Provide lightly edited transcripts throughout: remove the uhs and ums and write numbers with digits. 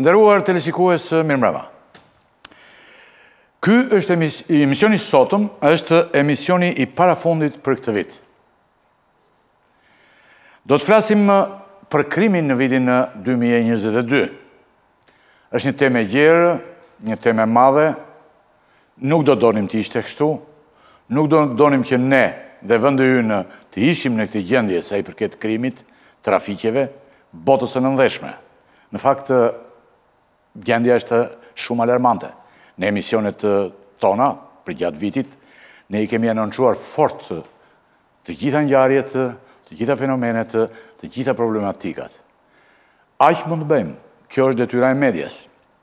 Të nderuar teleshikues, mirëmbrëma. Ky është emisioni sotëm, është emisioni i parafundit për këtë vit. Do të flasim për krimin në vitin 2022. Është një temë e gjerë, një temë e madhe, nuk do donim të ishte kështu, nuk do donim që ne dhe vendi ynë të ishim në këtë gjendje sa i përket krimit, trafikeve, botës së nëndeshme. Në fakt, gjendja është shumë alarmante. Në emisionet tona, për gjatë vitit, ne i kemi anoncuar fort të gjitha ngjarjet, të gjitha fenomenet, të gjitha problematikat. Aq mund të bëjmë, kjo është detyra e medias.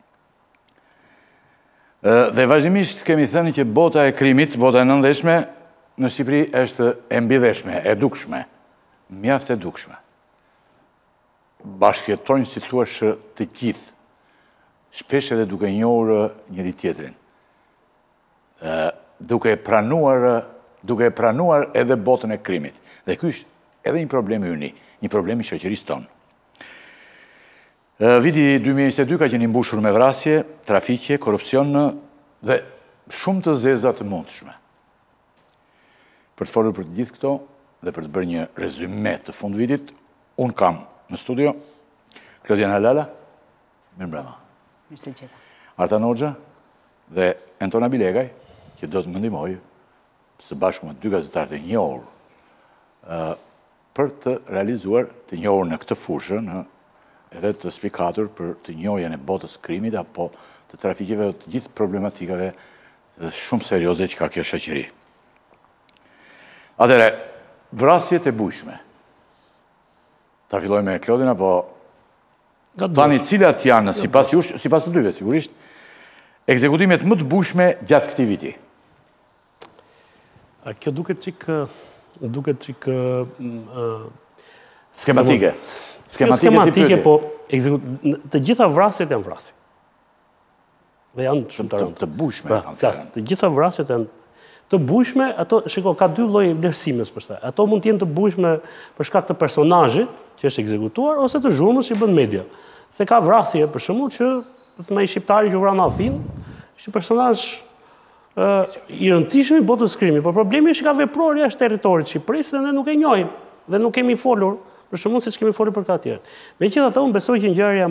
Dhe vazhdimisht kemi thënë që bota e krimit, bota e nëndeshme, në Shqipëri është e mbilleshme, e dukshme, mjaft e dukshme. Bashkëjetojnë si thuash të gjithë, shpesh edhe duke njohur njëri tjetrin. Duke pranuar edhe botën e krimit. Dhe ky është edhe një problem i uni, një problem i shoqërisë tonë. Viti 2022 ka qenë i mbushur me vrasje, trafiqe, korupcion dhe shumë të zeza të mundshme. Për të folur për të gjithë këto dhe për të bërë një rezume të fund vitit, unë kam në studio Klodiana Lala, mirëmbrëma. Mirë se gjeta. Arta Noxha dhe Antona Bilegaj, që do të më ndihmojë së bashku me dy gazetarë të njohur për të realizuar, të njohur në këtë fushë, edhe të spikatur për të njohjen e botës krimit apo të trafikeve dhe të gjithë problematikave dhe shumë serioze që ka kjo shoqëri. Atëre, vrasjet e bujshme. Ta filloj me Klodin apo tani cilat janë, sipas të dyve sigurisht, ekzekutimet më të bujshme gjatë këtij viti? Kjo duket çik skematike. Skematike, po të gjitha vrasjet janë vrasje. Dhe janë shumë të rëndë. Të bujshme. Të gjitha vrasjet janë të bujshme, ato, shiko, ka dy lloje vlerësimesh për shkak. Ato mund të jenë të bujshme për shkak të personazhit që është ekzekutuar ose të zhurmës që bën media. Se ka vrasje për shembull që me shqiptari që vran Afin, është një personazh i rëndësishëm i botës krimit, por problemi është që ka vepruar jashtë territorit të Shqipërisë dhe ne nuk e njohim dhe nuk kemi folur, për shembull siç kemi folur për këta të tjerë. Megjithatë, unë besoj që ngjarja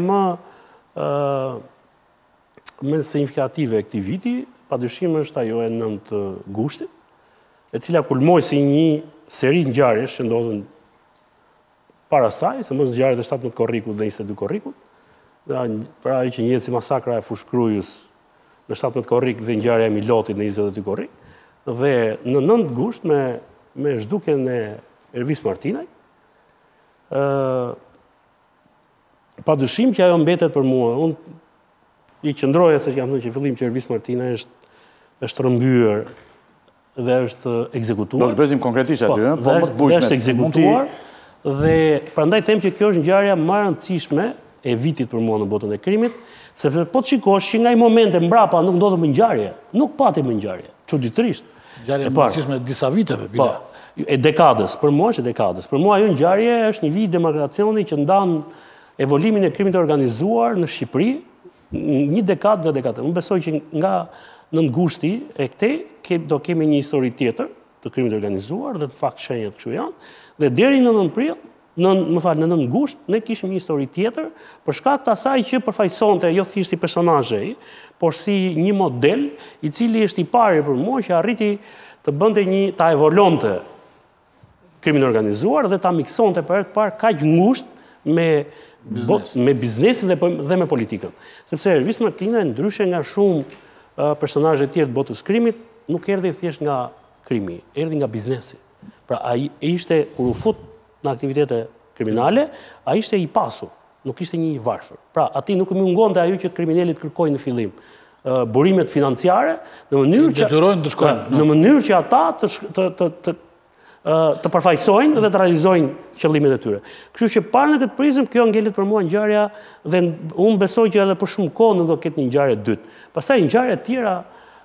më signifikative e këtij viti, padyshim është ajo e 9 gushtit, e cila kulmoi si një seri ngjarjesh që ndodhen para saj, sidomos ngjarjet e 17 korrikut dhe 22 korrikut. Pra ai që njihet si masakra e Fushkrujës në 17 korrik dhe ngjarja e Milotit në 22 korrik, dhe në 9 gusht me zhdukjen e Ervis Martinaj, padyshim që ajo mbetet për mua. Unë i qëndroja se që jam thënë që fillim që Ervis Martinaj është rrëmbyer dhe është ekzekutuar. Do të bëjmë konkretisht aty, po më të bujshme. Është ekzekutuar dhe prandaj them që kjo është ngjarja më e rëndësishme e vitit për mua në botën e krimit, sepse po të shikosh që nga i momente mbrapa nuk ndodhë më ngjarje, nuk pati më ngjarje, çuditërisht. Ngjarje më rëndësishme disa viteve, bile. E dekadës, për mua është e dekadës. Për mua ajo ngjarje është një vit demokracioni që ndan evolimin e krimit organizuar në Shqipëri, një dekadë nga dekadë. Unë besoj që nga 9 gushti e këtej do kemi një histori tjetër të krimit organizuar dhe të fakt shenjat kështu janë, dhe deri në 9 prill, në 9 gusht, ne kishim një histori tjetër për shkak të asaj që përfaqësonte jo thjesht i personazhi, por si një model i cili është i pari për mua që arriti të bënte ta evolonte krimin organizuar dhe ta miksonte për herë të parë kaq ngusht me biznesin dhe me politikën. Sepse Ervis Martinaj, ndryshe nga shumë personazhe të tjerë të botës krimit, nuk erdhi thjesht nga krimi, erdhi nga biznesi. Pra ai ishte kur u fut në aktivitete kriminale, ai ishte i pasur, nuk ishte një i varfër. Pra atij nuk i mungonte ajo që kriminalit kërkojnë në fillim, burimet financiare, në mënyrë që ata të përfaqësojnë dhe të realizojnë qëllimet e tyre. Kështu që parë në këtë prizëm, kjo ngelet për mua ngjarja dhe unë besoj që edhe për shumë kohë nuk do ketë një ngjarje dytë. Pastaj ngjarje të tjera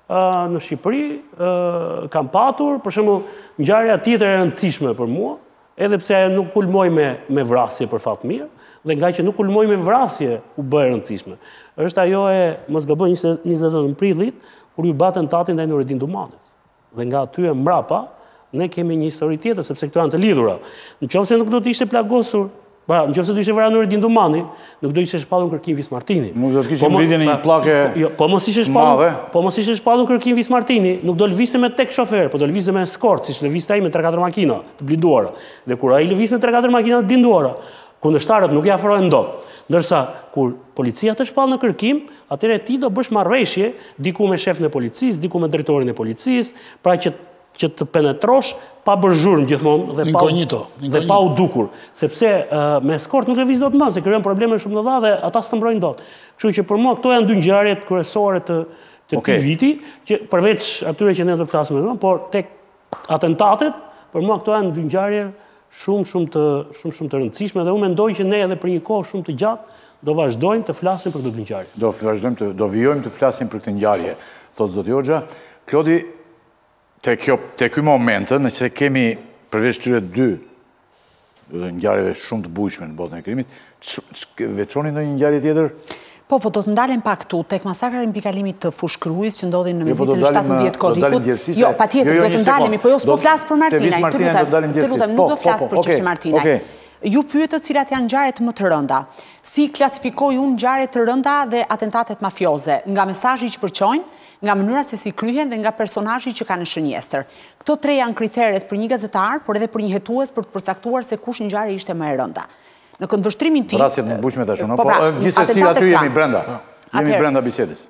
në Shqipëri kam patur, për shembull ngjarja tjetër e rëndësishme për mua edhe pse ajo nuk kulmoi me vrasje për fat mirë, dhe nga që nuk kulmoi me vrasje u bë e rëndësishme. Është ajo mos gaboj 29 prillit, kur ju bë atentatin ndaj Nureddin Dumanit. Dhe nga aty e mbrapa, ne kemi një histori tjetër, sepse këto janë të lidhura. Nëse nuk do të ishte plagosur, nëse do ishte vrarë Nureddin Dumani, nuk do ishte shpallur kërkim Vis Martini. Nuk do të kishte mbledhje në një pllake. Po mos ishte shpallur kërkim Vis Martini, nuk do lëvizte me tek shofer, po do lëvizte me eskort, siç lëvizte ai me 3-4 makina të blinduara. Dhe kur ai lëviz me 3-4 makina të blinduara, kundërshtarët nuk i afrohen dot. Ndërsa kur policia të shpall në kërkim, atëherë ti do bësh marrëveshje diku me shefin e policisë, diku me drejtorin e policisë, pra që të penetrosh pa bërë zhurmë gjithmonë dhe pa u dukur. Sepse me eskort nuk lëviz dot më, se krijon probleme shumë të mëdha dhe ata s'të mbrojnë dot. Kështu që për mua këto janë dy ngjarjet kryesore të këtij viti, që përveç atyre që ne do të flasim më, por tek atentatet, për mua këto janë dy ngjarje shumë të rëndësishme dhe unë mendoj që ne edhe për një kohë shumë të gjatë do vazhdojmë të flasim për këtë ngjarje. Do vijojmë të flasim për këtë ngjarje, thotë zoti Hoxha. Klodi, te ky moment, nëse kemi përveç këtyre dy ngjarjeve shumë të bujshme në botën e krimit, veçoni ndonjë ngjarje tjetër? Po do të ndalem pak këtu tek masakra mbi kalimit të Fushkruajs që ndodhi në vizitin e 17 korrikut. Jo, patjetër do të ndalemi, po jo s'po flas për Martinaj, të lutem, nuk do flas për çështjen Martinaj. Ju pyetët cilat janë ngjarjet më të rënda. Si klasifikoj unë ngjarjet të rënda dhe atentatet mafioze, nga mesazhi që përçojnë, nga mënyra se si kryhen dhe nga personazhi që kanë në shënjestër. Këto tre janë kriteret për një gazetar, por edhe për një hetues për të përcaktuar se kush ngjarje ishte më e rënda. Në këndvështrimin tim, rastet më bujshme tash, po gjithsesi aty jemi brenda. Jemi brenda bisedës.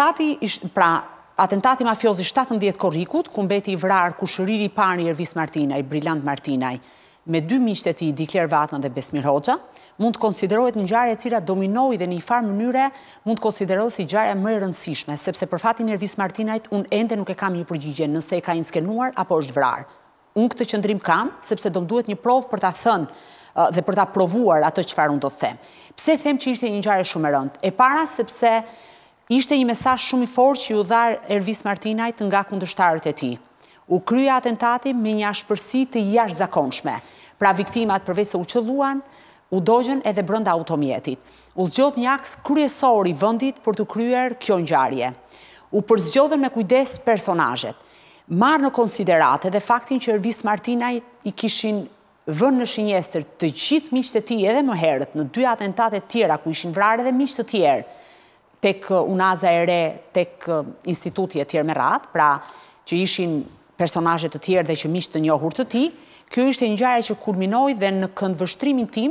Atentati mafioz i 17 korrikut, ku mbeti i vrarë kushëriri i parë i Ervis Martinaj, Brillant Martinaj, me dy miqtë e tij, Dikler Vatna dhe Besmir Hoxha, mund të konsiderohet ngjarje e cila dominoi dhe në një farë mënyre mund të konsiderohet si ngjarja më e rëndësishme, sepse për fatin e Ervis Martinajt unë ende nuk e kam një përgjigje nëse e ka inskenuar apo është vrarë. Unë këtë qëndrim kam, sepse do më duhet një provë për ta thënë dhe për ta provuar atë çfarë unë do të them. Pse them që ishte një ngjarje shumë e rëndë? E para sepse ishte një mesazh shumë i fortë që u dha Ervis Martinajt nga kundërshtarët e tij. U krye atentati me një ashpërsi të jashtëzakonshme. Pra viktimat përveç se u qelluan, u dogjën edhe brenda automjetit. U zgjodh një aks kryesor i vendit për të kryer kjo ngjarje. U përzgjodhen me kujdes personazhet. Marr në konsiderate dhe faktin që Ervis Martinaj i kishin vënë në shënjestër të gjithë miqtë e tij edhe më herët në dy atentate tjera ku ishin vrarë edhe miq të tjerë tek Unaza e Re, tek instituti e tjerë me radhë, pra që ishin personazhe të tjerë dhe që miq të njohur të tij. Kjo ishte një ngjarje që kulminoi dhe në këndvështrimin tim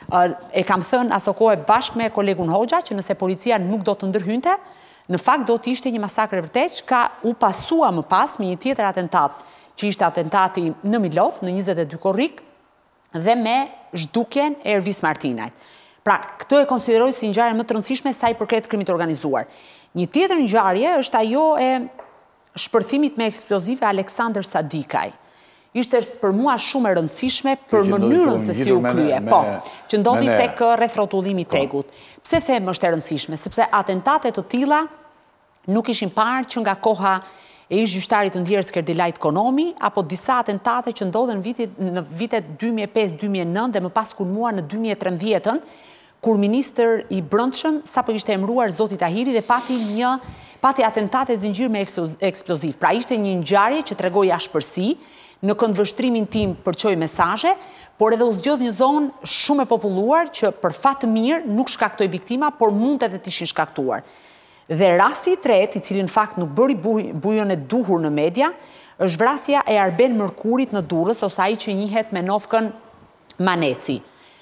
e kam thënë aso kohë bashkë me kolegun Hoxha që nëse policia nuk do të ndërhynte, në fakt do të ishte një masakër vërtet që u pasua më pas me një tjetër atentat, që ishte atentati në Milot, në 22 korrik, dhe me zhdukjen e Ervis Martinajt. Pra, këtë e konsideroj si ngjarje më të rëndësishme sa i përket krimit organizuar. Një tjetër ngjarje është ajo e shpërthimit me eksplozive Aleksandr Sadikaj. Ishte për mua shumë e rëndësishme për mënyrën se si u krye, që ndodhi tek rreth rrotullimit të tregut. Pse them është e rëndësishme? Sepse atentate të tilla nuk ishin parë që nga koha e ish gjyqtarit të ndjerë Skerdilajt Konomi, apo disa atentate që ndodhen në vitet 2005-2009 dhe më pas kulmuar në 2013, kur ministër i brendshëm sapo ishte emëruar zoti Tahiri dhe pati atentate zinxhir me eksploziv. Pra ishte një ngjarje që tregoi ashpërsi, në këndvështrimin tim përçoi mesazhe, por edhe u zgjodh një zonë shumë e populluar që për fat të mirë nuk shkaktoi viktima, por mund edhe të ishin shkaktuar. Dhe rasti i tretë, i cili në fakt nuk bëri bujën e duhur në media, është vrasja e Arben Mërkurit në Durrës, ose ai që njihet me nofkën Maneci.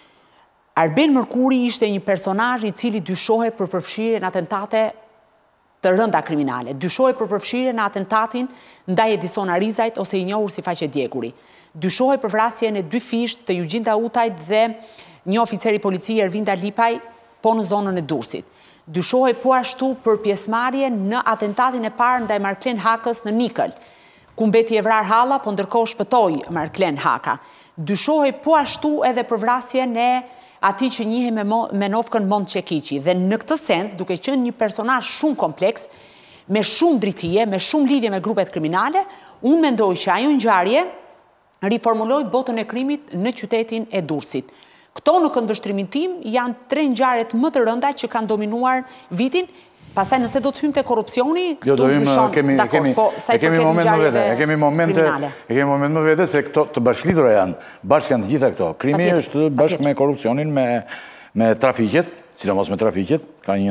Arben Mërkuri ishte një personazh i cili dyshohej për përfshirje në atentate të rënda kriminale. Dyshohej për përfshirje në atentatin ndaj Edison Arizajt ose i njohur si Faqe Djeguri. Dyshohej për vrasjen e dy fisht të Gjinda Utajt dhe një oficer i policie Ervinda Lipaj po në zonën e Durrësit. Dyshohej po ashtu për pjesëmarrje në atentatin e parë ndaj Marklen Hakës në Nikël, ku mbeti e vrar Halla, po ndërkohë shpëtoi Marklen Haka. Dyshohej po ashtu edhe për vrasjen e ati që njihe me nofkën Mont Çekiqi. Dhe në këtë sens, duke qenë një personazh shumë kompleks, me shumë dritije, me shumë lidhje me grupet kriminale, unë mendoj që ajo ngjarje riformuloi botën e krimit në qytetin e Durrësit. Këto në këndvështrimin tim janë 3 ngjarjet më të rënda që kanë dominuar vitin. Pastaj nëse do të hymë te korrupsioni, këtu ndryshon. E kemi momente më vete se këto të bashkëlidhura janë. Bashkë janë të gjitha këto. Krimi është bashkë me korrupsionin, me trafiqet, sidomos me trafiqet,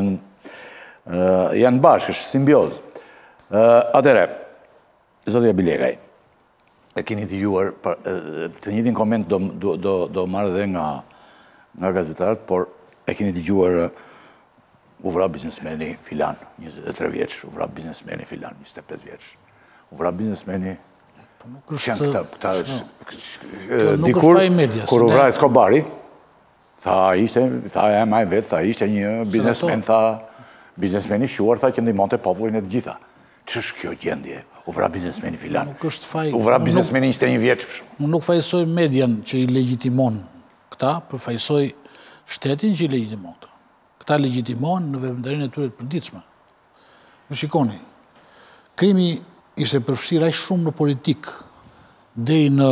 janë bashkë, është simbioz. Atëre, zotja Bilekaj, e keni dëgjuar, të njëjtin koment do marrë dhe nga gazetarët, por e keni dëgjuar u vra biznesmeni filan, 23 vjeç, u vra biznesmeni filan, 25 vjeç. U vra biznesmeni këta dikur, kur u vra Escobari, tha e maj vetë, tha ishte një biznesmen, tha biznesmeni shuar, tha që ndihmonte popullin e të gjitha. Ç'është kjo gjendje? U vra biznesmeni filan. U vra biznesmeni 21 vjeç. Unë nuk fajsoj median që i legjitimon këta, për fajsoj shtetin që i legjitimon këta. Këta legjitimon në veprimtarinë e tyre të përditshme. Më shikoni, krimi ishte përfshirë aq shumë në politik deri në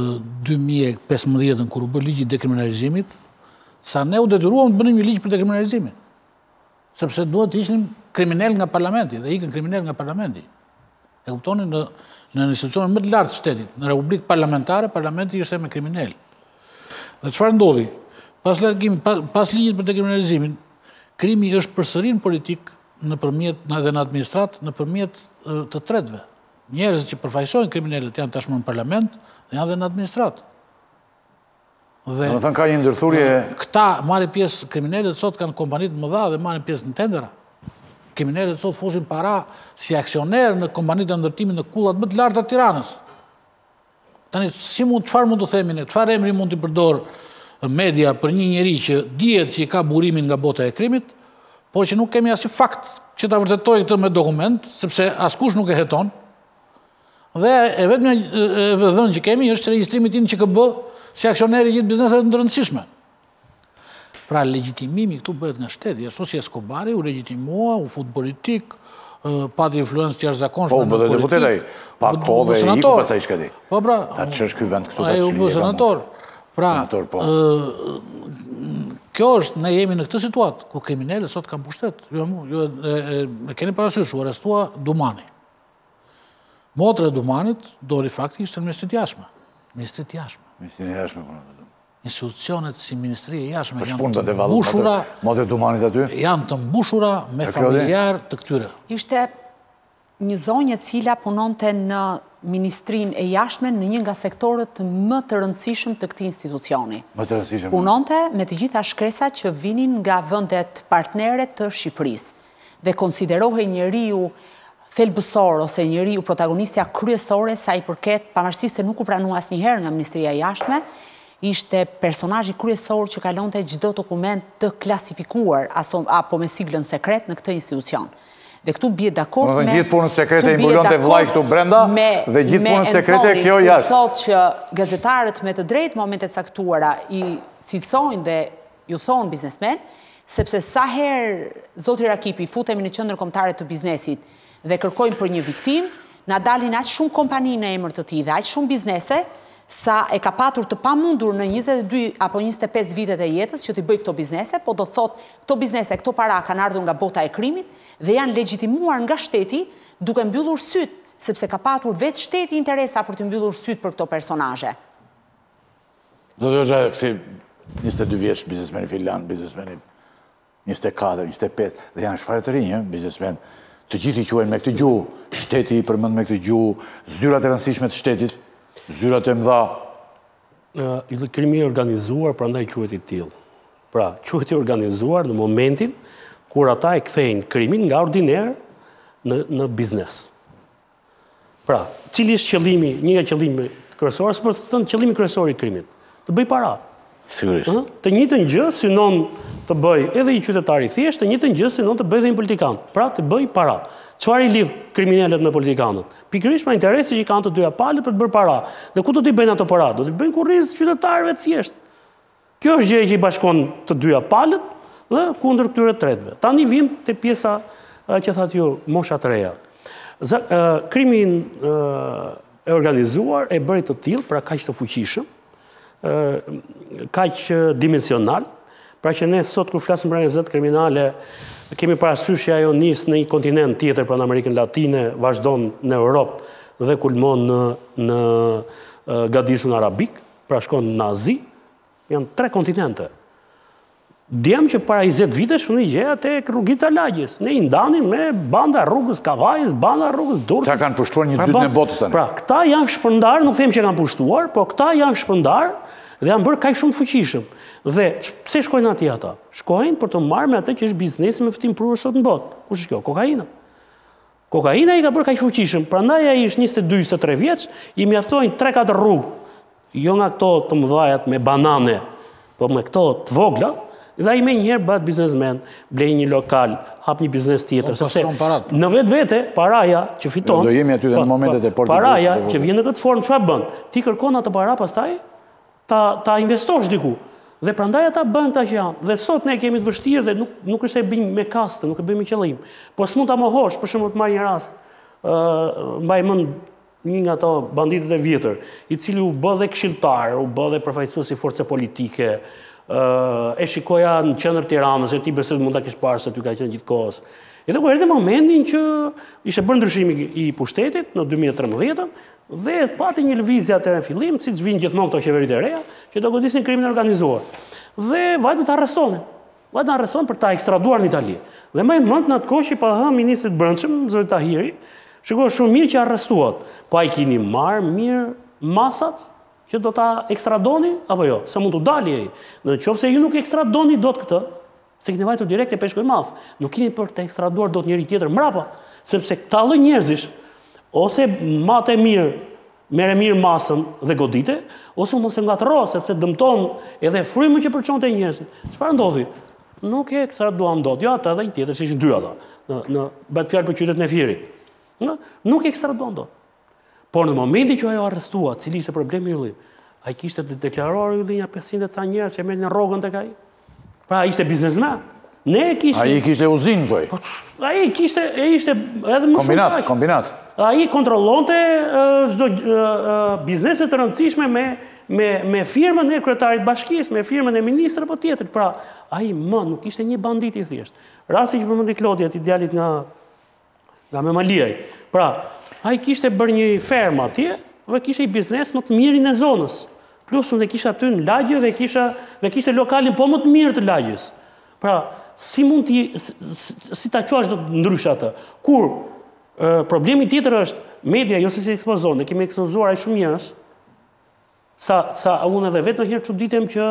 2015 kur u bë ligji i dekriminalizimit, sa ne u detyruam të bënim një ligj për dekriminalizimin. Sepse duhet të ishim kriminal nga parlamenti dhe ikën kriminal nga parlamenti. E kuptoni, në institucionin më të lartë të shtetit, në republikë parlamentare, parlamenti ishte me kriminal. Dhe çfarë ndodhi? Pas ligjit për dekriminalizimin, krimi është përsëri në politik dhe në administrat nëpërmjet të tretëve. Njerëz që përfaqësojnë kriminalet janë tashmë në parlament dhe janë dhe në administrat. Dhe ka një ndërthurje. Këta marrin pjesë, kriminalet sot kanë kompanitë mëdha dhe marrin pjesë në tendera. Kriminalet sot fusin para si aksioner në kompanitë e ndërtimit në kullat më të larta të Tiranës. Tani çfarë mund të themi ne? Çfarë emri mund të përdor media për një njeri që dihet që i ka burimin nga bota e krimit, por që nuk kemi asnjë fakt që ta vërtetoj këtë me dokument, sepse askush nuk e heton. Dhe e vetmja dhënë që kemi është regjistrimi i tij në QKB si aksioner i gjithë bizneseve të rëndësishme. Pra legjitimimi këtu bëhet nga shteti, ashtu si Escobari u legjitimua, u fut politik, pati influencë të jashtëzakonshme në politik. Po, bëhet deputet ai, pa kohë dhe iku pasaj shkëti. Po pra, ta ç'është ky vend këtu ta ai u bë senator. Pra, kjo është, ne jemi në këtë situatë, ku kriminalët sot kanë pushtet. E keni parasysh, u arrestua Dumani. Motra e Dumanit, dori fakti ishte në Ministrinë e Jashtme. Ministrinë e Jashtme. Ministrinë e Jashtme, institucionet si Ministria e Jashtme janë të mbushura, janë të mbushura me familjar të këtyre. Ishte një zonjë e cila punonte në Ministrinë e Jashtme në një nga sektorët më të rëndësishëm të këtij institucioni. Punonte me të gjitha shkresat që vinin nga vendet partnere të Shqipërisë dhe konsiderohej njeriu thelbësor ose njeriu protagonistja kryesore sa i përket, pavarësisht se nuk u pranua asnjëherë nga Ministria e Jashtme, ishte personazhi kryesor që kalonte çdo dokument të klasifikuar apo me siglën sekret në këtë institucion. Dhe këtu bie dakord me gjithë punën sekrete i mbulonte vllai këtu brenda dhe gjithë punën sekrete kjo jashtë. Thotë që gazetarët me të drejtë momente caktuara i cilësojnë dhe ju thonë biznesmen, sepse sa herë zoti Rakipi futemi në qendër kombëtare të biznesit dhe kërkojmë për një viktim, na dalin aq shumë kompani në emër të tij dhe aq shumë biznese sa e ka patur të pamundur në 22 apo 25 vitet e jetës që t'i bëj këto biznese, po do thot këto biznese, këto para kanë ardhur nga bota e krimit dhe janë legjitimuar nga shteti duke mbyllur syt, sepse ka patur vetë shteti interesa për të mbyllur syt për këto personazhe. Do të thotë kësi 22 vjeç biznesmeni filan, biznesmeni 24, 25 dhe janë shfarë të rinj, biznesmen. Të gjithë i quajnë me këtë gjuhë, shteti i përmend me këtë gjuhë, zyrat e rëndësishme të shtetit. Zyrat e mëdha. Krimi i organizuar, prandaj quhet i tillë. Pra, quhet i organizuar në momentin kur ata e kthejnë krimin nga ordiner në biznes. Pra, cili është qëllimi, një nga qëllimet kryesorë, por të thënë qëllimi kryesor i krimit, të bëj para. Sigurisht. Të njëjtën gjë synon të bëj edhe i qytetari thjesht, të njëjtën gjë synon të bëj edhe një politikan. Pra, të bëj para. Çfarë i lidh kriminalet me politikanët? Pikërisht me interesi që kanë të dyja palët për të bërë para. Dhe ku do t'i bëjnë ato para? Do t'i bëjnë kurriz qytetarëve thjesht. Kjo është gjë që i bashkon të dyja palët dhe kundër këtyre tretëve. Tani vim te pjesa që thatë ju, mosha të reja. Krimin e organizuar, e bëri të tillë, pra kaq të fuqishëm, kaq dimensional, pra që ne sot kur flasim për organizat kriminale, kemi parasysh që ajo nis në një kontinent tjetër pranë Amerikën Latine, vazhdon në Europë dhe kulmon në Gadisun Arabik, pra shkon në Azi, janë 3 kontinente. Djem që para 20 vitesh unë i gjeja tek rrugica Lagjës. Ne i ndanim me banda rrugës Kavajës, banda rrugës Durrësit. Ata kanë pushtuar një dytë në botës tani. Pra, këta janë shpërndar, nuk them që kanë pushtuar, po këta janë shpërndar dhe janë bërë kaq shumë fuqishëm. Dhe pse shkojnë atje ata? Shkojnë për të marrë me atë që është biznesi me fitim prurë sot në botë. Kush është kjo? Kokaina. Kokaina i ka bërë kaq fuqishëm. Prandaj ai është 22-23 vjeç, i mjaftojnë 3-4 rrugë. Jo nga këto të mëdhajat me banane, po me këto të vogla. Dhe ai me njëherë bëhet biznesmen, blej një lokal, hap një biznes tjetër, sepse në vetvete paraja që fiton, do jemi aty në momentet e portit. Paraja që vjen në këtë formë çfarë bën? Ti kërkon atë para pastaj ta investosh diku. Dhe prandaj ata bën këta që janë. Dhe sot ne kemi të vështirë dhe nuk është e bëjmë me kaste, nuk e bëjmë me qëllim. Po s'mund ta mohosh, për shembull të marr një rast, mbaj mend një nga ato banditët e vjetër, i cili u bë dhe këshilltar, u bë dhe përfaqësues i forcave politike. E shikoja në qendër Tiranës, e ti besoj mund ta kesh parë se ty ka qenë gjithkohës. Edhe kur erdhi momentin që ishte bërë ndryshimi i pushtetit në 2013 dhe pati një lëvizje atëherë në fillim, siç vijnë gjithmonë këto qeveritë e reja, që do godisin krimin organizuar. Dhe vajtë të arrestonin. Vajtë të arrestonin për ta ekstraduar në Itali. Dhe më mend në atë kohë që pa hënë ministrit brendshëm, zoti Tahiri, shikoj shumë mirë që arrestuat. Po ai keni marrë mirë masat që do ta ekstradoni, apo jo, se mund të dali ai. Në qoftë se ju nuk ekstradoni dot këtë, se keni vajtur direkt e peshkoj madh, nuk keni për të ekstraduar dot njëri tjetër mbrapa, sepse këta lloj njerëzish ose mate mirë, merre mirë masën dhe godite, ose mos e ngatërro sepse dëmton edhe frymën që përçonte njerëzit. Çfarë ndodhi? Nuk e ekstraduan dot. Jo, ata dhe një tjetër, se ishin 2 ata. Në bëhet fjalë për qytetin e Firit. Nuk e ekstraduan dot. Por në momentin që ajo arrestua, cili ishte problemi ylli, ai kishte deklaruar ylli një 500 ca njerëz që merrnin rrogën tek ai. Pra ishte biznesmen. Ne kishte. Ai kishte uzinë thoj. Ai ishte edhe më shumë. Kombinat. Ai kontrollonte çdo biznese të rëndësishme me firmën e kryetarit bashkisë, me firmën e ministrit apo tjetër. Pra ai nuk ishte një bandit i thjesht. Rasti që përmendi Klodi aty djalit nga Memaliaj. Pra ai kishte bërë një fermë atje dhe kishte një biznes më të mirin e zonës. Plus unë kisha aty në Lagje dhe kishte lokalin po më të mirë të Lagjës. Pra, si mund si ta quash do të ndrysh atë? Kur problemi tjetër është media jo se si ekspozon, ne kemi ekspozuar ai shumë njerëz. Sa unë edhe vetë ndonjëherë çuditem që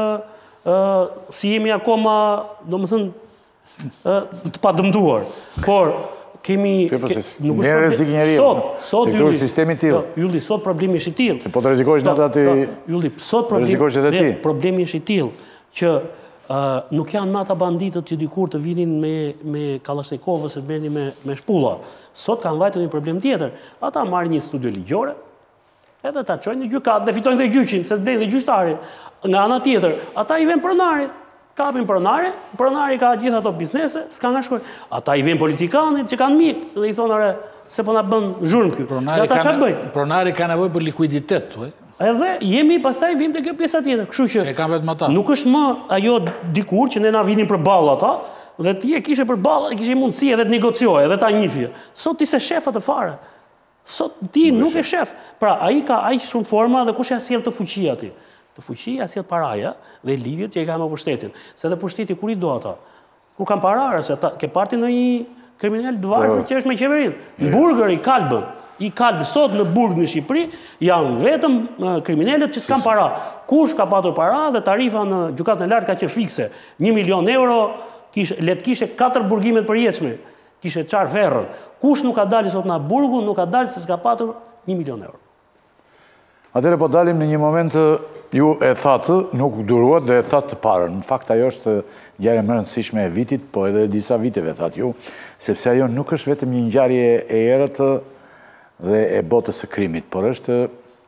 si jemi akoma, domethënë të padëmtuar. Por kemi njerëz i njeriu. Sot ylli sistemi i tillë. Ylli sot problemi është i tillë. Se po të rrezikosh natë aty. Ylli sot problemi është i tillë që nuk janë ata banditët që dikur të vinin me Kalashnikovë se të merrnin me shpulla. Sot kanë vajtur një problem tjetër. Ata marrin një studio ligjore, edhe ta çojnë në gjykatë dhe fitojnë dhe gjyqin, se të blejnë dhe gjyqtarin. Nga ana tjetër, ata i vënë pronarit. Kapin pronari ka gjitha ato biznese, s'ka nga shkoj. Ata i vjen politikanit që kanë mikë dhe i thonë, se po na bën zhurmë kjo. Pronari ka nevojë për likuiditet, Edhe jemi pastaj vim te kjo pjesa tjetër. Kështu që nuk është më ajo dikur që ne na vinin përballë ata, dhe ti e kishe përballë, kishe mundësi edhe të negocioje, edhe ta njihje. Sot ti se shef atë fare. Sot ti nuk e shef. Pra ai ka aq shumë forma dhe kush ja sjell të fuqia ti. Të fuqia sjell paraja dhe lidhjet që i ka me pushtetin. Se edhe pushteti kur i do ata? Kur kanë parare, se ke parti në një kriminal të varfër që është me qeverinë. Burgër i kalbë sot në burg në Shqipëri janë vetëm kriminalet që s'kan para. Kush ka patur para dhe tarifa në gjykatën e lartë ka qenë fikse. 1 milion euro, le të kishe 4 burgimet përjetshme. Kishe çar ferrën. Kush nuk ka dalë sot në burgu, nuk ka dalë se s'ka patur 1 milion euro. Atëherë po dalim në një moment ju e thatë, nuk duruat dhe e thatë të parën. Në fakt ajo është ngjarje më e rëndësishme e vitit, po edhe disa viteve thatë ju, sepse ajo nuk është vetëm një ngjarje e errët dhe e botës së krimit, por është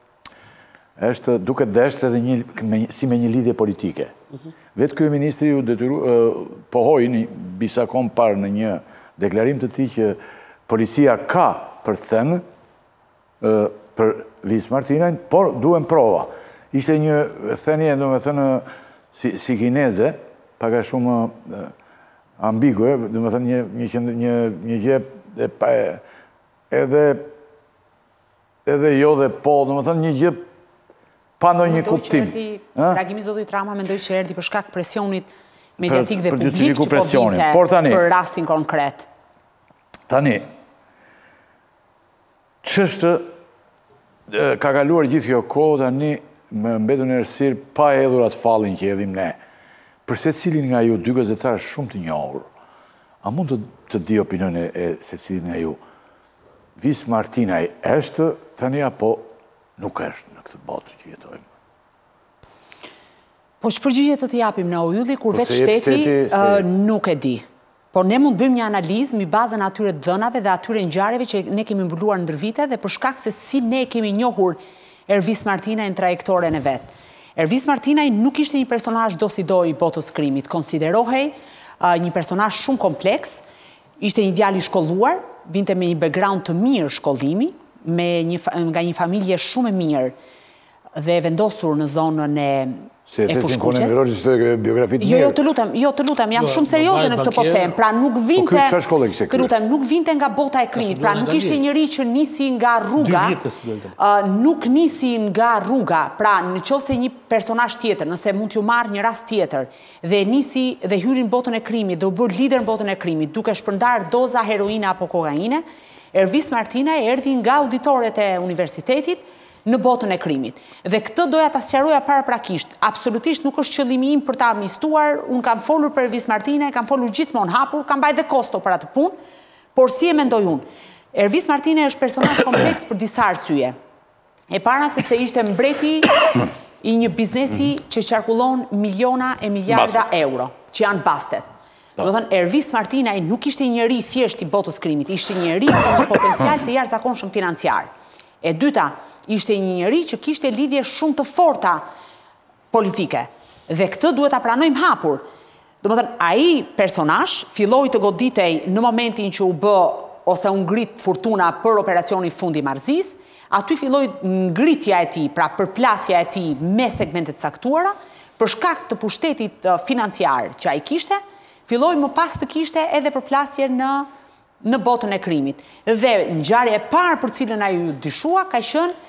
duket dashur edhe si me një lidhje politike. Vetë kryeministri ju pohoi në disa kohë parë në një deklarim të tij që policia ka për të thënë për Vis Martinajn, por duhen prova. Ishte një thënie, do me thënë, si kineze, paka shumë ambigue, do me thënë një gjë edhe jo dhe po, do me thënë një gjë pa në një kuptim. Reagimi zotit Rama mendoj që erdi për shkak presionit mediatik dhe publik që po vinte për rastin konkret. Tani, ç'është ka kaluar gjithë kjo kohë, tani me mbetën e errësirë pa hedhur atë fallin që hedhim ne. Për secilin nga ju, dy gazetarë shumë të njohur, a mund të di opinionin e secilin nga ju? Vis Martinaj është tani apo nuk është në këtë botë që jetojmë? Po që përgjigje të japim në Ojulli, kur vetë shteti nuk e di. Por ne mund bëjmë një analizë mi bazën atyre dhënave dhe atyre ngjarjeve që ne kemi mbuluar ndër vite dhe për shkak se si ne kemi njohur Ervis Martinaj në trajektoren e vetë. Ervis Martinaj nuk ishte një personazh do si do i botës krimit. Konsiderohej një personazh shumë kompleks, ishte një djalë i shkolluar, vinte me një background të mirë shkollimi, nga një familje shumë e mirë dhe vendosur në zonën e Fushkuqes. Jo, të lutem, jam shumë serioze në këtë po them. Pra nuk vinte nga bota e krimit, pra nuk ishte njëri që nisi nga rruga, pra në qofse një personazh tjetër, nëse mund t'ju marrë një rast tjetër, dhe nisi dhe hyri në botën e krimit, dhe u bërë lider në botën e krimit, duke shpërndar doza heroine apo kokaine, Ervis Martinaj erdhi nga auditoret e universitetit në botën e krimit. Dhe këtë doja ta sqaroja paraprakisht. Absolutisht nuk është qëllimi im për ta amnistuar, unë kam folur për Ervis Martinaj, kam folur gjithmonë hapur, kam bajë dhe kosto për atë punë, por si e mendoj unë. Ervis Martinaj është personazh kompleks për disa arsye. E para sepse ishte mbreti i një biznesi që qarkullon miliona e miliarda euro, që janë bastet. Do thënë, Ervis Martinaj nuk ishte njëri thjesht i botës krimit, ishte njëri me një potencial të jashtëzakonshëm financiar. E dyta, ishte një njëri që kishte lidhje shumë të forta politike. Dhe këtë duhet ta pranojmë hapur. Do të thënë, ai personazh filloi të goditej në momentin që u bë ose u ngrit fortuna për operacionin Fundi i Marrëzisë, aty filloi ngritja e tij, pra përplasja e tij me segmente të caktuara, për shkak të pushtetit financiar që ai kishte, filloi më pas të kishte edhe përplasje në botën e krimit. Dhe ngjarja e parë për cilën ai u dyshua ka qenë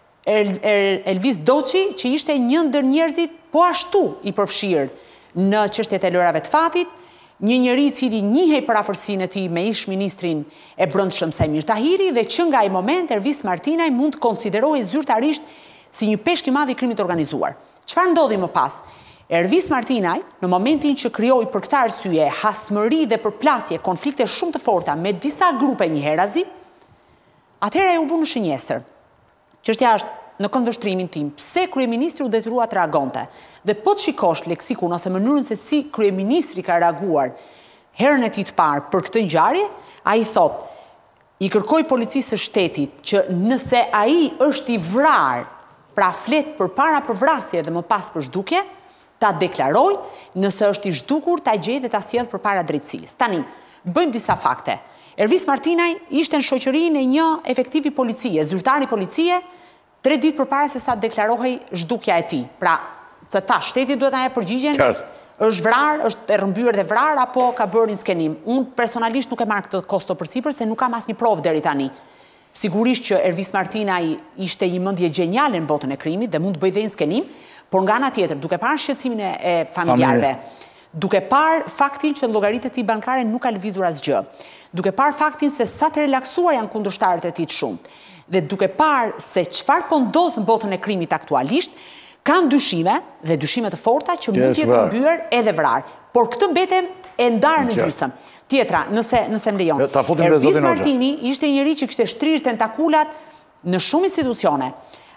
Elvis Doçi, që ishte një ndër njerëzit po ashtu i përfshirë në çështjet e lërave të fatit, një njeri i cili njihej për afërsinë e tij me ish-ministrin e Brendshëm Sajmir Tahiri dhe që nga ai moment Ervis Martinaj mund të konsiderohej zyrtarisht si një peshk i madh i krimit organizuar. Çfarë ndodhi më pas? Ervis Martinaj, në momentin që krijoi për këtë arsye hasmëri dhe përplasje, konflikte shumë të forta me disa grupe njëherëzi, atëherë ai u vu në shënjestër. Çështja është në këndvështrimin tim, pse kryeministri u detyrua të reagonte? Dhe po të shikosh leksikun ose mënyrën se si kryeministri ka reaguar herën e tij të parë për këtë ngjarje, ai thotë, i kërkoi policisë së shtetit që nëse ai është i vrarë, pra flet përpara për vrasje dhe më pas për zhdukje, ta deklaroj, nëse është i zhdukur, ta gjejë dhe ta sjellë përpara drejtësisë. Tani, bëjmë disa fakte. Ervis Martinaj ishte në shoqërinë e një efektivi policie, zyrtari policie, 3 ditë përpara se sa deklarohej zhdukja e tij. Pra, se ta shteti duhet ta jap përgjigjen, është vrarë, është e rrëmbyer dhe vrarë apo ka bërë një skenim. Unë personalisht nuk e marr këtë kosto përsipër se nuk kam asnjë provë deri tani. Sigurisht që Ervis Martinaj ishte një mendje gjenjale në botën e krimit dhe mund të bëjë dhe një skenim, por nga ana tjetër, duke parë shqetësimin e familjarëve, duke parë faktin që llogaritë e tij bankare nuk ka lëvizur asgjë, duke parë faktin se sa të relaksuar janë kundërshtarët e tij të shumë, dhe duke parë se çfarë po ndodh në botën e krimit aktualisht, kam dyshime dhe dyshime të forta që mund të jetë mbyer edhe vrarë. Por këtë mbetem e ndarë në gjysmë. Tjetra, nëse më lejon. Ervis Martini ishte njëri që kishte shtrirë tentakulat në shumë institucione.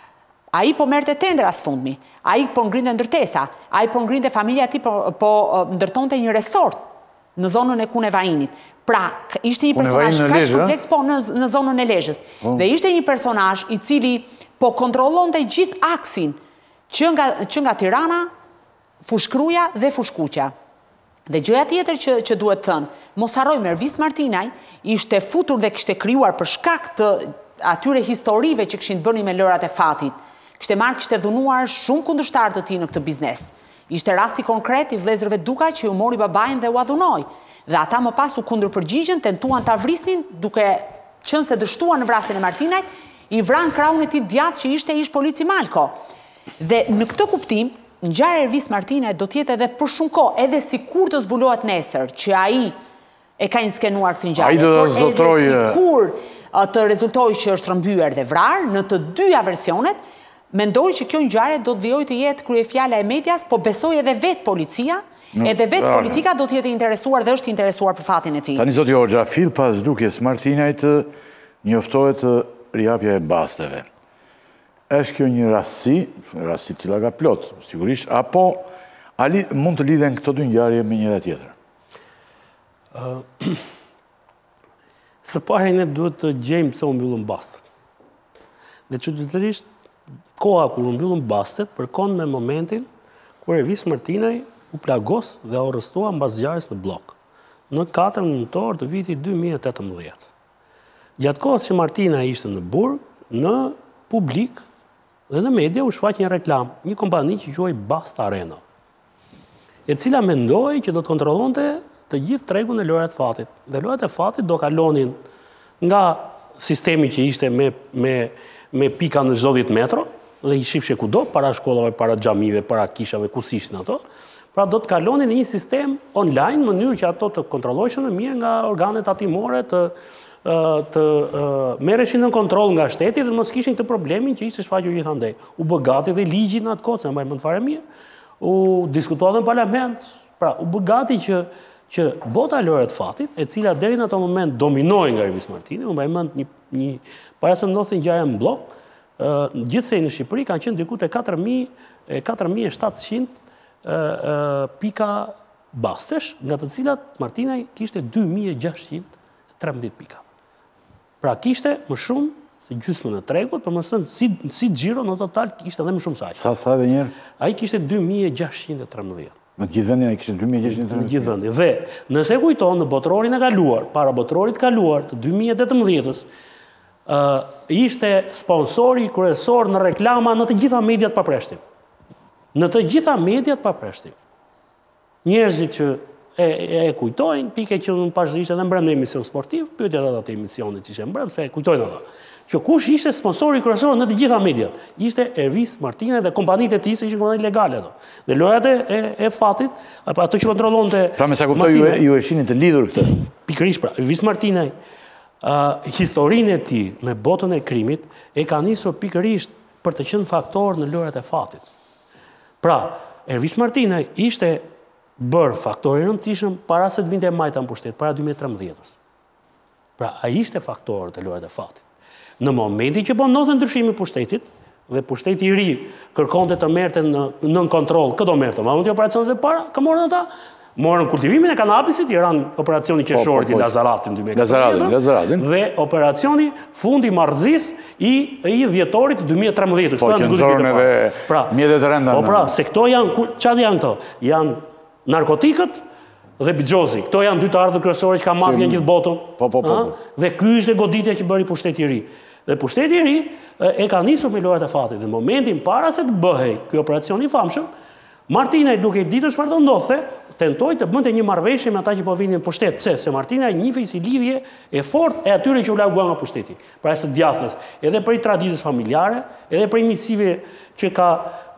Ai po merrte tendra sfundmi, ai po ngrinte ndërtesa, ai po ngrinte familja e tij po ndërtonte një resort në zonën e Kunevainit. Pra, ishte një personazh kaq kompleks po në zonën e Lezhës. Dhe ishte një personazh i cili po kontrollonte gjithë aksin që nga Tirana, Fushkruja dhe Fushkuqja. Dhe gjëja tjetër që duhet thënë, mos harrojmë, Ervis Martinaj ishte futur dhe kishte krijuar për shkak të atyre historive që këshin bëni me lërat e fatit. Kishte marrë, kishte dhunuar shumë kundërshtarë të tij në këtë biznes. Ishte rasti konkret i vëllezërve Dukaj që u mori babain dhe u adhunoi. Dhe ata më pas u kundërpërgjigjen, tentuan ta vrisin duke qenë se dështuan në vrasjen e Martinajt, i vran krahun e tij djathtë që ishte ish polici Malko. Dhe në këtë kuptim, ngjarja e Ervis Martinajt do të jetë edhe për shumë kohë, edhe sikur të zbulohet nesër që ai e ka inskenuar këtë ngjarje. Ai do ta zotrojë. Sikur të rezultojë që është rrëmbyer dhe vrarë në të dyja versionet, mendoj që kjo ngjarje do të vijojë të jetë kryefjala e medias, po besoj edhe vetë policia, edhe vetë politika do të jetë interesuar dhe është interesuar për fatin e tij. Tani zoti Hoxha, fill pas zhdukjes Martinajt njoftohet rihapja e basteve. Është kjo një rastësi tilla ka plot, sigurisht, apo mund të lidhen këto dy ngjarje me njëra tjetër? Së pari ne duhet të gjejmë pse u mbyllën bastet. Dhe çuditërisht, koha kur u mbyllën bastet përkon me momentin kur Ervis Martinaj u plagos dhe u arrestua mbas ngjarjes në blok, në 4 nëntor të vitit 2018. Gjatë kohës që Martinaj ishte në burg, në publik dhe në media u shfaq një reklam, një kompani që quhej Bast Arena, e cila mendoi që do të kontrollonte të gjithë tregun e lojrat fatit. Dhe lojrat e fatit do kalonin nga sistemi që ishte me pika në çdo 10 metro, dhe i shifshe kudo, para shkollave, para xhamive, para kishave, ku ishin ato. Pra do të kalonin në një sistem online, në mënyrë që ato të kontrolloheshin më mirë nga organet tatimore, të merreshin në kontroll nga shteti dhe mos kishin këtë problemin që ishte shfaqur gjithandej. U bë gati dhe ligji në atë kohë, se mbaj mend fare mirë. U diskutua në parlament, pra u bë gati që bota e lojrat fatit, e cila deri në ato moment dominoi nga Ervis Martinaj, u mbaj mend një para se ndodhte ngjarja në blok, gjithsej në Shqipëri kanë qenë diku te 4700 pika bastesh, nga të cilat Martinaj kishte 2613 pika. Pra kishte më shumë se gjysmën e tregut, për mësën si xhiro në total kishte edhe më shumë saq. Sa edhe njerë? Ai kishte 2613. Në të gjithë vendin ai kishte 2613. Në gjithë vendin. Dhe nëse kujton në botrorin e kaluar, para botrorit kaluar të 2018-s, ishte sponsori kryesor në reklama në të gjitha mediat pa preshtim. Në të gjitha mediat pa preshtim. Njerëzit që e kujtojnë, pike që në pashtë ishte edhe mbrëm në emision sportiv, pyetja dhe atë emisionit që ishte mbrëm, se e kujtojnë ata. Që kush ishte sponsori kryesor në të gjitha mediat? Ishte Ervis Martinaj dhe kompanitë e tij, se ishin kompani legale ato. Dhe lojrat e fatit, ato që kontrollonte. Pra me sa kuptoj ju e shihni të lidhur këtë. Pikërisht pra, Ervis Martinaj historinë e tij me botën e krimit e ka nisur pikërisht për të qenë faktor në lojrat e fatit. Pra, Ervis Martinaj ishte bërë faktor i rëndësishëm para se të vinte Majta në pushtet, para 2013-s. Pra, ai ishte faktor të lojrat e fatit. Në momentin që ndodhte ndryshimi i pushtetit, dhe pushteti i ri kërkonte të merrte në kontroll, këto merrte. Ma mundi operacionet e para, ka morën ata, morën kultivimin e kanabisit, i ran operacioni qeshorit i Lazaratin 2014, dhe operacioni fundi marrëzis i dhjetorit 2013. Po, që nëzorën edhe mjetet e renda. Po pra, se këto janë, çfarë janë këto? Janë narkotikët dhe bixhozi. Këto janë dy të ardhur kryesore që ka mafia në gjithë botën. Po. Dhe ky ishte goditja që bëri pushteti i ri. Dhe pushteti i ri e ka nisur me lojrat e fatit. Në momentin para se të bëhej ky operacion i famshëm, Martinaj duke ditur çfarë do ndodhte, tentoi të bënte një marrëveshje me ata që po vinin në pushtet. Pse? Se Martinaj njihej si lidhje e fortë e atyre që u larguan nga pushteti. Pra së djathtës, edhe prej traditës familjare, edhe prej miqësive që ka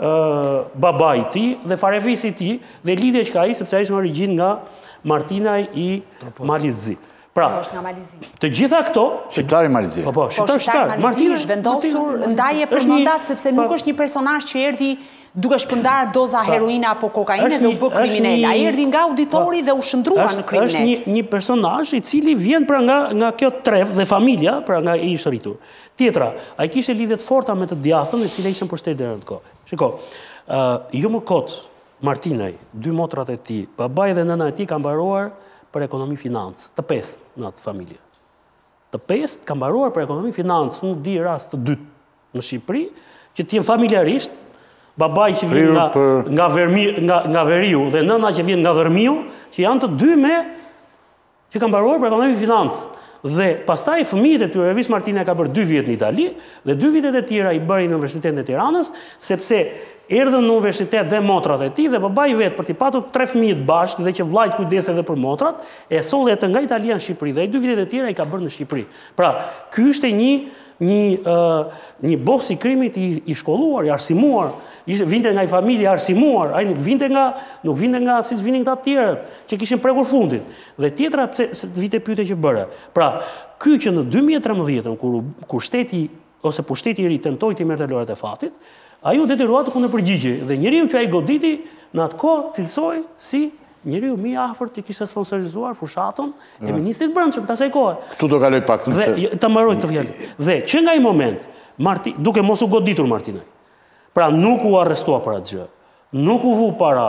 babai i tij dhe farefisi i tij, dhe lidhja që ka ai sepse ai është në origjinë nga Martinaj i Malizzi. Pra, të gjitha këto... Shqiptari Malizzi. Po, shqiptari Malizzi është vendosur ndaje për mandat, sepse nuk është një personazh që erdhi duke shpërndar doza heroina apo kokaine dhe u bë kriminal. Ai erdhi nga auditori dhe u shndrua në kriminal. Është një personazh i cili vjen pra nga kjo tref dhe familja, pra nga i ishte rritur. Tjetra, ai kishte lidhje të forta me të djathtën, e cila ishte në pushtet deri në atë kohë. Shiko, jo më kot Martinaj, dy motrat e tij, babai dhe nëna e tij kanë mbaruar për ekonomi financë, të pestë në atë familje. Të pestë kanë mbaruar për ekonomi financë, nuk di rast të dytë në Shqipëri, që t'jen familjarisht, babai që vjen nga Veriu dhe nëna që vjen nga Vërmiu, që janë të dy që kanë mbaruar për ekonomi financë. Dhe pastaj fëmijët e tyre, Ervis Martina ka bërë 2 vjet në Itali dhe 2 vitet e tjera i bëri në Universitetin e Tiranës, sepse erdhën në universitet dhe motrat e tij dhe babai vet për t'i patur 3 fëmijë bashkë dhe që vllajt kujdese edhe për motrat, e solli atë nga Italia në Shqipëri dhe 2 vitet e tjera i ka bërë në Shqipëri. Pra, ky ishte një bos i krimit i shkolluar, i arsimuar, vinte nga i familje arsimuar, ai nuk vinte nga siç vinin këta të tjerët, që kishin prekur fundin. Dhe tjetra pse vite pyetje që bëre. Pra, ky që në 2013 kur shteti ose pushteti i ri tentoi të merrte lorat e fatit, ai u detyruat të kundërpërgjigje dhe njeriu që ai goditi në atë kohë cilësoi si njeriu më i afërt që kishte sponsorizuar fushatën e ministrit brendshëm të asaj kohe. Ktu do kaloj pak. Dhe ta mbaroj këtë fjalë. Dhe që nga ai moment, duke mos u goditur Martinaj, pra nuk u arrestua për atë gjë, nuk u vu para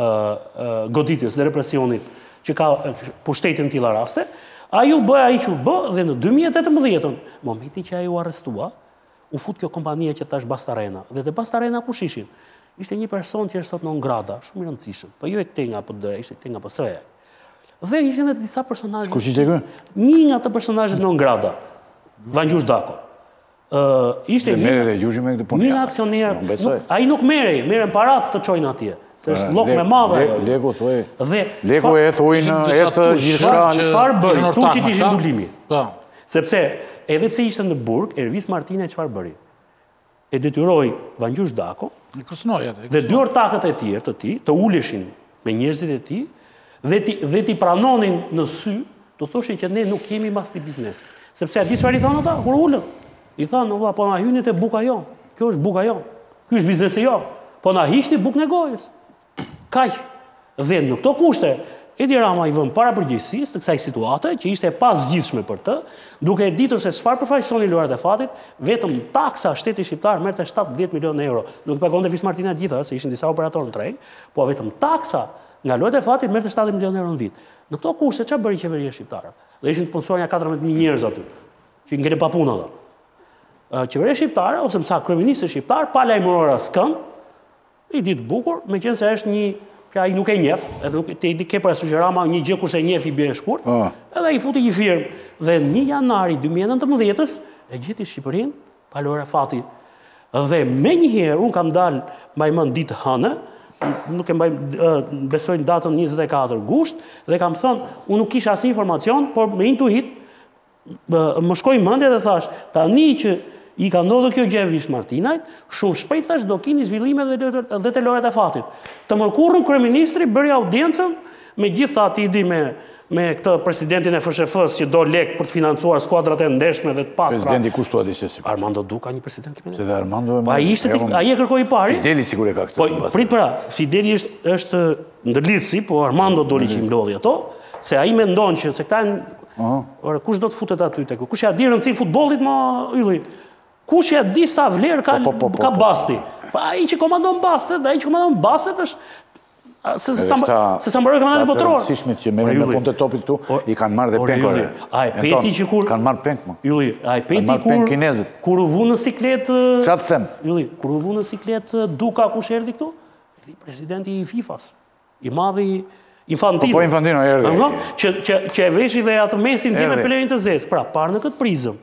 goditjes dhe represionit që ka pushtetin në tilla raste, ai u bë ai që u bë dhe në 2018, momenti që ai u arrestua, u fut kjo kompania që thash Bastarena. Dhe te Bastarena kush ishin? Ishte një person që është non grata, shumë i rëndësishëm. Po jo e Tenga PD, ishte Tenga PS-ja. Dhe ishin edhe disa personazhe. Kush ishte ky? Një nga ato personazhet non grata. Vangjush Dako. Ishte merrej Gjushi me këtë punë. Një aksioner. Ai nuk merren parat të çojnë atje. Se është llok më madh ajo. Leku thuaj. Dhe Leku e thuajnë gjithçka. Çfarë bëri? Tuçi ishin mbulimi. Po. Sepse edhe pse ishte në burg, Ervis Martina çfarë bëri? E detyroi Vangjush Dako dhe 2 ortakët e tjerë të tij të uleshin me njerëzit e tij dhe ti pranonin në sy, të thoshin që ne nuk kemi mbas ti biznes. Sepse a di çfarë i thonë ata kur ulën? I thonë, po na hyni te buka jon. Kjo është buka jon. Ky është biznesi jon. Po na hiqni bukën e gojës. Kaq. Dhe në këto kushte Edi Rama i vën para përgjegjësisë të kësaj situate, që ishte e pazgjidhshme për të, duke e ditur se çfarë përfaqësonin lorat e fatit, vetëm taksa shteti shqiptar merrte 70 milionë euro. Nuk i pagonte Ervis Martina gjitha, se ishin disa operatorë në treg, po vetëm taksa nga lorat e fatit merrte 70 milionë euro në vit. Në këto kushte çfarë bëri qeveria shqiptare? Dhe ishin të punësuar nga 14.000 njerëz aty, që ngelen pa punë ata. Qeveria shqiptare ose mësa kryeministri shqiptar pa lajmëruar askënd, i ditë bukur, meqense është një që ai nuk e njeh, edhe nuk e ke para Rama një gjë kurse e njeh i bie shkurt. Edhe ai futi një firmë dhe 1 janari 2019 e gjeti Shqipërinë pa lorë fati. Dhe menjëherë un kam dalë mbaj mend ditë hënë, nuk e mbaj besoj datën 24 gusht dhe kam thënë unë nuk kisha asnjë informacion, por me intuit më shkoi mendja dhe thash, tani që i ka ndodhur kjo gjë Ervis Martinajt, shumë shpejt thash do keni zhvillime dhe te lorat e fatit. Të mërkurën kryeministri bëri audiencën me gjithë ati di me këtë presidentin e FSHF-s që do lek për të financuar skuadrat e ndeshme dhe të pastra. Presidenti kushtu ati se si? Armando Duka një president i Se dhe Armando... Ai e kërkoi i pari. Fideli sigur e ka këtë. Po, prit pra, Fideli është ndërlidhësi, po Armando doli që i mlodhi ato, se ai mendon që se këta kush do të futet aty tek? Kush ja di rëndësinë futbollit më ylli? Kush ja di sa vlerë ka Basti? Pa ai që komandon Bastet, dhe ai që komandon Bastet është se sa mbaroi kampionatin botror. Sishmit që merren me punë të topit këtu, i kanë marrë dhe penkore. Ai Peti që kur kanë marrë penk më. Ylli, ai Peti kur u vu në siklet. Çfarë të them? Ylli, kur u vu në siklet Duka kush erdhi këtu? Erdhi presidenti i FIFA-s. I madhi Infantino. Po Infantino erdhi. Që e veshi dhe atë mesin tim me pelerin të zezë. Pra, parë në këtë prizëm,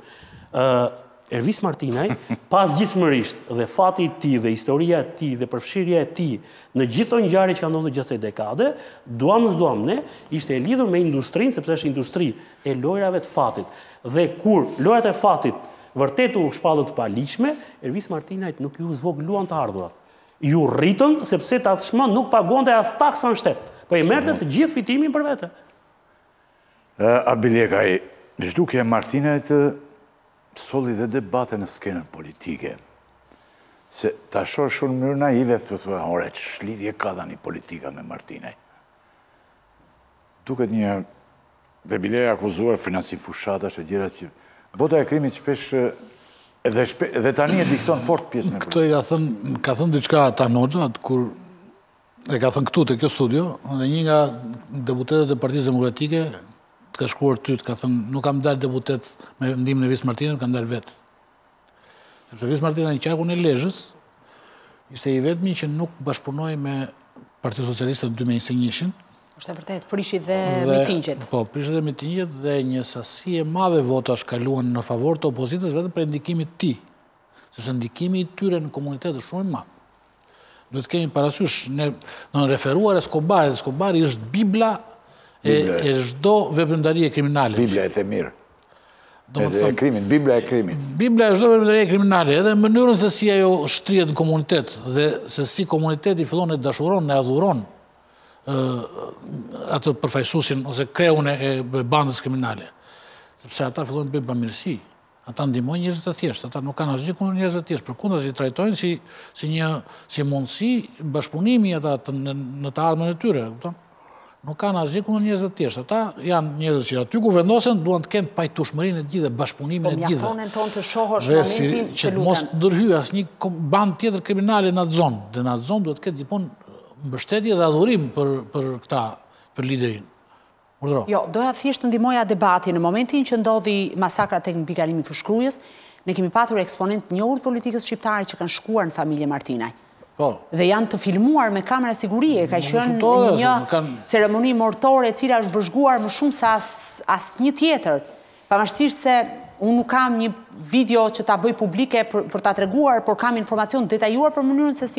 Ervis Martinaj, pas gjithëmërisht dhe fati i tij dhe historia e tij dhe përfshirja e tij në gjithë ato ngjarje që kanë ndodhur gjatë kësaj dekade, duam ne, ishte e lidhur me industrinë, sepse është industri e lojrave të fatit. Dhe kur lojrat e fatit vërtet u shpallën të paligjshme, Ervis Martinaj nuk ju zvogluan të ardhurat. Ju rritën sepse tashmë nuk pagonte as taksa në shtet. Po i merrte të gjithë fitimin për vete. Abilekaj, zhdukja Martinajt solli dhe debate në skenën politike. Se ta shoh shumë mënyrë naive, të thua, ore, ç'lidhje ka tani politika me Martinaj? Duket një Bebilej akuzuar financim fushatash e gjëra që bota e krimit shpesh edhe tani e dikton fort pjesën e politikës. Këtë ka thënë diçka Tanoxha, kur e ka thënë këtu te kjo studio, dhe një nga deputetët e Partisë Demokratike të ka shkruar ty, të ka thënë, nuk kam dalë deputet me ndihmën e Ervis Martinajt, kam dalë vetë. Sepse Ervis Martinajt në qarkun e Lezhës ishte i vetmi që nuk bashkëpunoi me Partinë Socialiste në 2021, Është e vërtet, prishi dhe mitingjet. Po, prishi dhe mitingjet dhe një sasi e madhe votash kaluan në favor të opozitës vetëm për ndikimit ti. Sepse ndikimi i tyre në komunitet është shumë i madh. Duhet kemi parasysh, në referuar Escobari është Bibla e çdo veprimtarie kriminale. Bibla e themirë. Edhe krimin, Bibla e krimin. Bibla e çdo veprimtarie kriminale, edhe mënyrën se si ajo shtrihet në komunitet dhe se si komuniteti fillon e dashuron, e adhuron atë përfaqësuesin ose kreun e bandës kriminale. Sepse ata fillojnë të bëjnë bamirësi. Ata ndihmojnë njerëz të thjeshtë, ata nuk kanë asgjë kundër njerëzve të thjeshtë, përkundër i trajtojnë si mundësi bashkëpunimi ata në të ardhmen e tyre, kupton? Nuk kanë asgjë kundër njerëzve të thjeshtë. Ata janë njerëz që aty ku vendosen duan të kenë pajtueshmërinë e gjithë dhe bashkëpunimin e gjithë. Po mjafton tonë të shohësh momentin që mos ndërhyj asnjë band tjetër kriminale në atë zonë. Dhe në atë zonë duhet të ketë gjithmonë mbështetje dhe adhurim për këta, për liderin. Jo, doja thjesht të ndihmoja debati. Në momentin që ndodhi masakra tek mbikalimi i Fushkrujës, ne kemi patur eksponent të njohur të politikës shqiptare që kanë shkuar në familje Martinaj. Dhe janë të filmuar me kamera sigurie, ka qenë një ceremoni mortore e cila është vëzhguar më shumë se asnjë tjetër. Pavarësisht se unë nuk kam një video që ta bëj publike për ta treguar, por kam informacion detajuar për mënyrën se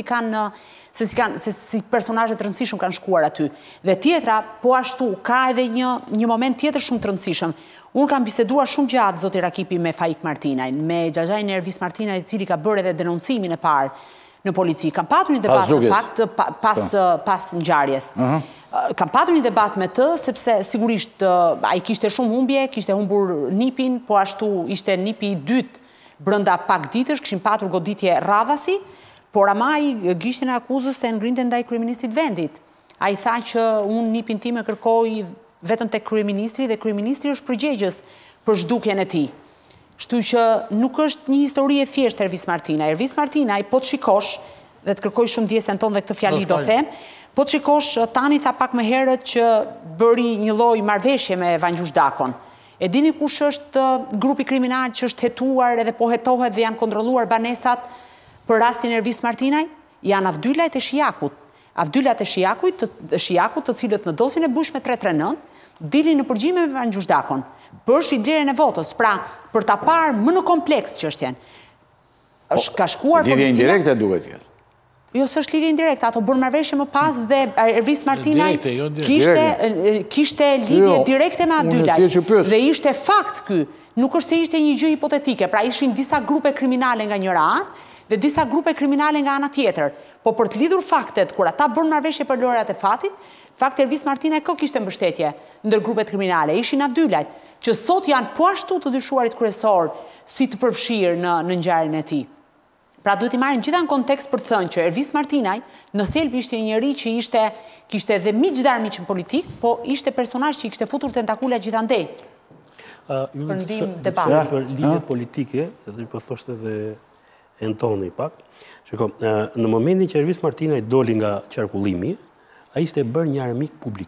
si personazhe të rëndësishëm kanë shkuar aty. Dhe tjetra, po ashtu, ka edhe një moment tjetër shumë të rëndësishëm. Unë kam biseduar shumë gjatë, zoti Rakipi, me Faik Martinajn, me xhaxhain e Ervis Martinajn, i cili ka bërë edhe denoncimin e parë në polici. Kam patur një debat në fakt pas ngjarjes. Kam patur një debat me të, sepse sigurisht ai kishte shumë humbje, kishte humbur nipin, po ashtu ishte nipi i dytë brenda pak ditësh, kishin patur goditje radhasi, por ama ai gishtin e akuzës se ngrinte ndaj kryeministrit vendit. Ai tha që unë nipin tim e kërkoj vetëm tek kryeministri dhe kryeministri është përgjegjës për zhdukjen e tij. Kështu që nuk është një histori e thjeshtë Ervis Martinaj. Ervis Martinaj, po të shikosh, dhe të kërkoj shumë ndjesën tonë dhe këtë fjali do them, po të shikosh, tani tha pak më herët që bëri një lloj marrëveshje me Vangjush Dakon. E dini kush është grupi kriminal që është hetuar edhe po hetohet dhe janë kontrolluar banesat për rastin Ervis Martinaj? Janë Avdyllajt e Shijakut. Avdyllajt e Shijakut, të cilët në dosjen e Bush me 339 dilin në përgjigje me Vangjush Dakon për shitblerjen e votës. Pra, për ta parë më në kompleks çështjen. Ka shkuar policia. Lidhje indirekte duhet jetë. Jo, s'është lidhje indirekte, ato bën marrëveshje më pas dhe Ervis Martinaj kishte lidhje direkte me Avdyllajt. Dhe ishte fakt ky, nuk është se ishte një gjë hipotetike. Pra ishin disa grupe kriminale nga njëra anë dhe disa grupe kriminale nga ana tjetër. Po për të lidhur faktet, kur ata bën marrëveshje për lojrat e fatit, fakt Ervis Martinaj kishte mbështetje ndër grupet kriminale, ishin Avdyllajt, që sot janë po ashtu të dyshuarit kryesor si të përfshirë në ngjarjen e tij. Pra duhet i marrim gjitha në kontekst për të thënë që Ervis Martinaj në thelb ishte një njeri që kishte edhe miqdarmiqën politik, po ishte personazh që i kishte futur tentakula gjithandej. Për ndim debati. Për lidhje politike, edhe po thoshte edhe Antoni pak. Shiko, në momentin që Ervis Martinaj doli nga qarkullimi, ai ishte bërë një armik publik.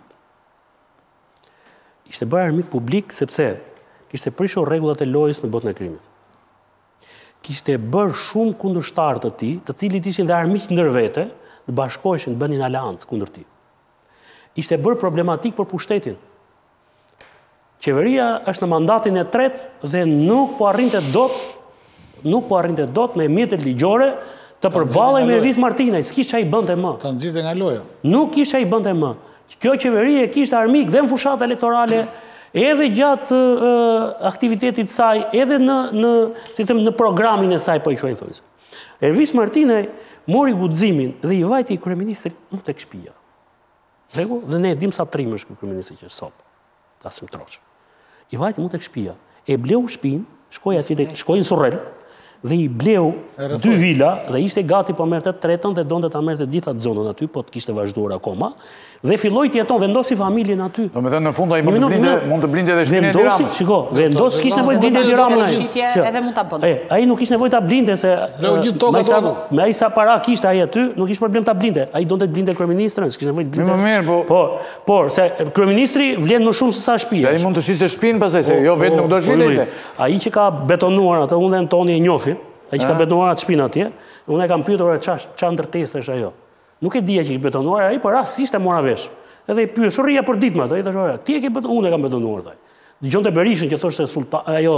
Ishte bërë armik publik sepse kishte prishur rregullat e lojës në botën e krimit. Kishte bërë shumë kundërshtar të tij, të cilët ishin dhe armiq ndër vete, të bashkoheshin, të bënin aleancë kundër tij. Ishte bërë problematik për pushtetin. Qeveria është në mandatin e tretë dhe nuk po arrinte dot me mjetet ligjore të përballej me Ervis Martinaj, s'kishte ai bënte më. Ta nxirrte nga loja. Nuk kishte ai bënte më. Kjo qeveri e kishte armik dhe në fushat elektorale, edhe gjatë aktivitetit saj, edhe në programin e saj, po i quajnë thonjse. Ervis Martinaj mori guximin dhe i vajti kryeministrit më tek shtëpia. Dhe ne dim sa trim është ky kryeministri që sot. Tasim troç. I vajti më tek shtëpia. E bleu shtëpinë, shkoi në Surrel dhe i bleu 2 vila dhe ishte gati po merrte tretën dhe donte ta merrte gjitha zonën aty, po të kishte vazhduar akoma. Dhe filloi të jeton, vendosi familjen aty. Domethënë në fund ai mund të blinte edhe shtëpinë e Tiranës. Shiko, vendos kishte nevojë blinte e Tiranës. Edhe mund ta bënte. Ai nuk kishte nevojë ta blinte se me ai sa para kishte ai aty, nuk kishte problem ta blinte. Ai donte të blinte kryeministrin, s'kishte nevojë të blinte. Më mirë, por se kryeministri vlen më shumë se sa shtëpia. Ai mund të shiste shtëpinë pastaj se jo vetë nuk do shitej. Ai që ka betonuar atë, unë dhe Antoni e njohim, ai që ka betonuar atë shtëpinë atje, unë e kam pyetur ç'a ndërtesë është ajo. Nuk e dija që i betonuar ai, por rastësisht e mora vesh. Edhe i pyes, rria për ditë më atë, i thash, ti e ke betonuar, unë e kam betonuar thaj. Dëgjonte Berishën që thoshte ajo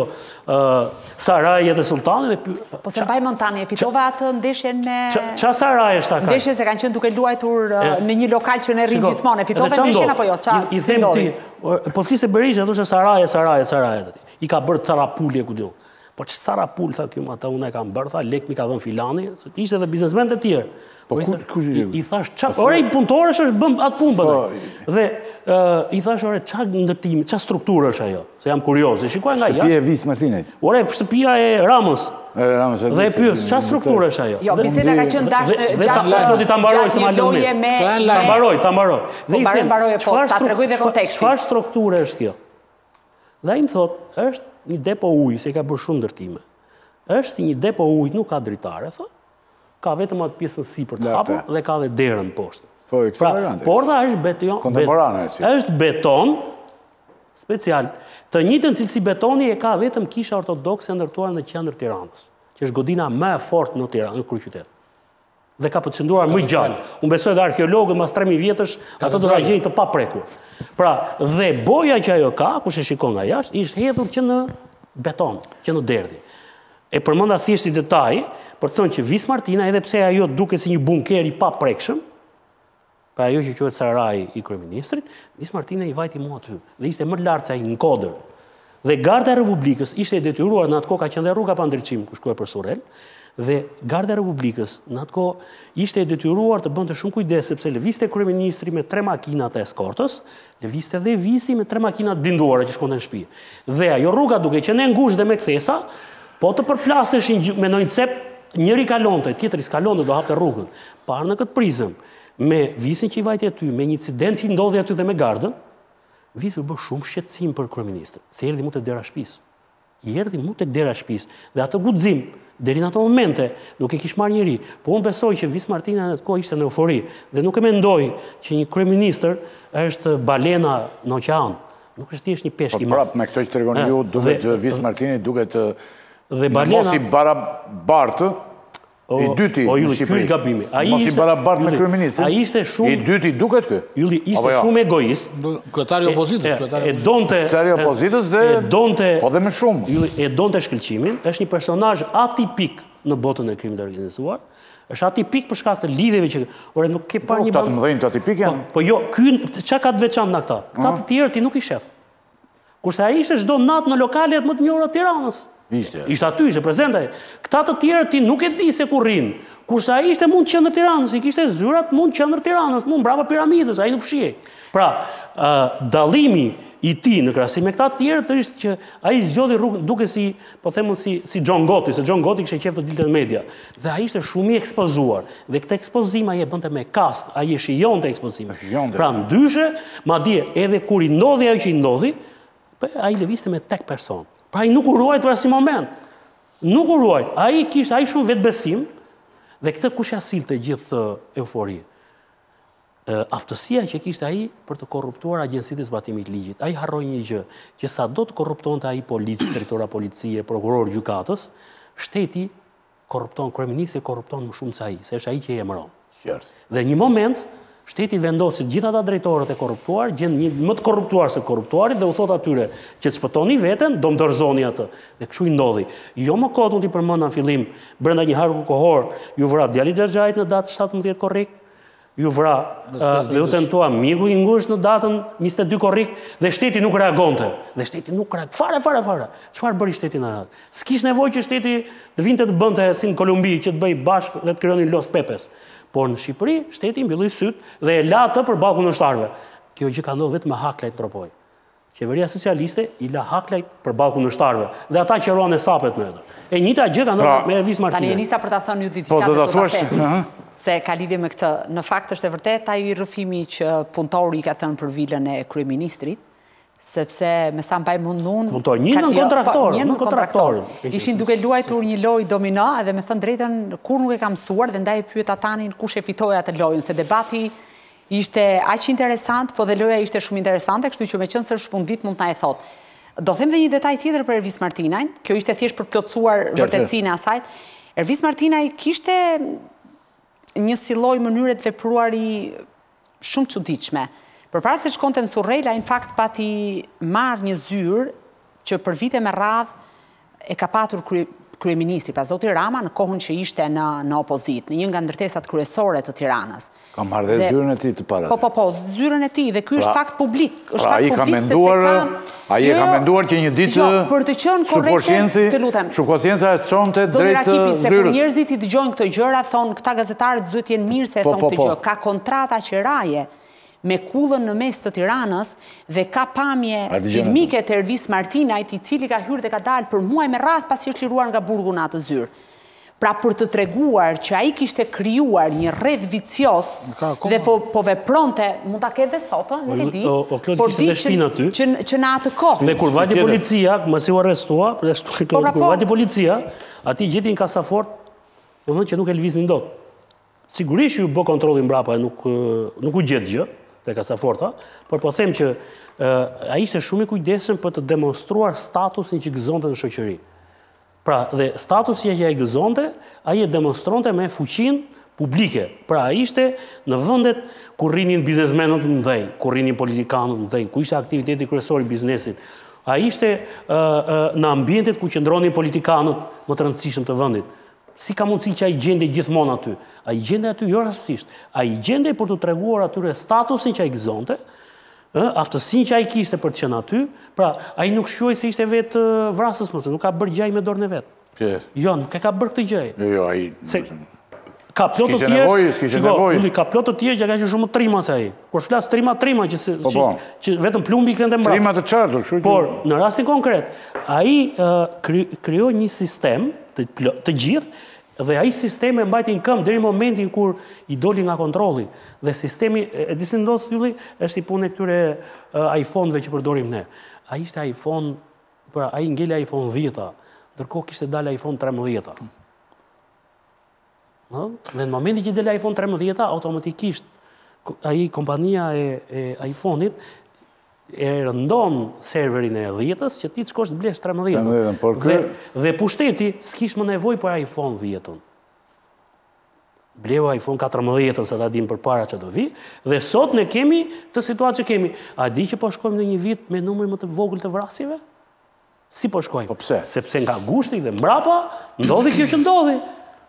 Saraj dhe Sultani dhe po se mbaj Montani e fitove atë ndeshjen me Qa Saraj është ta ka? Ndeshjen se kanë qenë duke luajtur në një lokal që ne rrim gjithmonë, e fitove ndeshjen apo jo? I them ti, po fliste Berishë, thoshte Saraj. I ka bërë carapulje ku diu. Po që carapul, tha kjo ata unë e kam bërë, tha lek mi ka dhënë filani, ishte edhe biznesmen të tjerë. Po I thash, ore i punëtorësh është bëm atë punë bëdhe. Dhe i thash, ore, qa ndërtimi, qa strukturë është ajo? Se jam kurios, e shikuaj nga jashtë. Shtëpia e Vis Martinit. Ore, shtëpia e Ramës. Dhe e pyes, qa strukturë është ajo? Jo, biseda ka qenë gjatë një loje me... Ta mbaroj. Po mbaroje, po, ta tregoj dhe kontekstin. Çfarë strukturë është kjo? Dhe ai më thot, është një depo ujë, se ka bërë shumë ndërtime. Është një depo ujë, nuk ka dritare, thot. Ka vetëm atë pjesën sipër të hapur dhe ka dhe derën poshtë. Po, ekstravagante. Porta është beton. Kontemporane si. Është beton special. Të njëjtën cilësi betoni e ka vetëm Kisha Ortodokse ndërtuar në qendër Tiranës, që është godina më e fortë në Tiranë, në kryeqytet. Dhe ka përqendruar më gjallë. Unë besoj dhe arkeologët mas 3000 vjetësh ato do ta gjejnë të paprekur. Pra, dhe boja që ajo ka, kush e shikon nga jashtë, ishte hedhur që në beton, që në derdhje. E përmenda thjesht i detaj, për të thënë që Vis Martina, edhe pse ajo duket si një bunker i paprekshëm, pra ajo që quhet Saraji i kryeministrit, Vis Martina i vajti mua aty, dhe ishte më lart se ai në Kodër. Dhe Garda e Republikës ishte e detyruar në atë kohë ka qenë dhe rruga pa ndriçim ku shkoi për Surrel, dhe Garda e Republikës në atë kohë ishte e detyruar të bënte shumë kujdes sepse lëvizte kryeministri me 3 makina të eskortës, lëvizte dhe Visi me 3 makina të blinduara që shkonte në shtëpi. Dhe ajo rruga duke qenë e ngushtë dhe me kthesa, po të përplaseshin me ndonjë cep, njëri kalonte, tjetri s'kalonte, do hapte rrugën. Parë në këtë prizëm, me Visin që i vajti aty, me një incident që i ndodhi aty dhe me Gardën, Visi u bë shumë shqetësim për kryeministrin, se erdhi mu tek dera shtëpisë. I erdhi mu tek dera shtëpisë dhe atë guxim deri në ato momente nuk e kish marrë njëri, po unë besoj që Vis Martina në atë kohë ishte në eufori dhe nuk e mendoj që një kryeministër është balena në oqean, nuk është thjesht një peshk i madh. Prap me këto që tregoni ju, duket Vis Martini duket dhe balena mos i barabartë. I dyti në Shqipëri. Gabimi. Mos i barabartë me kryeministrin. Ai ishte shumë I dyti duket ky. Ylli ishte shumë egoist. Kryetari i opozitës, kryetari i opozitës dhe po dhe më shumë. Ylli e donte shkëlqimin, është një personazh atipik në botën e krimit të organizuar. Është atipik për shkak të lidhjeve që ore nuk ke parë një ta të mëdhenj të atipik janë. Po jo, ky çka ka të veçantë nga këta? Këta të tjerë ti nuk i shef. Kurse ai ishte çdo natë në lokalet më të njohura të Tiranës. Ishte aty, ishte prezente. Këta të tjerë ti nuk e di se ku rrin. Kurse ai ishte mund qendër Tiranës, i kishte zyrat mund qendër Tiranës, mund brapa piramidës, ai nuk fshihej. Pra, dallimi i tij në krahasim me këta të tjerë është që ai zgjodhi rrugën duke si, po them si John Gotti, se John Gotti kishte qejf të dilte në media. Dhe ai ishte shumë i ekspozuar. Dhe këtë ekspozim ai e bënte me kast, ai e shijonte ekspozimin. Pra ndyshe, madje edhe kur i ndodhi ajo që i ndodhi, ai lëvizte me tek person. Pra ai nuk u ruajt për asnjë moment. Nuk u ruajt. Ai shumë vetbesim dhe këtë kush ja sillte gjithë eufori. Aftësia që kishte ai për të korruptuar agjencitë e zbatimit të ligjit. Ai harroi një gjë, që sado të korruptonte ai policë, drejtora policie, prokuror gjykatës, shteti korrupton, kryeministri korrupton më shumë se ai, se është ai që e emëron. Dhe një moment shteti vendosi gjithë ata drejtorët e korruptuar, gjën një më të korruptuar se korruptuarit dhe u thot atyre që të shpëtoni veten, do më dorëzoni atë. Dhe kështu i ndodhi. Jo më kot unë t'i përmenda në fillim, brenda një harku kohor, ju vra djali Xhaxhait në datë 17 korrik, ju vra dhe u tentua miku i ngushtë në datën 22 korrik dhe shteti nuk reagonte. Dhe shteti nuk reagonte. Fare. Çfarë bëri shteti në atë? S'kish nevojë që shteti të vinte të bënte si në Kolumbi që të bëj bashkë dhe të krijonin Los Pepes. Por në Shqipëri, shteti mbylli syt dhe e la të për ballkun ushtarëve. Kjo gjë ka ndodhur vetëm me Haklajt Tropoj. Qeveria socialiste i la Haklajt për ballkun ushtarëve dhe ata që ruan e sapet me ato. E njëjta gjë ka ndodhur me Vis Martinën. Tani nisa për ta thënë ju diçka të vërtetë. Se ka lidhje me këtë. Në fakt është e vërtetë ai rrëfimi që punëtori ka thënë për vilën e kryeministrit, sepse me sa mbaj mundun... Njën kontraktor. Ishin duke luajtur një lojë domino, edhe me thënë drejtën, kur nuk e kam mësuar, dhe ndaj pyet Atanin kush e fitoi atë lojën, se debati ishte aq interesant, po dhe loja ishte shumë interesante, kështu që me qënë së shpundit mund të na e thot. Do them dhe një detaj tjetër për Ervis Martinajn, kjo ishte thjesht për plotësuar vërtetësinë e asajt. Ervis Martinaj kishte një si lloj mënyre të vepruari shumë çuditshme. Përpara se shkonte në Surrejla, në fakt pati marrë një zyrë që për vite me radhë e ka patur kryeministri, pra zoti Rama, në kohën që ishte në opozit, në një nga ndërtesat kryesore të Tiranës. Ka marrë dhe zyrën e ti të para. Po, zyrën e ti, dhe ky është fakt publik. Pra, a i ka menduar që një ditë për të qenë korrekte, të lutem. Shukosjenca e çonte drejt zyrës. Zoti Rakipi, se kur zyrës. njerëzit i dëgjojnë këto gjëra, thonë këta gazetarët duhet të jenë mirë se e thonë këtë gjë. Ka kontrata qeraje me kullën në mes të Tiranës dhe ka pamje filmike të Ervis Martinajt, i cili ka hyrë dhe ka dalë për muaj me radhë pasi është liruar nga burgu në atë zyrë. Pra për të treguar që ai kishte krijuar një rreth vicios dhe po vepronte, mund ta ketë sot, nuk e di. Por di që në atë kohë. Dhe kur vajti policia, mësi u arrestua, kur vajti policia, aty gjeti një kasafort, domethënë që nuk e lëviznin dot. Sigurisht ju bë kontrollin mbrapa e nuk u gjet gjë te kasaforta, por po them që ai ishte shumë i kujdesshëm për të demonstruar statusin që gëzonte në shoqëri. Pra, dhe statusi që ai gëzonte, ai e demonstronte me fuqinë publike. Pra, ai ishte në vendet ku rrinin biznesmenët të mëdhenj, ku rrinin politikanët të mëdhenj, ku ishte aktiviteti kryesor i biznesit. Ai ishte në ambientet ku qëndronin politikanët më të rëndësishëm të vendit. Si ka mundësi që ai gjendej gjithmonë aty? Ai gjendej aty jo rastësisht. Ai gjendej për të treguar atyre statusin që ai gëzonte, aftësinë që ai kishte për të qenë aty. Pra, ai nuk shquaj se ishte vetë vrasës, nuk ka bërë gjaj me dorën e vet. Jo, nuk e ka bërë këtë gjaj. Jo, ai ka plot të tjerë, ka plot të tjerë që ka qenë shumë trima se ai. Kur flas trima që vetëm plumbi kënde mbrapa. Trima të qartur, kështu që. Por në rastin konkret, ai krijoi një sistem të gjithë dhe ai sistemi e mbajti në këmbë deri në momentin kur i doli nga kontrolli. Dhe sistemi, e di si ndodh thylli, është i punë këtyre iPhone-ve që përdorim ne. Ai ishte iPhone, pra ai ngeli iPhone 10-a, ndërkohë kishte dalë iPhone 13-a. Dhe në momentin që del iPhone 13-a, automatikisht ai kompania e iPhone-it e rëndon serverin e 10-ës që ti të shkosh të blesh 13-ën. Dhe pushteti s'kish më nevojë për iPhone 10-ën. Bleu iPhone 14-ën, sa ta dim përpara që do vi, dhe sot ne kemi të situatë që kemi. A di që po shkojmë në një vit me numër më të vogël të vrasjeve? Si po shkojmë? Po pse? Sepse nga gushti dhe mbrapa ndodhi kjo që ndodhi.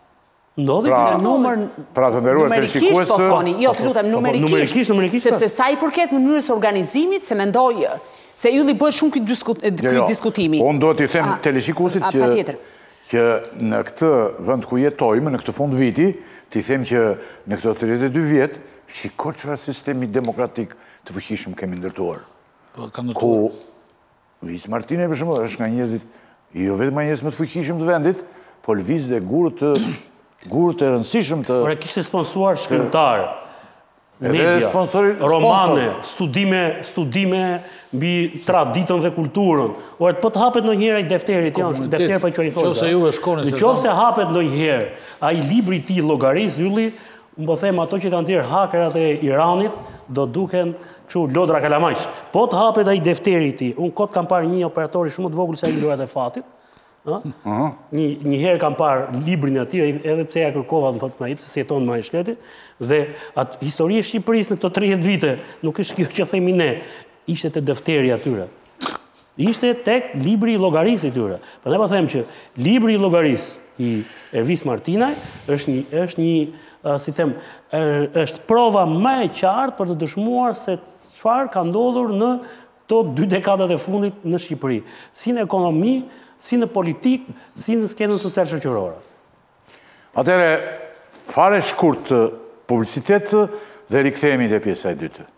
Pra të nderuar televizikues, jo, të lutem, numerikisht, sepse sa i përket mënyrës organizimit, se mendoj se ju li bëhet shumë këtë diskutimi. Unë do t'i them televizikuesit që në këtë vend ku jetojmë, në këtë fund viti, t'i them që në këto 32 vjet, shiko çfarë sistemi demokratik të fuqishëm kemi ndërtuar. Ku Ervis Martinaj për shembull është nga njerëzit, jo vetëm njerëz më të fuqishëm të vendit, po lëviz dhe gurët e rëndësishëm të... Por e kishte sponsuar shkrimtar, media, romane, studime mbi traditën dhe kulturën. Por po të hapet ndonjëherë ai defterit, defteri pa qenë thonë. Në qoftë se hapet ndonjëherë ai libri i tij llogaris, ylli, më them ato që kanë nxjerr hakerat e Iranit do duken kështu lodra kalamajsh. Po të hapet ai defteri i tij. Unë kot kam parë një operatori shumë të vogël se ai lurat e fatit. Një herë kam parë librin e atij, edhe pse ja kërkova në fakt më jep se si jeton më i shkreti, dhe historia e Shqipërisë në këto 30 vite nuk është kjo që themi ne, ishte te defteri atyre. Ishte tek libri i llogarisë i tyre. Prandaj po them që libri i llogarisë i Ervis Martinaj është një si them, është prova më e qartë për të dëshmuar se çfarë ka ndodhur në këto 2 dekadat e fundit në Shqipëri, si në ekonomi, si në politik, si në skenën social shoqërore. Atëre, fare shkurt publicitet dhe rikthehemi te pjesa e dytë.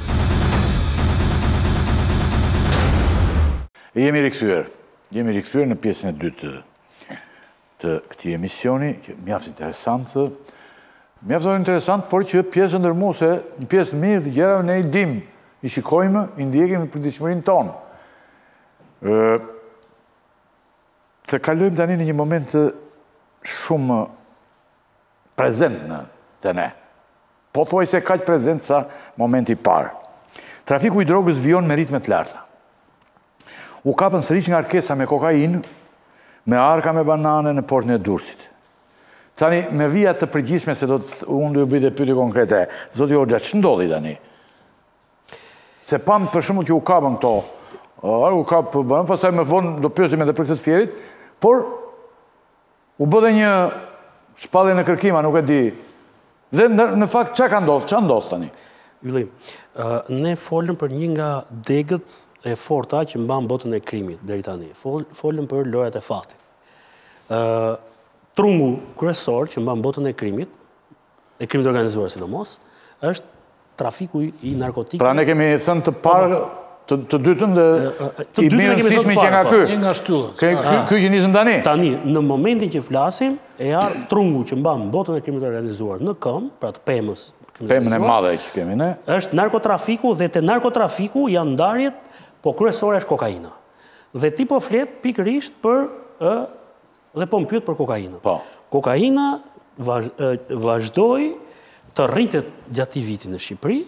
Jemi rikthyer në pjesën e dytë të këtij emisioni, që mjaft interesant, por që pjesë ndërmuese, një pjesë mirë të gjërave ne i dim, i shikojmë, i ndjekim në përditshmërinë tonë. Të kalojmë tani në një moment shumë prezent të ne. Po thuaj se kaq prezent sa momenti i parë. Trafiku i drogës vijon me ritme të larta. U kapën sërish nga arkesa me kokainë, me arka me banane në portën e Durrësit. Tani, me vija të përgjithshme se unë do ju bëj dhe pyetje konkrete. Zoti Hoxha, ç'ndodhi tani? Se pam për shumë që u kapën këto, u kapë bënë, pasaj me vonë do pjosim edhe për këtë fjerit, por u bëdhe një shpallje në kërkima, nuk e di. Dhe në fakt, që ka ndodhë? Që ndodhë tani? Ylli, ne folëm për një nga degët e forta që mban botën e krimit deri tani. Folëm për lojrat e faktit. Trungu kryesor që mban botën e krimit organizuar sidomos, është trafiku i narkotikëve. Pra ne kemi thënë të parë, të dytën dhe i mirë nësishmi që nga ky. Një nga shtyllët. Ky që nisëm tani. Tani, në momentin që flasim, e arë trungu që mban botën e krimit organizuar në këmbë, pra të pemës, Pemën e madhe që kemi, ne? është narkotrafiku dhe te narkotrafiku janë ndarjet, po kryesore është kokaina. Dhe ti po flet pikërisht për, dhe po më pyet për kokaina. Kokaina vazhdoi të rritet gjatë vitit në Shqipëri,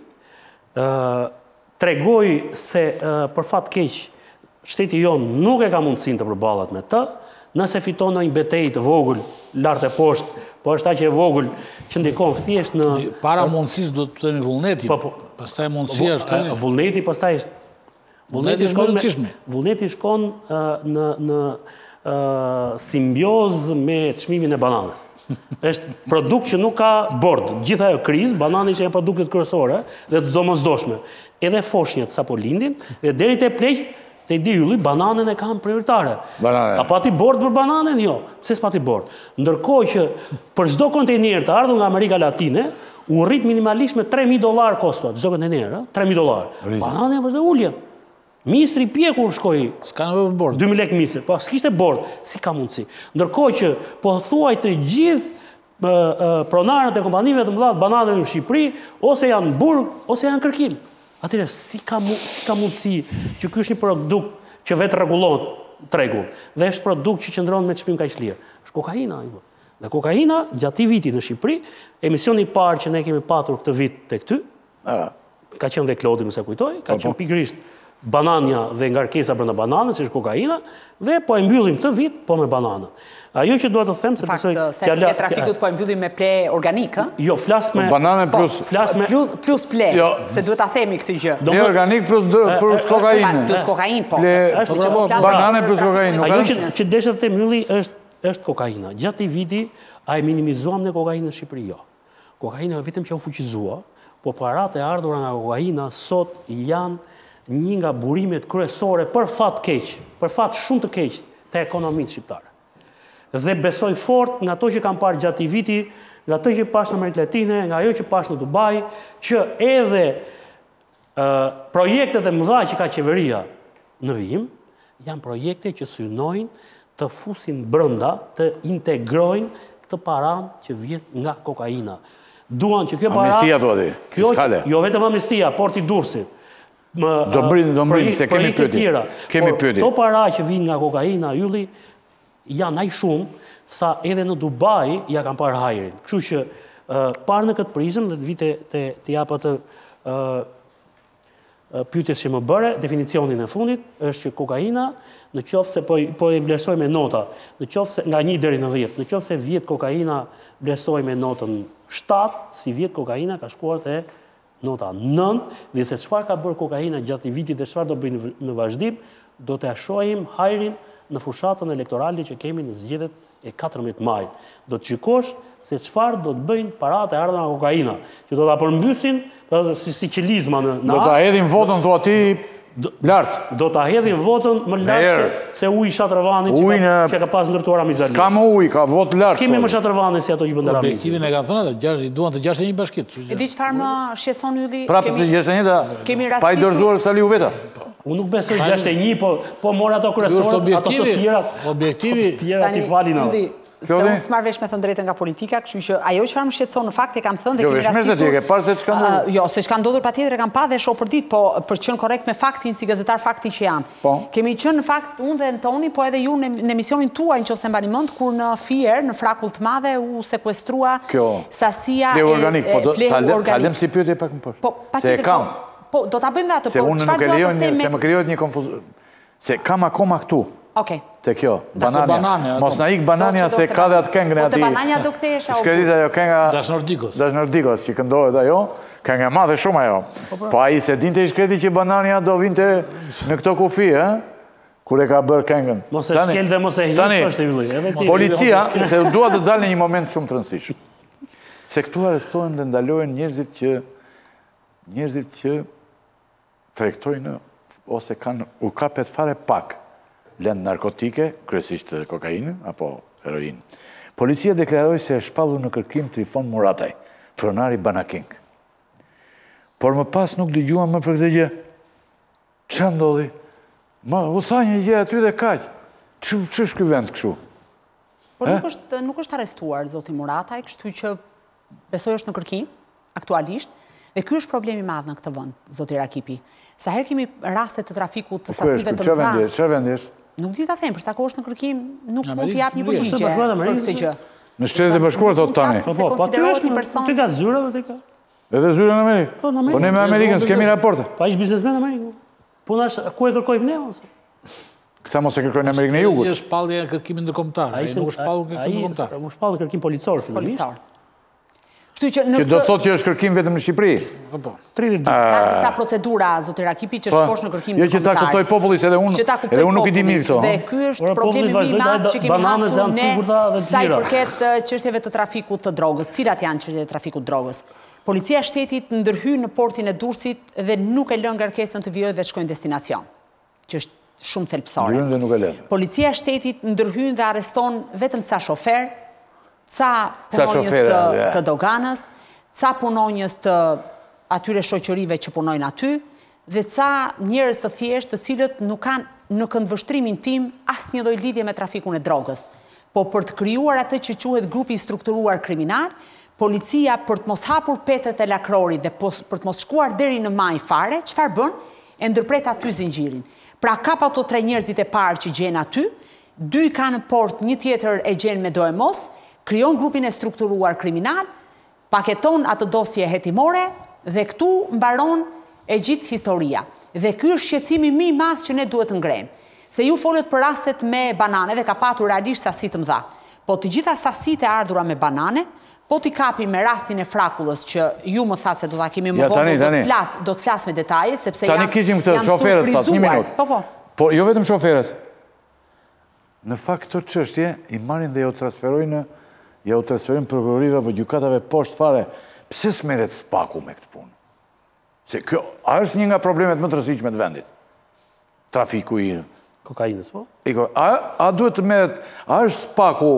tregoj se për fat keq shteti jonë nuk e ka mundësin të përballat me të, nëse fiton në një betejë të vogël lart e poshtë, po është aq e vogël që ndikon thjesht në para mundësisë do të themi vullneti. Pastaj mundësia është vullneti, pastaj është vullneti shkon në simbiozë me çmimin e bananës. Është produkt që nuk ka bord. Gjithë ajo krizë, banani që janë produktet kryesore dhe të domosdoshme. Edhe foshnjët sapo lindin dhe deri te pleqt te di ylli, bananën e kanë prioritare. A pati bord për bananën? Jo. Pse s'pati bord? Ndërkohë që për çdo kontejner të ardhur nga Amerika Latine, u rrit minimalisht me $3.000 kosto, çdo kontejner, $3.000. Banana vazhdoi ulje. Misri pjekur shkoi. S'ka nevojë për bord. 2.000 lekë misri, po s'kishte bord, si ka mundësi. Ndërkohë që po thuaj të gjithë pronarët e kompanive të mëdha të bananëve në Shqipëri, ose janë burg, ose janë kërkim. Atëherë, si ka mundësi që ky është një produkt që vetë rregullon tregun dhe është produkt që qëndron me çmim kaq lirë? Është kokaina. Dhe kokaina gjatë vitit në Shqipëri, emisioni i parë që ne kemi patur këtë vit tek ty, ka qenë dhe Klodi, mëse kujtoj, ka qenë pikërisht banania dhe ngarkesa brenda bananës, është kokaina, dhe po e mbyllim këtë vit po me bananën. Ajo që duhet të them se besoj se ke trafikut po e mbyllim me ple organik, ë? Jo, flas me banane plus ple, se duhet ta themi këtë gjë. Ple organik plus kokainë. Plus kokainë, po. Banane plus kokainë. Ajo që desha të them ylli është kokaina. Gjatë viti a e minimizuam në kokainë në Shqipëri? Jo. Kokaina vetëm që u fuqizua, po paratë e ardhura nga kokaina sot janë një nga burimet kryesore për fat keq, për fat shumë të keq të ekonomisë shqiptare. Dhe besoj fort nga ato që kam parë gjatë viti, nga ato që pash në Amerikën Latine, nga ajo që pash në Dubai, që edhe projektet e mëdha që ka qeveria në vijim, janë projekte që synojnë të fusin brenda, të integrojnë këtë paran që vjen nga kokaina. Duan që kjo para... Amnistia thua ti, fiskale. Jo vetëm amnistia, Porti Durrësit. Do mbrim, se kemi pyetje. To para që vinë nga kokaina, ylli, janë aq shumë sa edhe në Dubai ja kanë parë hajrin. Kështu që parë në këtë prizëm dhe të vite të jap atë pyetjes që më bëre, definicionin e fundit është që kokaina, në qoftë se po e vlerësoj me nota, në qoftë se nga 1 deri në 10, në qoftë se vjet kokaina vlerësoj me notën 7, si vjet kokaina ka shkuar te nota 9, dhe se çfarë ka bërë kokaina gjatë vitit dhe çfarë do bëjnë në vazhdim, do të shohim hajrin në fushatën elektorale që kemi në zgjedhjet e 14 maj. Do të shikosh se çfarë do të bëjnë paratë e ardhura nga kokaina, që do ta përmbysin si qelizma në do ta hedhin votën thua ti lart. Do ta hedhin votën më lart se uji Shatrovanit që ka pas ndërtuar Amizali. Ska më ujë, ka votë lart. S'kemi më Shatrovanit si ato që bën Rami. Objektivin e kanë thënë ata, duan të 61 bashkit. E di çfarë më shqetëson ylli? Prapë të 61 pa i dorëzuar Saliu veta. Unë nuk besoj 61, po mor ato kryesor, ato të tjera. Objektivi ti falin ato. Se unë s'marr vesh me thënë drejtën nga politika, kështu që ajo çfarë më shqetëson në fakt e kam thënë dhe kemi rastisur. Jo, se çka ndodhur patjetër e kam pa dhe shoh për ditë, po për të qenë korrekt me faktin si gazetar fakti që janë. Kemi qenë në fakt unë dhe Antoni, po edhe ju në emisionin tuaj nëse mbani mend, kur në Fier, në Frakull të Madhe u sekuestrua sasia e organik, po ta lëm si pyetje pak më poshtë. Po patjetër. Po do ta bëjmë atë, po çfarë do të themi? Se më krijohet një konfuzion. Se kam akoma këtu Okej. Te kjo, banania. Mos na ik banania se ka dhe atë këngën e Po ati. te banania do kthehesh apo? Shkredit ajo kënga... Dash Nordikos. Dash Nordikos, që këndohet ajo. Kënga e madhe shumë ajo. Po ai se dinte i shkreti që banania do vinte në këto kufi, kur e ka bërë këngën. Mos e shkel dhe mos e hinë, është i vëllë. Policia, se dua të dalë në një moment shumë të rëndësishëm. Se këtu arrestohen dhe ndalohen njerëzit që tregtojnë ose kanë u kapet fare pak lëndë narkotike, kryesisht kokainë apo heroinë. Policia deklaroi se e shpallur në kërkim Trifon Murataj, pronari Banaking. Por më pas nuk dëgjuam më për këtë gjë. Ç'a ndodhi? Ma, u tha një gjë aty dhe kaq. Ç'është ky vend kështu? Por nuk është arrestuar zoti Murataj, kështu që besoj është në kërkim aktualisht. Dhe ky është problemi i madh në këtë vend, zoti Rakipi. Sa herë kemi raste të trafikut të sasive të mëdha. Çfarë vendi është? Nuk di ta them, për sa kohë është në kërkim, nuk mund të jap një përgjigje për këtë gjë. Në Shtetet e Bashkuara thotë tani. Po aty është një person. Ti ka zyra dhe ti ka. Edhe zyra në Amerikë. Po ne me Amerikën s'kemi raporte. Pa ish biznesmen në Amerikë. Po na ku e kërkojmë ne ose? Këta mos e kërkojnë në Amerikën e Jugut. Ai është shpallje e kërkimit ndërkombëtar. Ai nuk është shpallur kërkim ndërkombëtar. Ai është shpallë kërkim policor fillimisht. Që do të thotë që është kërkim vetëm në Shqipëri. Po. 30 ditë. Ka disa procedura, zoti Rakipi, që shkosh në kërkim ndërkombëtar. Jo që ta kuptoj populli, se edhe unë nuk i di mirë këto. Dhe ky është problemi më i madh që kemi hasur ne sa i përket çështjeve të trafikut të drogës. Cilat janë çështjet e trafikut të drogës? Policia e shtetit ndërhyn në portin e Durrësit dhe nuk e lën ngarkesën të vijojë dhe të shkojnë në destinacion, që është shumë thelpsore. Policia e shtetit ndërhyn dhe arreston vetëm ca shofer, ca punonjës të doganës, ca punonjës të atyre shoqërive që punojnë aty, dhe ca njerëz të thjeshtë të cilët nuk kanë në këndvështrimin tim asnjë lloj lidhje me trafikun e drogës. Po për të krijuar atë që quhet grupi i strukturuar kriminal, policia për të mos hapur petët e lakrorit dhe për të mos shkuar deri në maj fare, çfarë bën? E ndërpret aty zinxhirin. Pra kap ato 3 njerëzit e parë që gjen aty, 2 kanë në port, një tjetër e gjen me do e mos, krijon grupin e strukturuar kriminal, paketon atë dosje hetimore dhe këtu mbaron e gjithë historia. Dhe ky është shqetësimi më i madh që ne duhet të ngrejmë. Se ju folët për rastet me banane dhe ka patur realisht sasi të mëdha. Po të gjitha sasitë e ardhura me banane, po t'i kapi me rastin e Frakullës që ju më thatë se do t'a kemi më vonë, do të flas me detaje, sepse janë surprizuar. Po, jo vetëm shoferët. Në fakt këto çështje i marrin dhe ja u transferojnë prokurorive apo gjykatave poshtë fare. Pse s'merret spaku me këtë punë? Se kjo është një nga problemet më të rëndësishme të vendit. Trafiku i kokainës, po? A duhet të merret, a është spaku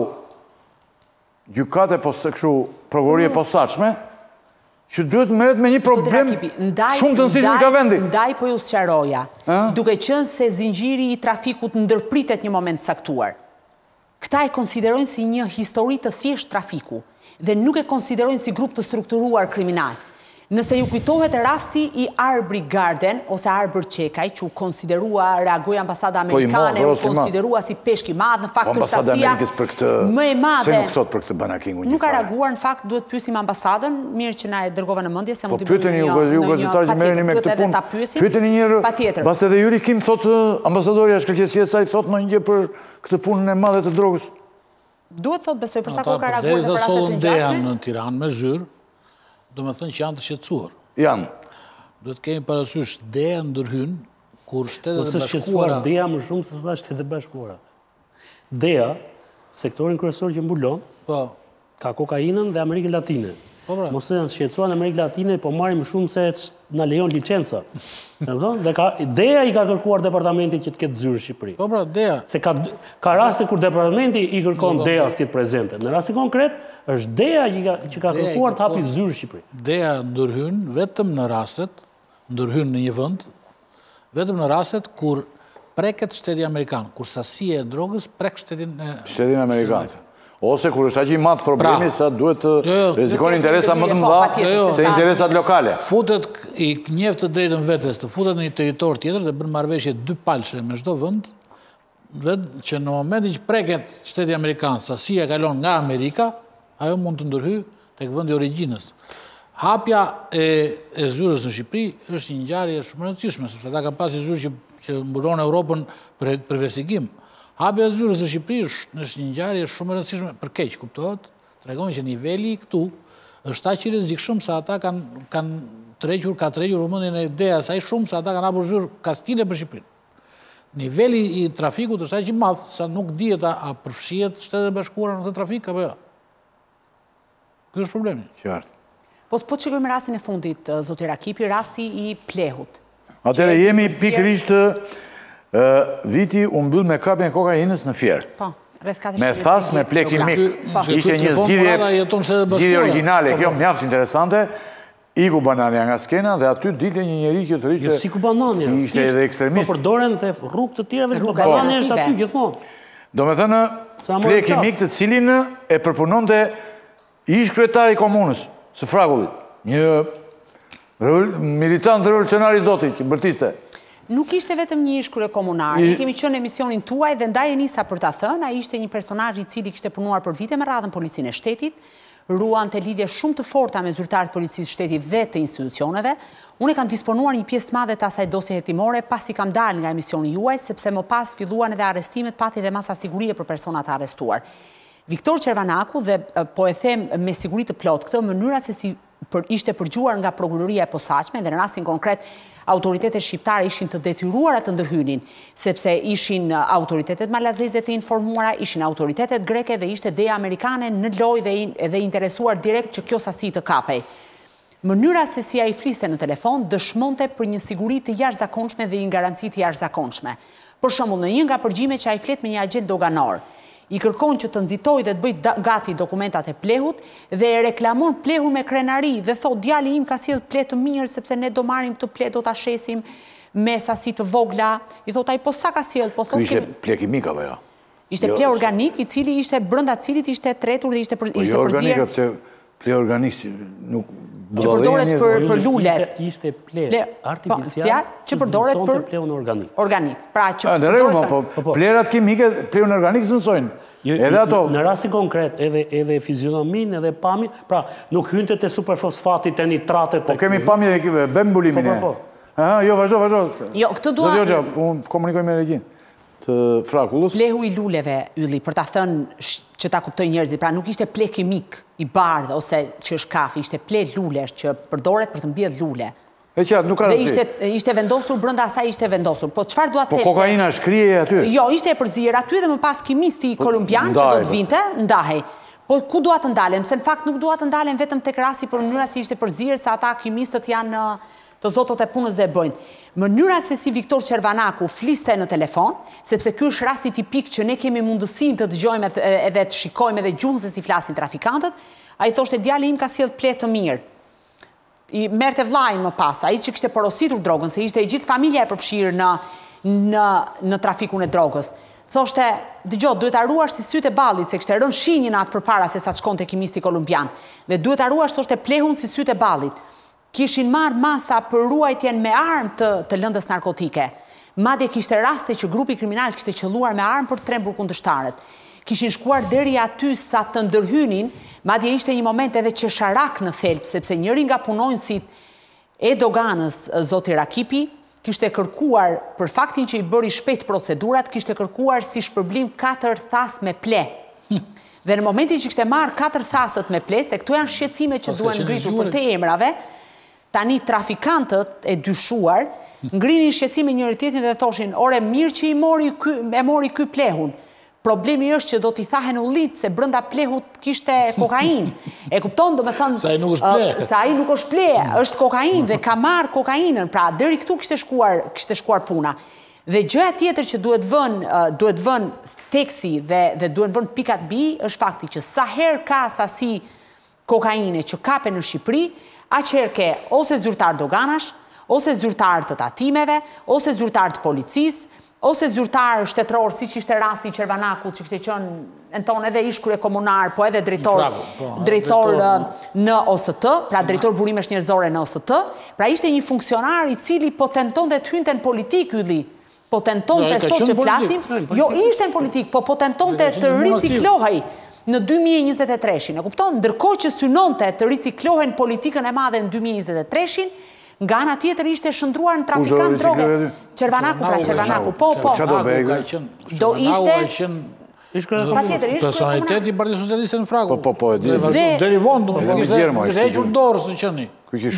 gjykate po se kështu prokurorie posaçme, që duhet të merret me një problem shumë të rëndësishëm ka vendi. Ndaj po ju sqaroja, duke qenë se zinxhiri i trafikut ndërpritet një moment caktuar. Këta e konsiderojnë si një histori të thjesht trafiku dhe nuk e konsiderojnë si grup të strukturuar kriminal. Nëse ju kujtohet rasti i Arbery Garden ose Arbër Qekaj, që u konsiderua, reagoi ambasada amerikane, u konsiderua si peshk i madh, në fakt është sasia më e madhe. Se nuk thot për këtë Banakingu një fare? Nuk ka reaguar, në fakt duhet pyesim ambasadën, mirë që na e dërgova në mendje se mund të bëjmë një patjetër, pyeteni njëherë, bas edhe Yuri Kim thot ambasadori shkëlqësia e saj thot në një gjë për këtë punën e madhe të drogës. Duhet thot besoj për sa kohë ka reaguar në rastet të ngjashme. Në Tiranë me zyrë, do me thënë që janë të shqetësuar. Janë. Duhet kemi parasysh DEA ndërhyn, kur Shtetet e Bashkuara... shqetësuar DEA më shumë se sa Shtetet e Bashkuara. DEA, sektorin kryesor që mbulon, ka kokainën dhe Amerikën Latine. Mos e janë shqetësuar në Amerikën Latine, po marrim shumë se na lejon licenca. Dhe DEA i ka kërkuar departamentit që të ketë zyrë Shqipëri. Po pra, DEA. Se ka raste kur departamenti i kërkon DEA si të prezente. Në rasti konkret, është DEA që ka kërkuar të hapi zyrë Shqipëri. DEA ndërhyn vetëm në rastet, ndërhyn në një vend, vetëm në rastet kur preket shteti Amerikan, kur sasia e drogës prek shtetin Amerikan. Ose kur është aq i madh problemi sa duhet të rrezikojnë interesa më të mëdha se interesat lokale. Futet i njeh të drejtën vetes, të futet në një territor tjetër dhe bën marrëveshje dy palshe me çdo vend, vetë që në momentin që preket shteti amerikan, sasia kalon nga Amerika, ajo mund të ndërhyjë tek vendi i origjinës. Hapja e zyrës në Shqipëri është një ngjarje shumë e rëndësishme, sepse ata kanë pasur zyrë që mbulon Europën për investigim. Hapja e zyrës së Shqipërisë është një ngjarje shumë e rëndësishme për keq, kuptohet? Tregon që niveli këtu është aq i rrezikshëm se ata ka tërhequr vëmendjen e ideja sa i shumë se ata kanë hapur zyrë kastile për Shqipërinë. Niveli i trafikut është aq i madh sa nuk dihet a përfshihet Shtetet e Bashkuara në këtë trafik apo jo. Ky është problemi. Qartë. Po të shikojmë rastin e fundit, zoti Rakipi, rasti i plehut. Atëherë jemi pikërisht viti u mbyll me kapjen e kokainës në Fier. Po, rreth 400. Me thas me plek kimik. Ishte një zgjidhje origjinale, kjo mjaft interesante. Iku Banania nga skena dhe aty dilte një njeri që të ishte... Jo, si ku Banania. Ishte edhe ekstremist. Po përdoren dhe rrugë të tjereve, po Banania është aty gjithmonë. Do me thënë, plek kimik të cilin e përpunonte ish kryetari i komunës, së Frakullit. Një militant revolucionar i Zotit, që bërtiste. Nuk ishte vetëm një ish kryekomunar, ne kemi qenë në emisionin tuaj dhe ndaj e nisa për ta thënë, ai ishte një personazh i cili kishte punuar për vite me radhën policinë e shtetit, ruan të lidhje shumë të forta me zyrtarët policisë shtetit dhe të institucioneve. Unë kam disponuar një pjesë të madhe të asaj dosje hetimore pasi kam dalë nga emisioni juaj, sepse më pas filluan edhe arrestimet, pati dhe masa sigurie për personat arrestuar. Viktor Qervanaku, dhe po e them me siguri të plot, këtë mënyra se si ishte përgjuar nga prokuroria e posaçme, dhe në rastin konkret autoritetet shqiptare ishin të detyruara të ndërhynin, sepse ishin autoritetet malazeze të informuara, ishin autoritetet greke dhe ishte deja amerikane në lojë dhe interesuar direkt që kjo sasi të kapej. Mënyra se si ai fliste në telefon dëshmonte për një siguri të jashtëzakonshme dhe një garanci të jashtëzakonshme. Për shembull, në një nga përgjimet që ai flet me një agent doganor, i kërkon që të nxitoj dhe të bëj gati dokumentat e plehut dhe e reklamon plehun me krenari dhe thot djali im ka sjell pleh të mirë sepse ne do marrim këtë pleh do ta shesim me sasi të vogla. I thot ai po sa ka sjell? Po thot ishte pleh kimik apo jo? Ishte pleh organik i cili ishte brenda cilit ishte tretur dhe ishte përzier. Jo organik, pse pleh organik nuk që përdoret për lule. Ishte pleh artificial që përdoret për plehun organik. Organik. Pra që në rregull, po plerat kimike, plehun organik zënsojnë. Edhe ato. Në rastin konkret, edhe fizionomin, edhe pamjen, pra nuk hynte te superfosfatit e nitratet. Po kemi pamje dhe bëm mbulimin e. Jo, vazhdo. Jo, këtë dua. Unë komunikoj me regjin të Frakullës. Plehu i luleve, Ylli, për ta thënë që ta kuptoj njerëzit, pra nuk ishte pleh kimik i bardhë ose që është kafe, ishte pleh lulesh që përdoret për të mbjellë lule. E qartë, nuk ka rëndësi. Dhe ishte vendosur, brenda asaj ishte vendosur. Po çfarë dua të them? Po kokaina shkrije aty? Jo, ishte e përzier aty dhe më pas kimisti kolumbian që do të vinte, ndahej. Po ku dua të ndalem? Se në fakt nuk dua të ndalem vetëm tek rasti për mënyra si ishte përzier, se ata kimistët janë të zotët e punës dhe e bëjnë. Mënyra se si Viktor Qervanaku fliste në telefon, sepse ky është rasti tipik që ne kemi mundësinë të dëgjojmë edhe të shikojmë edhe gjuhën se si flasin trafikantët, ai thoshte djali im ka sjell pleh të mirë. I merrte vllajin më pas, ai që kishte porositur drogën, se ishte e gjithë familja e përfshirë në trafikun e drogës. Thoshte, dëgjoj, duhet ta ruash si sytë e ballit, se kishte rënë shinjën atë përpara se sa të shkonte kimisti kolumbian. Dhe duhet ta ruash, thoshte, plehun si sytë e ballit. Kishin marrë masa për ruajtjen me armë të lëndës narkotike. Madje kishte raste që grupi kriminal kishte qelluar me armë për të trembur kundërshtarët. Kishin shkuar deri aty sa të ndërhynin, madje ishte një moment edhe qesharak në thelb, sepse njëri nga punonjësit e doganës, zoti Rakipi, kishte kërkuar, për faktin që i bëri shpejt procedurat, kishte kërkuar si shpërblim 4 thas me pleh. Dhe në momentin që kishte marrë 4 thasët me pleh, se këto janë shqetësime që duhen ngritur për të emrave, tani trafikantët e dyshuar ngrinin shqetësime njëri tjetrin dhe thoshin, ore mirë që e mori ky plehun. Problemi është që do t'i thahen ullit se brenda plehut kishte kokain. E kupton, do me thënë... Sa ai nuk është pleh. Sa ai nuk është pleh, është kokain dhe ka marrë kokainën. Pra, deri këtu kishte shkuar puna. Dhe gjëja tjetër që duhet vën theksi dhe duhet vën pikat bi, është fakti që sa herë ka sasi kokaine që kape në Shqipëri, aqherë ke ose zyrtar doganash, ose zyrtar të tatimeve, ose zyrtar të policisë, ose zyrtar shtetëror, si që ishte rasti Qervanaku, që kishte qenë në tonë edhe ish kryekomunar, po edhe drejtor në OST, pra drejtor burimesh njerëzore në OST, pra ishte një funksionar i cili po tenton të hynte në politik, Ylli, po tenton të sot që flasim, jo ishte në politik, po tenton të riciklohej në 2023-shin, e kupton? Ndërkohë që synonte të riciklohen politikën e madhe në 2023-shin, Nga ana tjetër ishte shëndruar në trafikant droge. Qervanaku. Po. Do ishte... Personaliteti i Partisë Socialiste në Fragu. Po, e di. Deri vonë, ishte hequr dorë së qëni.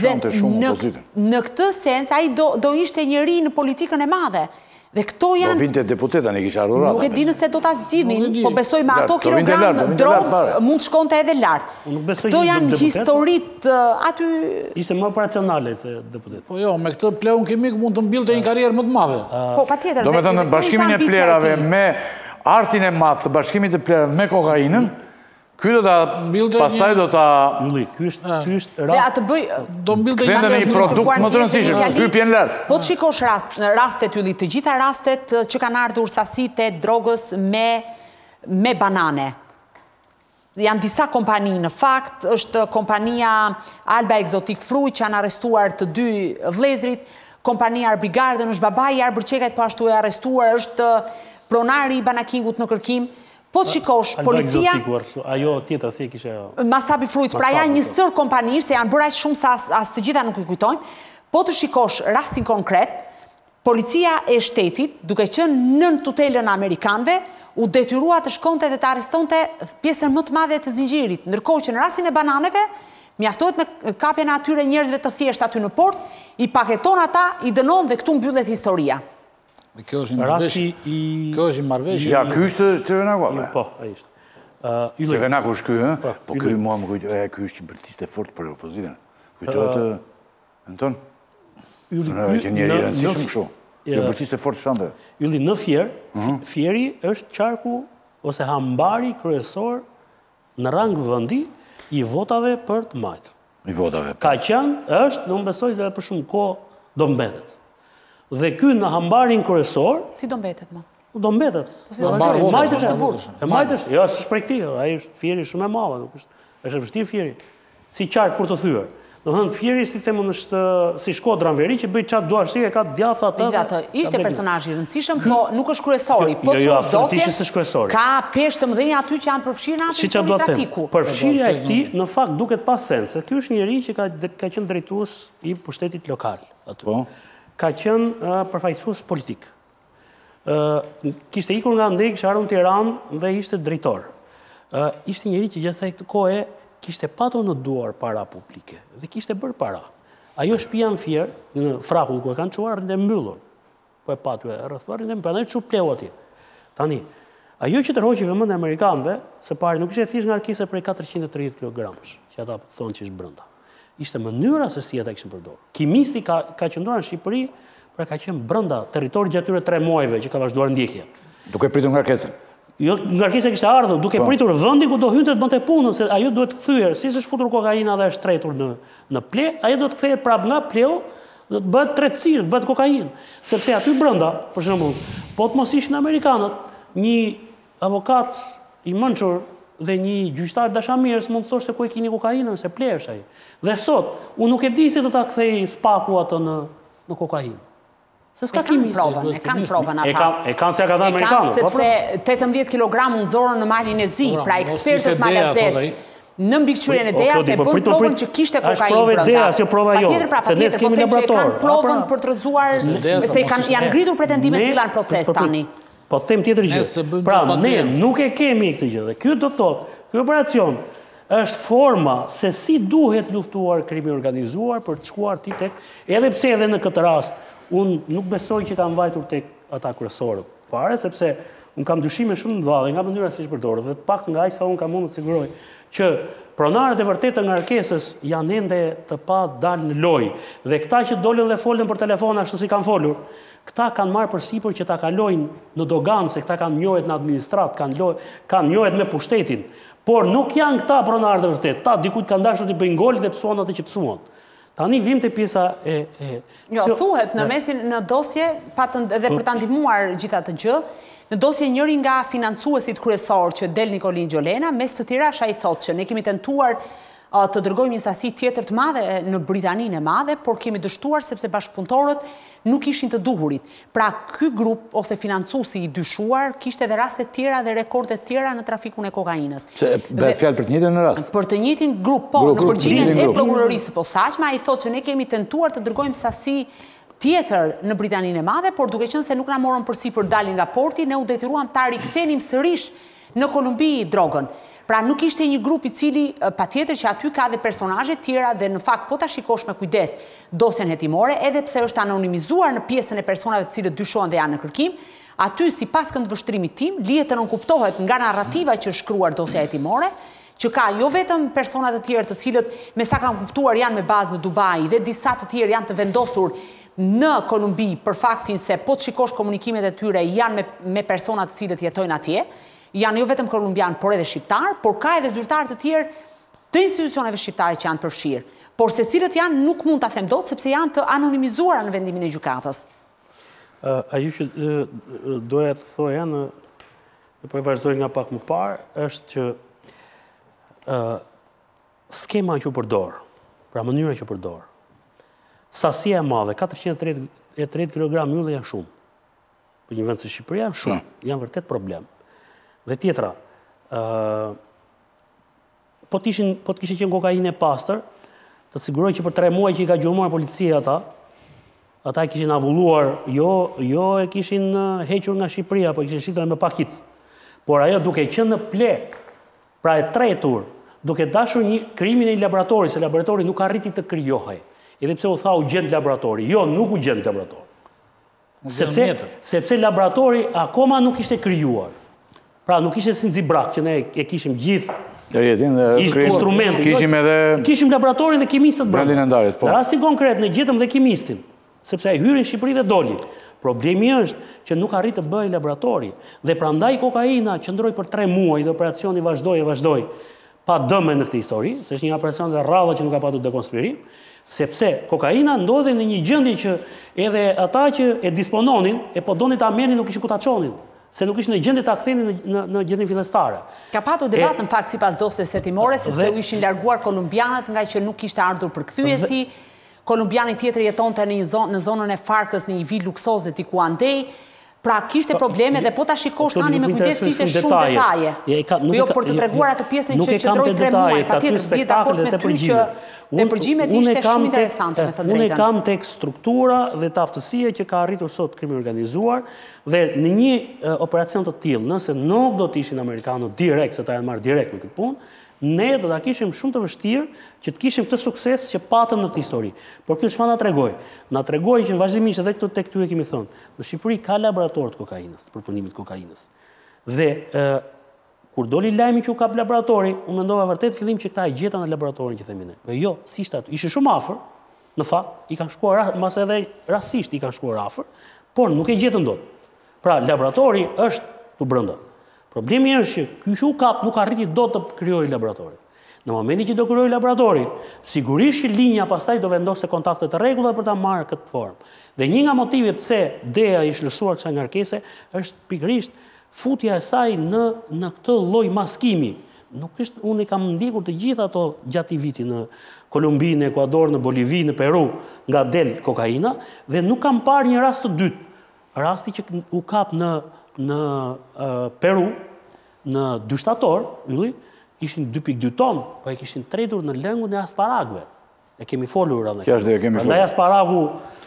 Në këtë sens, ai do ishte njëri në politikën e madhe. Dhe këto janë... Do vinte deputeta, një kisha ardhur Nuk e di nëse do ta zgjidhin, po besoj me ato kilogram drogë mund shkonte edhe lart. Këto janë historitë aty... Ishte më operacionale se deputet. Po jo, me këtë pleun kimik mund të mbillte një karrierë më të madhe. Po, patjetër. Do me thënë, bashkimin e plerave me artin e madh të bashkimit të plerave me kokainën, ky do ta pastaj do ta ky është rast. Atë bëj do mbillte një produkt më të rëndësishëm, hypjen lart. Po të shikosh rastet ylli, të gjitha rastet që kanë ardhur sasitë drogës me banane. Janë disa kompani, në fakt, është kompania Alba Exotic Fruit që janë arrestuar të 2 vëllezrit, kompania Arbi Garden, është babai i Arbër Çekajt, po ashtu e arrestuar, është pronari i Banakingut në kërkim. Po të shikosh, policia... Ajo tjetër, si e kishe... Masabi Fruit, pra janë një sër kompanish, se janë bëraj shumë sa as të gjitha nuk i kujtojnë. Po të shikosh rastin konkret, policia e shtetit, duke qenë nën tutelën amerikanëve, u detyrua të shkonte dhe të arrestonte pjesën më të madhe të zinxhirit. Ndërkohë që në rastin e bananeve, mjaftohet me kapjen e atyre njerëzve të thjesht aty në port, i paketon ata, i dënon dhe këtu mbyllet historia. Kjo është i marrëveshje. Ja, ky është Qervenaku. Po, ai është. Qervenaku është ky, ëh? Po ky mua më kujtohet, ky është bërtiste fort për opozitën. Kujtohet Anton? Ylli njëri i rëndësishëm kështu. Jo bërtiste fort shande. Ylli në Fieri është qarku ose hambari kryesor në rang vendi i votave për të majtë. I votave. Ka qenë, është, në më besoj dhe për shumë kohë do mbetet. Dhe ky në hambarin kryesor... Si do mbetet, ma? Do mbetet. Majtësh e majtësh. Jo, së shprekti, aji është Fieri shumë e madhe, është vështirë Fieri. Si qark për të thyer. Do thënë Fieri, si themun është, si Shkodra në veri, që bëjt qatë duar shtike, ka djatha të... Ishte personazh i rëndësishëm, po nuk është kryesori. Po që është dosje, ka peshë të mëdhenj aty që janë përfshirë aty që në trafiku. Përfshirja e këtij, në fakt, duket pas sens, se ky është njeri që ka qenë drejtues i pushtetit lokal. Ka qenë përfaqësues politik. Kishte ikur nga ndej, kishte ardhur në Tiranë dhe ishte drejtor. Ishte njëri që gjatë kësaj kohe kishte patur në duar para publike dhe kishte bërë para. Ajo shtëpia në Fier, në Frakull ku e kanë çuar dhe mbyllur. Po e patur e rrethuar dhe prandaj çu pleu atje. Tani, ajo që tërhoqi vëmendjen e amerikanëve, së pari nuk ishte thjesht ngarkesa prej 430 kg, që ata thonë që është brenda. Ishte mënyra se si ata kishin përdorur. Kimisti ka qëndruar në Shqipëri, pra ka qenë brenda territorit gjatë atyre 3 muajve që ka vazhduar ndjekja. Duke pritur ngarkesën. Jo, ngarkesa kishte ardhur, duke pritur vendin ku do hynte të bënte punën, se ajo duhet kthyer, si është futur kokaina dhe është tretur në ple, ajo duhet kthehet prapë nga pleu, do të bëhet tretësirë, të bëhet kokainë. Sepse aty brenda, për shembull, po të mos ishin amerikanët, një avokat i mençur dhe një gjyqtar dashamirës mund të thoshte ku e keni kokainën, se ple është ai. Dhe sot, unë nuk e di si do ta kthej spaku atë në kokainë. Se s'ka kimi. E kanë provën ata. E kanë se ka dhënë amerikanët. Sepse 18 kg nxorën në malin e Zi, pra ekspertët malazes në mbikëqyrjen e Deas e bën provën që kishte kokainë. Është provë Deas, jo prova jo. Se ne kemi laborator. Kanë provën për të rrëzuar, se janë ngritur pretendime të tilla në proces tani. Po them tjetër gjë. Pra ne nuk e kemi këtë gjë. Dhe ky do thotë, ky operacion është forma se si duhet luftuar krimi organizuar për të shkuar ti tek, edhe pse edhe në këtë rast unë nuk besoj që kam vajtur tek ata kryesorët fare, sepse unë kam dyshime shumë të valla nga mënyra si është përdorur dhe të paktën nga aq sa unë kam mundur të siguroj që pronarët e vërtetë të ngarkesës janë ende të pa dalë në lojë dhe këta që dolën dhe folën për telefon ashtu si kanë folur, këta kanë marrë përsipër që ta kalojnë në dogan se këta kanë njohet në administrat, kanë njohet me pushtetin, por nuk janë këta pronarët e vërtetë. Ta dikujt kanë dashur të bëjnë gol dhe psuan atë që psuan. Tani vim të pjesa e... Jo, thuhet në mesin në dosje, dhe për të ndihmuar gjitha të gjë, në dosje njëri nga financuesit kryesor që del Nikolin Gjolena, mes të tjera ai thotë që ne kemi tentuar të dërgojmë një sasi tjetër të madhe në Britaninë e Madhe, por kemi dështuar sepse bashkëpunëtorët nuk ishin të duhurit. Pra, ky grup ose financuesi i dyshuar kishte edhe raste tjera dhe rekorde tjera në trafikun e kokainës. Fjalë për të njëjtën në rast? Për të njëjtin grup, po, në përgjigjen e prokurorisë posaçme, ai thotë që ne kemi tentuar të dërgojmë sasi tjetër në Britaninë e Madhe, por duke qenë se nuk na morën përsipër dalin nga porti, ne u detyruam ta rikthenim sërish në Kolumbi drogën. Pra nuk ishte një grup i cili patjetër që aty ka dhe personazhe tjera dhe në fakt po ta shikosh me kujdes dosjen hetimore, edhe pse është anonimizuar në pjesën e personave të cilët dyshohen dhe janë në kërkim, aty sipas këndvështrimit tim lihet të nënkuptohet nga narrativa që është shkruar dosja hetimore, që ka jo vetëm persona të tjerë të cilët me sa kanë kuptuar janë me bazë në Dubai dhe disa të tjerë janë të vendosur në Kolumbi për faktin se po të shikosh komunikimet e tyre janë me persona të cilët jetojnë atje, janë jo vetëm kolumbian, por edhe shqiptar, por ka edhe zyrtarë të tjerë të institucioneve shqiptare që janë përfshirë. Por se cilët janë nuk mund ta them dot sepse janë të anonimizuara në vendimin e gjykatës. Ajo që doja të thoja po e vazhdoj nga pak më parë, është që skema që përdor, pra mënyra që përdor, sasia e madhe, 430 kg ylle janë shumë. Për një vend si Shqipëria janë shumë, janë vërtet problem. Dhe tjetra, po të kishe qenë kokainë e pastër, të siguroj që për 3 muaj që i ka gjurmuar policia ata e kishin avulluar, jo e kishin hequr nga Shqipëria, po e kishin shitur me pakic. Por ajo duke qenë në plek, pra e tretur, duke dashur një krimin e laboratori, se laboratori nuk arriti të krijohej. Edhe pse u tha u gjend laboratori. Jo, nuk u gjend laboratori. Sepse laboratori akoma nuk ishte krijuar. Pra nuk ishte si Zibrak që ne e kishim gjithë instrumente. Kishim laboratorin dhe kimistët brenda. Në rastin konkret ne gjetëm dhe kimistin, sepse ai hyri në Shqipëri dhe doli. Problemi është që nuk arrit të bëjë laboratori dhe prandaj kokaina qëndroi për 3 muaj dhe operacioni vazhdoi pa dëme në këtë histori, se është një operacion dhe rradha që nuk ka patur dekonspirim, sepse kokaina ndodhe në një gjendje që edhe ata që e dispononin e po donin ta merrnin nuk ishin ku ta çonin. Se nuk ishte në gjendje ta kthenin në gjendjen fillestare. Ka patur debat në fakt sipas dosjes hetimore sepse u ishin larguar kolumbianët nga që nuk kishte ardhur përkthyesi. Kolumbiani tjetër jetonte në zonën e Farkës në një vilë luksoze diku andej. Pra kishte probleme dhe po ta shikosh tani me kujdes kishte shumë detaje. Jo për të treguar atë pjesën që qëndroi 3 muaj, patjetër bie dakord me ty që tepërgjimet ishte shumë interesante me thënë drejtën. Unë kam tek struktura dhe të aftësia që ka arritur sot krimi organizuar dhe në një operacion të tillë, nëse nuk do të ishin amerikanët direkt, se ta janë marrë direkt në këtë punë, ne do ta kishim shumë të vështirë që të kishim këtë sukses që patëm në këtë histori. Por kjo çfarë na tregoi? Na tregoi që vazhdimisht edhe këtu tek ty e kemi thënë, në Shqipëri ka laborator të kokainës, për punimin të kokainës. Dhe kur doli lajmi që u kap laboratori, unë mendova vërtet fillim që këta e gjeta në laboratorin që themi ne. Po jo, si ishte aty. Ishte shumë afër, në fakt, i kanë shkuar mbas edhe rastisht i kanë shkuar afër, por nuk e gjetën dot. Pra laboratori është tu brenda. Problemi është që ky shu kap nuk arriti dot të krijojë laboratori. Në momentin që do krijojë laboratori, sigurisht që linja pastaj do vendoste kontakte të rregulla për ta marrë këtë formë. Dhe një nga motivet pse DEA i shlosuar kësaj ngarkese është pikërisht futja e saj në këtë lloj maskimi. Nuk është, unë kam ndjekur të gjitha ato gjatë vitit në Kolumbi, në Ekuador, në Bolivi, në Peru, nga del kokaina dhe nuk kam parë një rast të dytë. Rasti që u kap në Peru, në 2 shtator, ishin 2.2 ton, po e kishin tretur në lëngun e asparagëve. E kemi folur rreth. Prandaj asparagu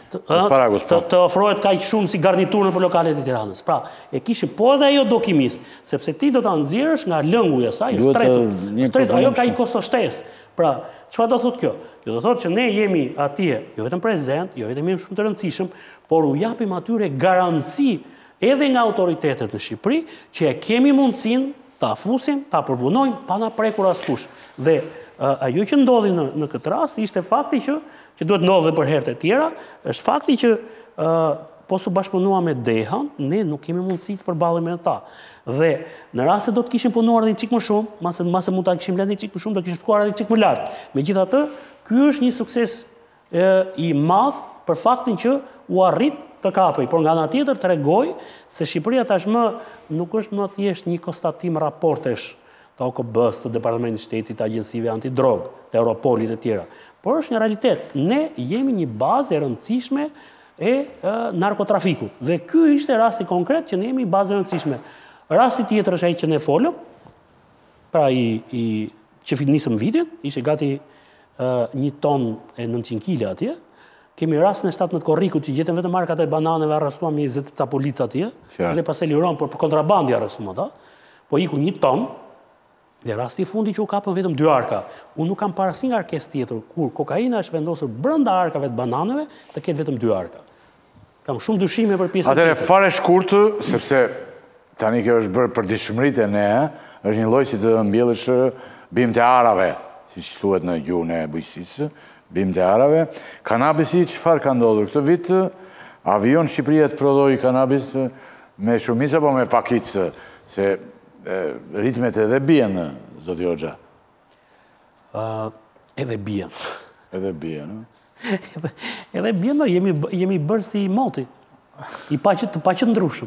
të ofrohet kaq shumë si garniturë për lokalet e Tiranës. Pra, e kishin po edhe ajo do kimist, sepse ti do ta nxjerrësh nga lëngu i saj, është tretur. Ajo ka një kostoshtesë. Pra, çfarë do thotë kjo? Kjo do thotë që ne jemi atje, jo vetëm prezent, jo vetëm jemi shumë të rëndësishëm, por u japim atyre garanci edhe nga autoritetet në Shqipëri, që e kemi mundësinë ta fusim, ta përpunojmë, pa na prekur askush. Dhe ajo që ndodhi në këtë rast ishte fakti që duhet ndodhe për herët e tjera, është fakti që po su bashkëpunua me DEA-n, ne nuk kemi mundësi të përballemi me ta. Dhe në rast se do të kishim punuar edhe një çik më shumë, mase mund ta kishim lënë një çik më shumë, do kishim shkuar edhe një çik më lart. Megjithatë, ky është një sukses i madh për faktin që u arrit të kapej, por nga ana tjetër tregoj se Shqipëria tashmë nuk është më thjesht një konstatim raportesh të OKB-s, të Departamentit të Shtetit, të agjencive antidrog, të Europolit e tjera, por është një realitet. Ne jemi një bazë e rëndësishme e narkotrafikut. Dhe ky ishte rasti konkret që ne jemi bazë e rëndësishme. Rasti tjetër është ai që ne folëm, pra që nisëm vitin, ishte gati 1 ton e 900 kg atje. Kemi rastin e 17 korrikut që gjetën vetëm markat e bananeve, arrestuam 20 ca polica atje, dhe pas e liron, por për kontrabandi arrestuam ata, po iku 1 ton, dhe rasti i fundi që u kapën vetëm 2 arka. Unë nuk kam parë asnjë arkesë tjetër, kur kokaina është vendosur brenda arkave të bananeve, të ketë vetëm 2 arka. Kam shumë dyshime për pjesën tjetër. Atëre fare shkurtë, sepse tani kjo është bërë për dishmëritë e ne, është një lloj si të mbjellësh bimë të arave, si që thuhet në gjuhën e bujqësisë, bimë të arave. Kanabisi, çfarë ka ndodhur këtë vit? Avion Shqipëria të prodhoi kanabis me shumicë apo me pakicë, se ritmet edhe bien, zoti Hoxha? Edhe bien. Edhe bien, Edhe bien, jemi bërë si moti, të paqët ndrushëm.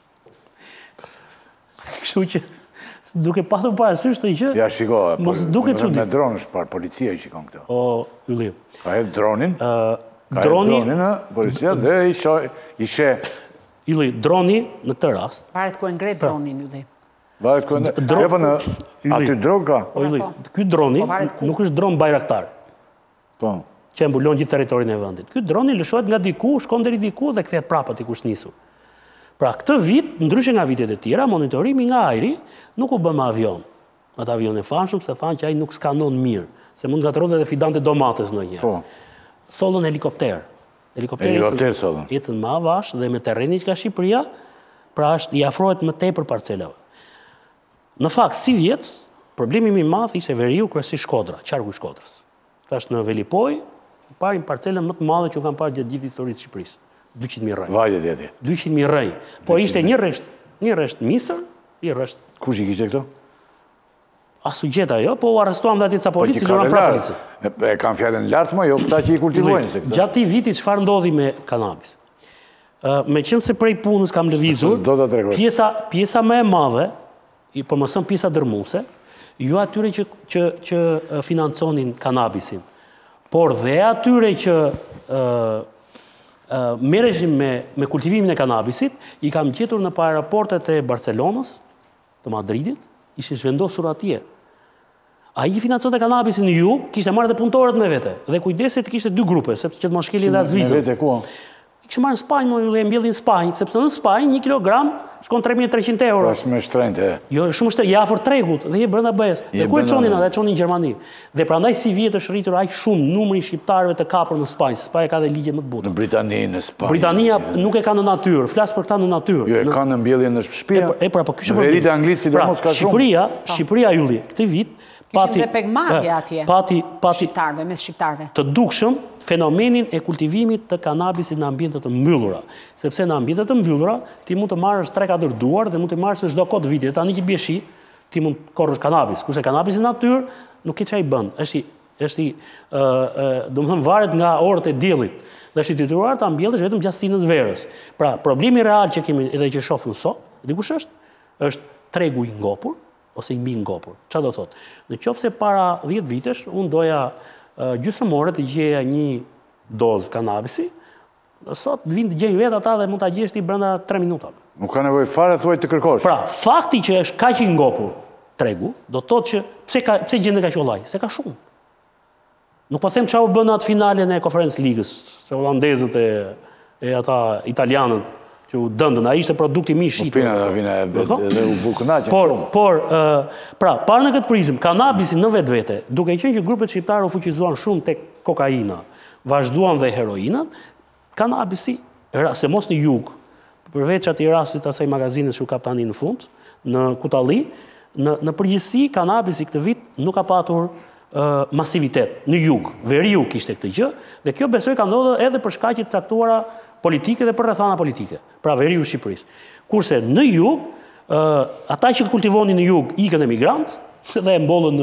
Kështu që, duke patur parasysh të gjë, ja, shiko, me dronë është parë, policia i shikon këto. O, Ylli. Ka hedhë dronin, policia dhe ishe... Ylli, droni në këtë rast... Varet ku e ngre dronin, Ylli. Varet ku e ngre... Aty drog ka? O, Ylli, ky droni nuk është dron Bayraktar. Po. Që e mbulon gjithë territorin e vendit. Ky droni lëshohet nga diku, shkon deri diku dhe kthehet prapë aty ku është nisur. Pra, këtë vit, ndryshe nga vitet e tjera, monitorimi nga ajri nuk u bë me avion. Atë avion e famshëm, se thanë që ai nuk skanon mirë, se mund ngatronte edhe fidante domates ndonjëherë. Po. Sollën helikopter. Helikopter sollën. Ecën më avash dhe me terrenin që ka Shqipëria, pra i afrohet më tepër parcelave. Në fakt, si vjet, problemi më i madh ishte veriu kryesisht Shkodra, qarku i Shkodrës. Tash në Velipoj, parin parcelën më të madhe që u kanë parë gjatë gjithë historisë së Shqipërisë. 200.000 rënj. Vajtet jeti. 200.000 rënj. Po ishte një rresht misër, një rresht... Kush i kishte këto? Asu gjeta jo, po u arrestuam dhe ati ca polici, luran pra polici. E kanë fjallën lartë më, jo këta që i kultivojnë. Gjatë i viti, çfarë ndodhi me kanabis? Me qenë se prej punës kam lëvizur, pjesa më e madhe, po mësën pjesa dërmuese, jo atyre që financonin kanabisin, por dhe atyre që merreshin me kultivimin e kanabisit, i kam gjetur në aeroportet e Barcelonës, të Madridit, ishin zhvendosur atje. Ai financonte kanabisin në jug, kishte marrë dhe punëtorët me vete, dhe kujdeset kishte 2 grupe, sepse që të mashkeli dhe azvizën. Me vete ku? Kishte marrë në Spanjë, më e mbjellin në Spanjë, sepse në Spanjë 1 kilogram shkon 3.300 euro. Pra shumë shtrenjtë. Jo, shumë shtrenjtë, ja afër tregut, dhe je brenda BE-s. Dhe ku e çonin ata? E çonin në Gjermani. Dhe prandaj si vjet është rritur aq shumë numri i shqiptarëve të kapur në Spanjë, se Spanja ka dhe ligje më të buta. Në Britani, në Spanjë. Britania nuk e ka në natyrë, flas për këta në natyrë. Jo, e ka në mbjelljen në shtëpi. Po ky është problemi. Veritë anglisë sidomos ka shumë. Shqipëria Ylli, këtë vit Kishim dhe pegmarrje atje, shqiptarve, mes shqiptarve. Të dukshëm fenomenin e kultivimit të kanabisit në ambientet të mbyllura. Sepse në ambientet të mbyllura, ti mund të marrësh 3-4 duar dhe mund të marrësh çdo kohë të vitit. Tani që bie shi, ti mund të korrësh kanabis. Kurse kanabisi në natyrë nuk ke çaj bën. Është domethënë varet nga orët e diellit. Dhe është i detyruar ta mbjellësh vetëm gjatë sinës verës. Pra, problemi real që kemi edhe që shohim sot, dikush është tregu i ngopur ose i mbi ngopur. Çfarë do thotë? Në qoftë se para 10 vitesh unë doja gjysmore të gjeja një dozë kanabisi, sot vin të gjej vetë ata dhe mund ta gjesh ti brenda 3 minutave. Nuk ka nevojë fare thuaj të kërkosh. Pra, fakti që është kaq i ngopur tregu, do thotë që pse gjende kaq kollaj? Se ka shumë. Nuk po them çfarë u bën atë finalen e Conference Ligës, se holandezët e ata italianët që u dëndën, ai ishte produkti më i shitur. Dhe u bukënaqën. Pra, parë në këtë prizëm, kanabisi në vetvete, duke qenë që grupet shqiptare u fuqizuan shumë tek kokaina, vazhduan dhe heroinat, kanabisi, se mos në jug, përveç atij rastit asaj magazinës që u kap tani në fund, në Kutalli, në përgjithësi kanabisi këtë vit nuk ka patur masivitet. Në jug, veriu kishte këtë gjë, dhe kjo besoj ka ndodhur edhe për shkaqe të caktuara politike dhe për rrethana politike, pra veriu i Shqipërisë. Kurse në jug, ata që kultivonin në jug ikën emigrant dhe e mbollën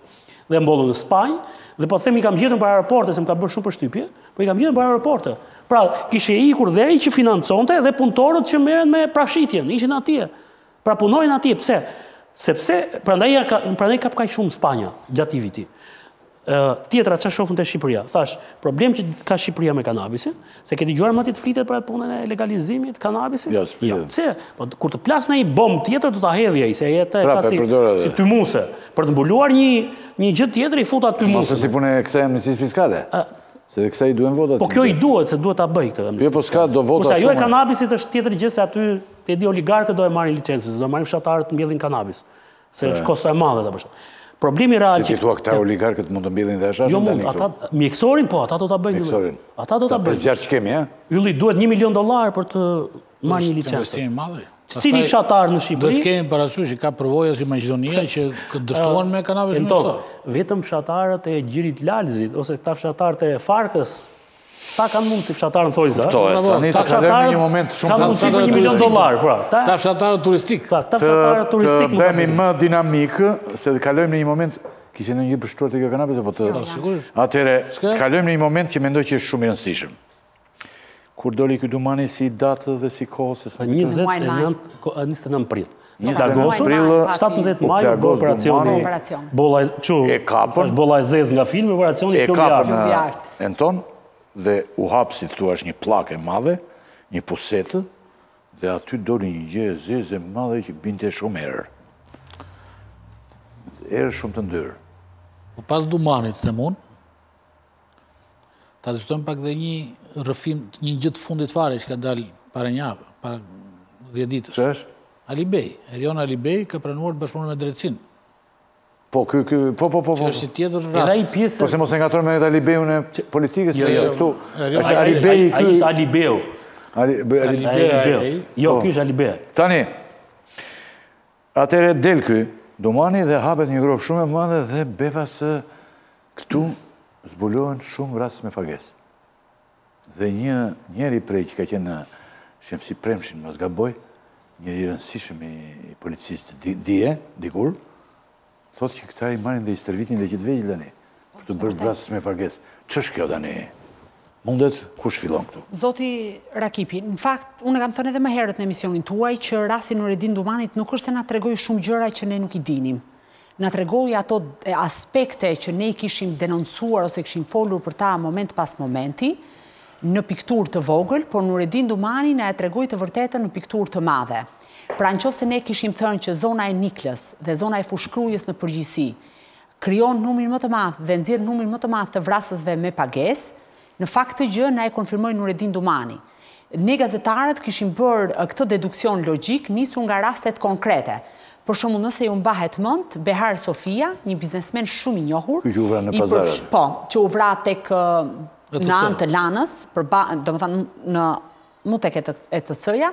në Spanjë, dhe po them i kam gjetur para aeroporte, se më ka bërë shumë përshtypje, po i kam gjetur para aeroporte. Pra, kishte ikur dhe ai që financonte dhe punëtorët që merren me prashitjen, ishin atje. Pra punojnë atje, pse? Sepse prandaj kap kaq shumë Spanja gjatë i viti. Tjetra që shofën të Shqipëria. Thash, problem që ka Shqipëria me kanabisin, se ke dëgjuar më ti të flitet për atë punën e legalizimit kanabisit? Jo, s'flitet. Pse? Kur të plas në një bombë tjetër, do ta hedhje ai, se jetë ka si tymuse. Për të mbuluar një gjë tjetër i fut atë tymuse. Mos si punë e kësaj amnistisë fiskale. Se kësaj i duhen votat. Po kjo i duhet, se duhet ta bëj këtë. Jo, po s'ka do vota shumë. Kurse ajo e kanabisit është tjetër gjë, se aty te di oligarkët do e marrin licencën, do e marrin fshatarët të mbjellin kanabis. Se është kosto e madhe apo. Problemi real që thua këta oligarkët mund të mbjellin dhe ashashën tani. Jo, ata mjekësorin, po, ata do ta bëjnë. Mjekësorin. Ata do ta bëjnë. Zjarë që kemi, Ylli duhet $1 milion për të marrë një licencë. Investimi madh. Cili fshatar në Shqipëri? Do të kemi parasysh që ka përvoja si Maqedonia që dështohen me kanabis mjekësor. Vetëm fshatarët e Gjirit Lalzit ose këta fshatarët e Farkës, ta kanë mundë si fshatarën Thojza. Ta fshatarët një moment shumë kanë mundësi për $1 milion, pra. Ta fshatarët turistik. Ta fshatarët turistik. Të bëhemi më dinamikë, se të kalojmë në një moment, kishe në një përshtuar të kjo kanabis, apo të... Atere, të kalojmë në një moment që mendoj që është shumë i rëndësishëm. Kur doli ky Dumani si datë dhe si kohë? 29 prill. 17 maj, operacioni. E kapën. Bolla e zezë nga filmi, operacioni Plumbiart. E në tonë, dhe u hapë, si të thua, është një plakë e madhe, një pusetë, dhe aty doli një gjë e zezë e madhe që binte shumë erë. Erë shumë të ndërë. Pas Dumanit të mund, ta diskutojmë pak dhe një rëfim, një gjë të fundit fare që ka dalë para njave, para 10 ditës. Që është? Alibej. Erion Alibej ka pranuar të bashkëpunon me drejtësinë. Po. Që është një tjetër rast. Po se mos e ngatrojmë me Alibejun e politikës, këtu. Është Alibej, ai është Alibeu. Alibeu. Jo, ky është Alibej. Tani, atëre del ky Dumani dhe hapet një grovë shumë e madhe dhe beva se këtu zbulohen shumë vrasës me pagesë. Dhe njeri prej që ka qenë Shemsi Premshin, mos gaboj, njëri i rëndësishëm i policisë dikur, thotë që këta i marrin dhe i stërvitin dhe që të vejgjë tani, për të bërë vrasës me pagesë. Ç'është kjo tani? Mundet, kush fillon këtu? Zoti Rakipi, në fakt, unë kam thënë edhe më herët në emisionin tuaj që rasti Nureddin Dumanit nuk është se na tregoi shumë gjëra që ne nuk i dinim. Na tregoi ato aspekte që ne i kishim denoncuar ose kishim folur për ta moment pas momenti, në pikturë të vogël, por Nureddin Dumani na e tregoi të vërtetën në pikturë të madhe. Pra nëse ne kishim thënë që zona e Niklës dhe zona e Fushkrujës në përgjithësi krijon numrin më të madh dhe nxjerr numrin më të madh të vrasësve me pagesë, në fakt të gjë na e konfirmoi Nureddin Dumani. Ne gazetarët kishim bërë këtë deduksion logjik nisur nga rastet konkrete. Për shembull, nëse ju mbahet mend, Behar Sofia, një biznesmen shumë i njohur, që u vra në pazar. Po, që u vra tek në anë të Lanës, domethënë në tek ETC-ja.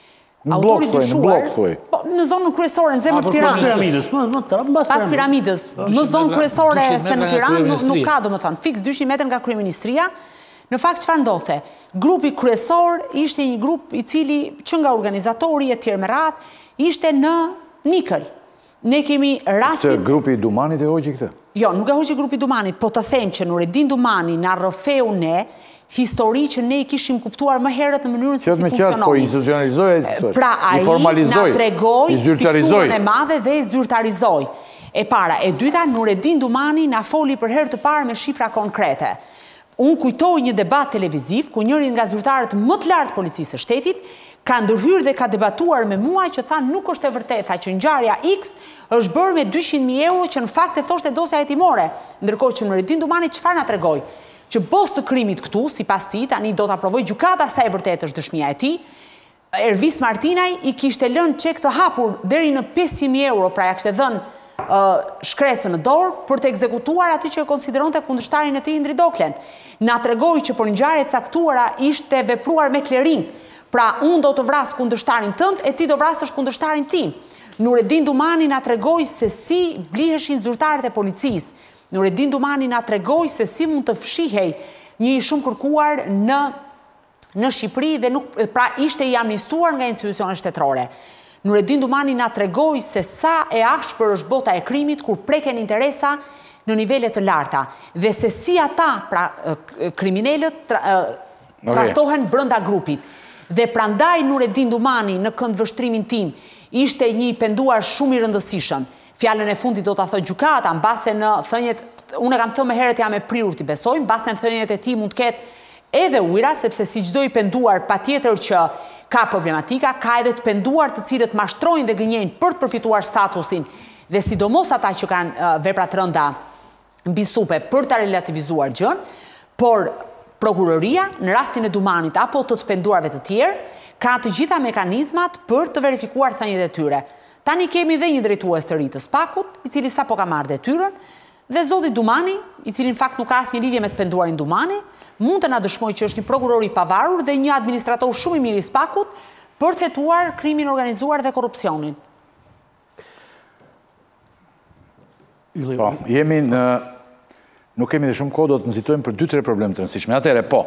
Në blok thuaj. Në zonën kryesore, në zemër të Tiranës. Pas piramidës. Në zonë kryesore se në Tiranë nuk ka, domethënë, fiks 200 metra nga kryeministria. Në fakt çfarë ndodhte? Grupi kryesor ishte një grup i cili që nga organizatori e tjerë me radhë, ishte në Nikël. Ne kemi rastin... Këtë grupi i Dumanit e hoqi këtë? Jo, nuk e hoqi grupi Dumanit, po të them që Nureddin Dumani na rrëfeu ne histori që ne i kishim kuptuar më herët në mënyrën se si funksiononi. Po institucionalizoi, pra ai na tregoi pikturën e madhe dhe i zyrtarizoi. E para, e dyta, Nureddin Dumani na foli për herë të parë me shifra konkrete. Unë kujtoj një debat televiziv ku njëri nga zyrtarët më të lartë policisë së shtetit ka ndërhyrë dhe ka debatuar me mua që tha nuk është e vërtetë, tha që ngjarja X është bërë me 200.000 euro që në fakt e thoshte dosja hetimore. Ndërkohë që Nureddin Dumani çfarë na tregoi? Që bos të krimit këtu, sipas tij, tani do ta provoj gjykata sa e vërtetë është dëshmia e tij. Ervis Martinaj i kishte lënë çek të hapur deri në 500.000 euro, pra ja kishte dhënë shkresën në dorë për të ekzekutuar aty që e konsideronte kundërshtarin e tij Indri Doklen. Na tregoi që për ngjarje të caktuara ishte vepruar me klering. Pra unë do të vras kundërshtarin tënd e ti do vrasësh kundërshtarin tim. Nureddin Dumani na tregoi se si bliheshin zyrtarët e policisë. Nureddin Dumani na tregoi se si mund të fshihej një i shumë kërkuar në Shqipëri dhe nuk pra ishte i amnistuar nga institucionet shtetërore. Nureddin Dumani na tregoi se sa e ashpër është bota e krimit kur preken interesa në nivele të larta dhe se si ata, pra kriminalët trajtohen brenda grupit. Dhe prandaj Nureddin Dumani në këndvështrimin tim ishte një penduar shumë i rëndësishëm. Fjalën e fundit do ta thoj gjykata mbase në thënjet unë kam thënë më herët jam e prirur t'i besoj, mbas në thënjet e tij mund të ketë edhe ujëra, sepse si çdo i penduar patjetër që ka problematika, ka edhe të penduar të cilët mashtrojnë dhe gënjejnë për të përfituar statusin dhe sidomos ata që kanë vepra të rënda mbi supe për ta relativizuar gjën, por prokuroria në rastin e Dumanit apo të penduarve të tjerë ka të gjitha mekanizmat për të verifikuar thënjet e tyre. Tani kemi dhe një drejtues të ri të Spakut, i cili sapo ka marrë detyrën, dhe zoti Dumani, i cili në fakt nuk ka asnjë lidhje me të penduarin Dumani, mund të na dëshmojë që është një prokuror i pavarur dhe një administrator shumë i mirë i Spakut për të hetuar krimin organizuar dhe korrupsionin. Po, nuk kemi dhe shumë kohë, do të nëzitojmë për 2-3 probleme të rëndësishme. Atëherë, po.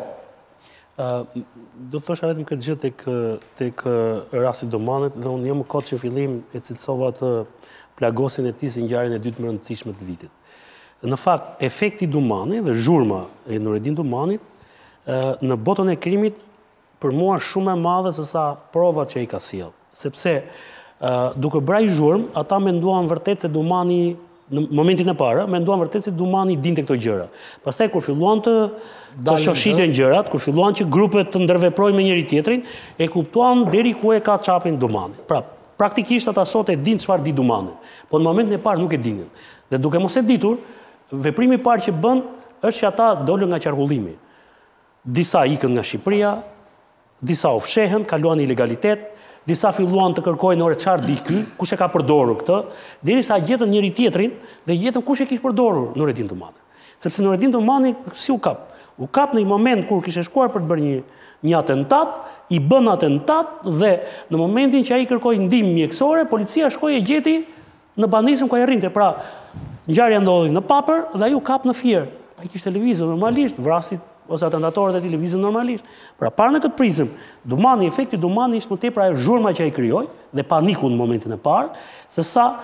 Do të thosha vetëm këtë gjë tek rasti Dumanit, dhe unë jam më kot që fillim e cilësova të plagosin e tij si ngjarjen e dytë më rëndësishme të vitit. Në fakt, efekti Dumani dhe zhurma e Nureddin Dumanit në botën e krimit për mua shumë e madhe se sa provat që ai ka sjell. Sepse duke bërë zhurmë, ata menduan vërtet se Dumani në momentin e parë, menduan vërtet se Dumani dinte këto gjëra. Pastaj kur filluan të shoshiten gjërat, kur filluan që grupet të ndërveprojnë me njëri tjetrin, e kuptuan deri ku e ka çapin Dumani. Pra, praktikisht ata sot e din çfarë di Dumani, po në momentin e parë nuk e dinin. Dhe duke mos e ditur, veprimi i parë që bën është që ata dolën nga qarkullimi. Disa ikën nga Shqipëria, disa u fshehen, kaluan në ilegalitet, disa filluan të kërkojnë ore çfarë di ky, kush e ka përdorur këtë, derisa gjetën njëri tjetrin dhe gjetën kush e kishte përdorur Nureddin Dumani. Sepse Nureddin Dumani si u kap? U kap në një moment kur kishte shkuar për të bërë një atentat, i bën atentat dhe në momentin që ai kërkoi ndihmë mjekësore, policia shkoi e gjeti në banesën ku ai rrinte. Pra, ngjarja ndodhi në Papër dhe ai u kap në Fier. Ai kishte lëvizur normalisht, vrasit ose atentatorët e tij lëvizën normalisht. Pra, parë në këtë prizëm, Dumani, efekti Dumani ishte më tepër ajo zhurma që ai krijoi dhe paniku në momentin e parë, se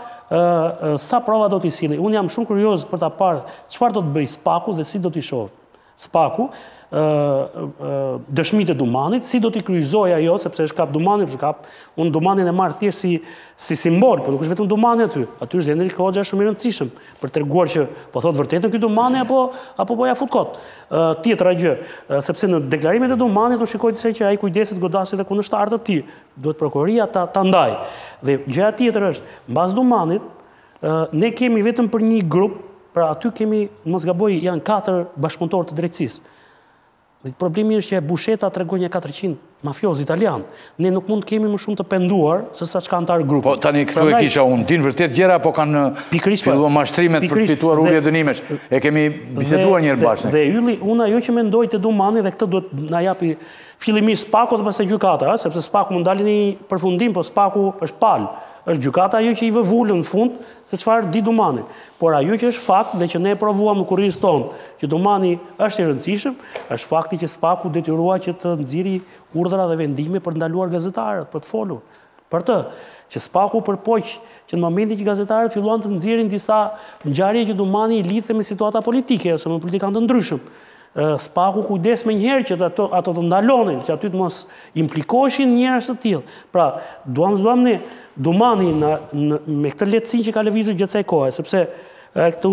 sa prova do t'i sillej. Unë jam shumë kurioz për ta parë çfarë do të bëj Spaku dhe si do t'i shoh Spaku dëshmitë e Dumanit, si do t'i kryqëzojë ajo, sepse është kap Dumani, unë Dumanin e marr thjesht si simbol, por nuk është vetëm Dumani aty. Aty është Henrik Hoxha shumë i rëndësishëm për treguar që po thot vërtetën ky Dumani apo po ja fut kot. Tjetra gjë, sepse në deklarimet e Dumanit u shikoi se që ai kujdeset godasit dhe kundërshtarët e tij. Duhet prokuroria ta ndaj. Dhe gjëja tjetër është, mbas Dumanit, ne kemi vetëm për një grup, pra aty kemi, mos gaboj, janë 4 bashkëpunëtorë të drejtësisë. Dhe problemi është që Busheta tregon një 400 mafioz italian. Ne nuk mund të kemi më shumë të penduar se sa çka antar grupi. Po tani këtu e kisha unë, din vërtet gjëra apo kanë filluar mashtrimet për të fituar ulje dënimesh. E kemi biseduar një herë bashkë. Dhe ylli, unë ajo që mendoj te Dumani dhe këtë duhet na japi fillimisht Spaku dhe pastaj gjykata, sepse Spaku mund dalin në përfundim, po Spaku është pal. Është gjykata ajo që i vë vulën në fund se çfarë di Dumani. Por ajo që është fakt dhe që ne e provuam në kurrizën tonë që Dumani është i rëndësishëm, është fakti që Spaku detyrua që të nxirri urdhra dhe vendime për ndaluar gazetarët, për të folur. Për të, që Spaku përpoq që në momentin që gazetarët filluan të nxjerrin disa ngjarje që Dumani i lidhte me situata politike ose me politikanë të ndryshëm. Spaku kujdes me njëherë që ato të ndalonin, që aty të mos implikoheshin njerëz të tillë. Pra, duam ne Dumani me këtë lehtësinë që ka lëvizur gjatë kësaj kohe, sepse këtu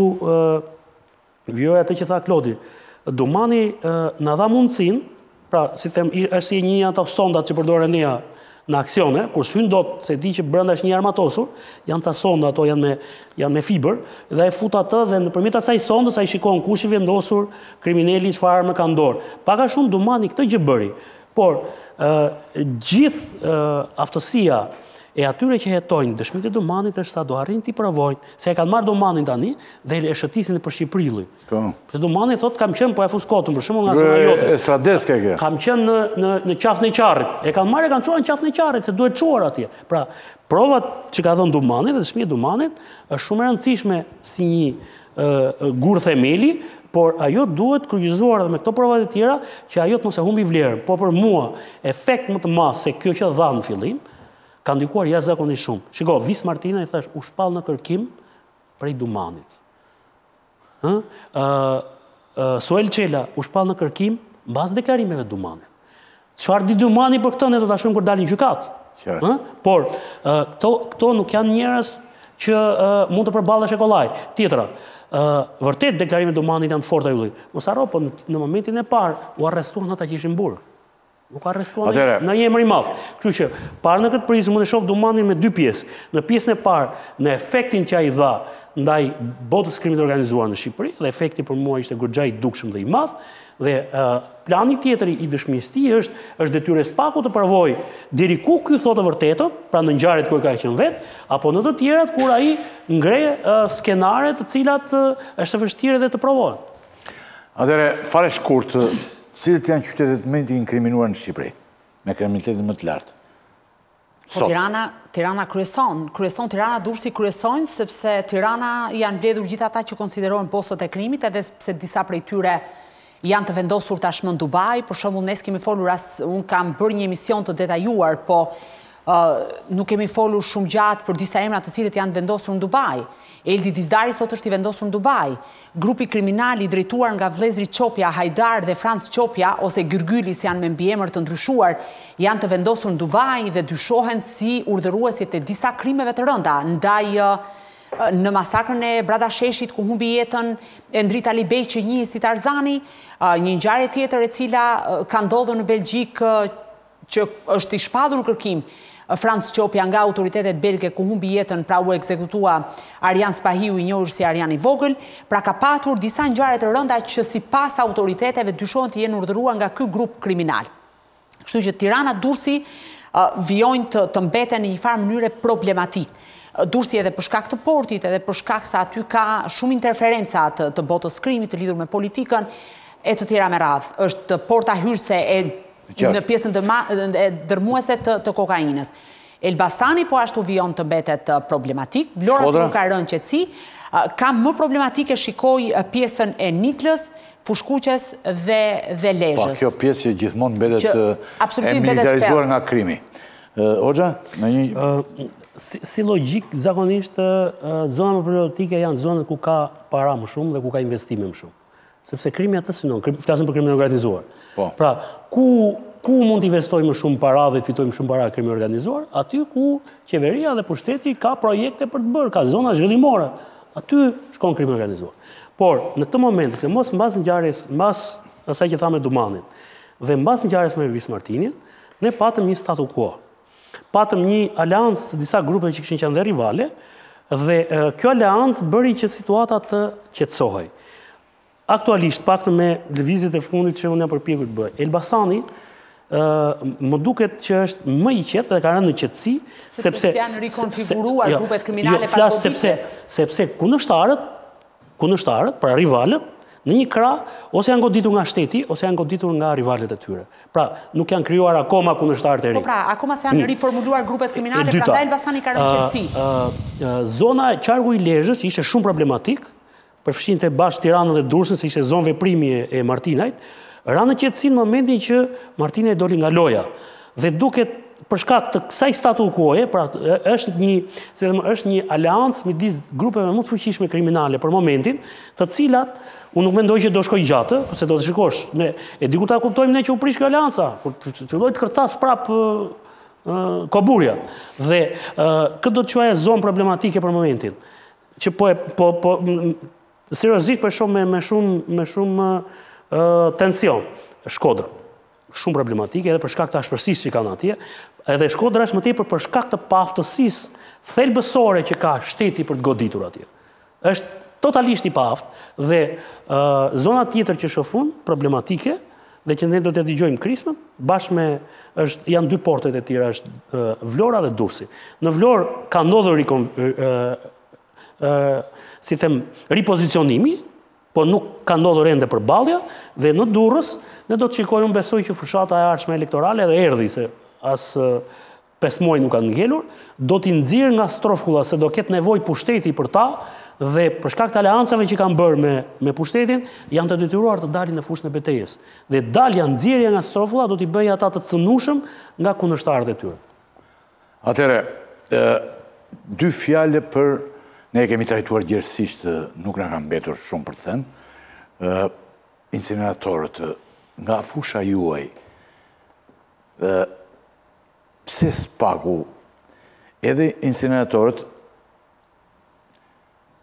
vjoj atë që tha Klodi. Dumani na dha mundësinë, pra, si them, është si një ato sondat që përdoren ne në aksione, kur s'hyn dot se di që brenda është një armatosur, janë ca sonda ato janë me fiber, dhe ai fut atë dhe nëpërmjet asaj sondës ai shikon kush i vendosur, kriminali çfarë armë ka në dorë. Pak a shumë Dumani këtë gjë bëri, por gjithë aftësia e atyre që hetojnë dëshmitë e Dumanit është sa do arrin t'i provojnë, se e kanë marrë Dumanin tani dhe e shëtisin për Shqipërilli. Se Dumani thot kam qenë po e fuskotën, për shembull nga zona jote. Estradeske kjo. Kam qenë në qafën e Qarrit. E kanë marrë, kanë çuar në qafën e Qarrit se duhet çuar atje. Pra, provat që ka dhënë Dumani dhe dëshmia e Dumanit është shumë e rëndësishme si një gur themeli, por ajo duhet kryqëzuar edhe me këto provat e tjera që ajo të mos e humbi vlerën. Po për mua, efekt më të madh se kjo që dha në fillim, ka ndikuar jashtëzakonisht shumë. Shiko, Vis Martina i thash u shpall në kërkim prej Dumanit. Suel Çela u shpall në kërkim mbas deklarimeve të Dumanit. Çfarë di Dumani për këtë ne do ta shohim kur dalin gjykat. Por këto nuk janë njerëz që mund të përballesh e kollaj. Tjetra, vërtet deklarimet e Domanit janë të forta ylli. Mos harro, po në momentin e parë u arrestuan ata që ishin në burg. Nuk arrestuan në një emër i madh. Kështu që parë në këtë prizmë mund të shoh Domanin me dy pjesë. Në pjesën e parë, në efektin që ai dha ndaj botës krimit organizuar në Shqipëri, dhe efekti për mua ishte goxha i dukshëm dhe i madh. Dhe plani tjetër i dëshmisë tij është detyrë Spaku të provojë deri ku ky thotë vërtetën, pra në ngjarjet ku ka qenë vet, apo në të tjerat kur ai ngre skenare të cilat është e vështirë dhe të provohen. Atëherë, fare shkurt, cilët janë qytetet më të inkriminuar në Shqipëri, me kriminalitetin më të lartë? Po Tirana kryeson Tirana, Durrësi kryesojnë, sepse Tirana janë mbledhur gjithë ata që konsiderohen bosët e krimit, edhe sepse disa prej tyre janë të vendosur tashmë në Dubai. Për shembull, ne kemi folur, unë kam bërë një emision të detajuar, po nuk kemi folur shumë gjatë për disa emra të cilët janë vendosur në Dubai. Eldi Dizdari sot është i vendosur në Dubai. Grupi kriminal i drejtuar nga vëllezëri Çopja, Hajdar dhe Franc Çopja, ose Gyrgyli si janë me mbiemër të ndryshuar, janë të vendosur në Dubai dhe dyshohen si urdhëruesit e disa krimeve të rënda, ndaj në masakrën e Bradasheshit ku humbi jetën Endrit Alibej që njihet si Tarzani, një ngjarje tjetër e cila ka ndodhur në Belgjik që është i shpadur kërkim Franc Çopja nga autoritetet belge ku humbi jetën, pra u ekzekutua Arjan Spahiu, i njohur si Arjan i Vogël, pra ka patur disa ngjarje të rënda që sipas autoriteteve dyshohen të jenë urdhëruar nga ky grup kriminal. Kështu që Tirana, Durrësi vijojnë të mbeten në një farë mënyre problematik. Durrësi edhe për shkak të portit, edhe për shkak se aty ka shumë interferenca të botës krimit të lidhur me politikën e të tjera me radhë. Është porta hyrëse në pjesën dërmuese të kokainës. Elbasani po ashtu vijon të mbetet problematik, Vlora nuk ka rënë qetësi, ka më problematike shikoj pjesën e Niklës, Fushkuqes dhe Lezhës. Po, kjo pjesë që gjithmonë mbetet e militarizuar nga krimi. Hoxha, në një... Si logjik, zakonisht, zona më problematike janë zonët ku ka para më shumë dhe ku ka investime më shumë. Sepse krimi atë synon, flasim për krimin organizuar. Pra, ku mund të investoj më shumë para dhe të fitoj më shumë para krimi organizuar, aty ku qeveria dhe pushteti ka projekte për të bërë, ka zona zhvillimore. Aty shkon krimi organizuar. Por, në këtë moment, se mos mbas ngjarjes, mbas asaj që tha me Dumanin, dhe mbas ngjarjes me Ervis Martinin, ne patëm një statu quo. Patëm një aleancë të disa grupe që kishin qenë dhe rivale, dhe kjo aleancë bëri që situata të qetësohej. Aktualisht, paktën me lëvizjet e fundit që unë jam përpjekur të bëj, Elbasani më duket që është më i qetë dhe ka rënë në qetësi, sepse janë rikonfiguruar grupet kriminale pas goditjes. Sepse kundërshtarët, pra rivalët, në një krah, ose janë goditur nga shteti, ose janë goditur nga rivalet e tyre. Pra, nuk janë krijuar akoma kundërshtarët e ri. Po pra, akoma se janë riformuluar grupet kriminale, prandaj Elbasani ka rënë qetësi. Zona e qarku i Lezhës ishte shumë problematik, përfshinte bashkë Tiranën dhe Durrësin, se ishte zonë veprimi e Martinajt, ranë në qetësi në momentin që Martinaj doli nga loja. Dhe duket për shkak të kësaj statu quo-je, pra është një aleancë midis grupeve më të fuqishme kriminale për momentin, të cilat unë nuk mendoj që do shkoj gjatë, se do të shikosh. E diku ta kuptojmë ne që u prish kjo aleanca, kur të filloj të kërcas prap Koburja. Dhe këtë do të quajë zonë problematike për momentin. Që seriozisht për shumë me shumë tension. Shkodra. Shumë problematike edhe për shkak të ashpërsisë që kanë atje, edhe Shkodra është më tepër për shkak të paaftësisë thelbësore që ka shteti për të goditur atje. Është totalisht i paaftë dhe zona tjetër që shofun problematike dhe që ne do të dëgjojmë krismën, bashkë me janë dy portet e tjera, është Vlora dhe Durrësi. Në Vlorë ka ndodhur si them ripozicionimi, po nuk ka ndodhur ende përballja, dhe në Durrës ne do të shikojmë, besoj që fushata e ardhshme elektorale dhe erdhi, se as 5 muaj nuk kanë ngelur, do t'i nxjerrë nga strofkulla se do ketë nevojë pushteti për ta, dhe për shkak të aleancave që kanë bërë me pushtetin, janë të detyruar të dalin në fushën e betejës. Dhe dalja, nxjerrja nga strofkulla do t'i bëjë ata të cënushëm nga kundërshtarët e tyre. Atëherë, dy fjalë për ne kemi trajtuar gjithësisht, nuk na kanë mbetur shumë për të thënë, incineratorët nga fusha juaj, pse Spaku edhe incineratorët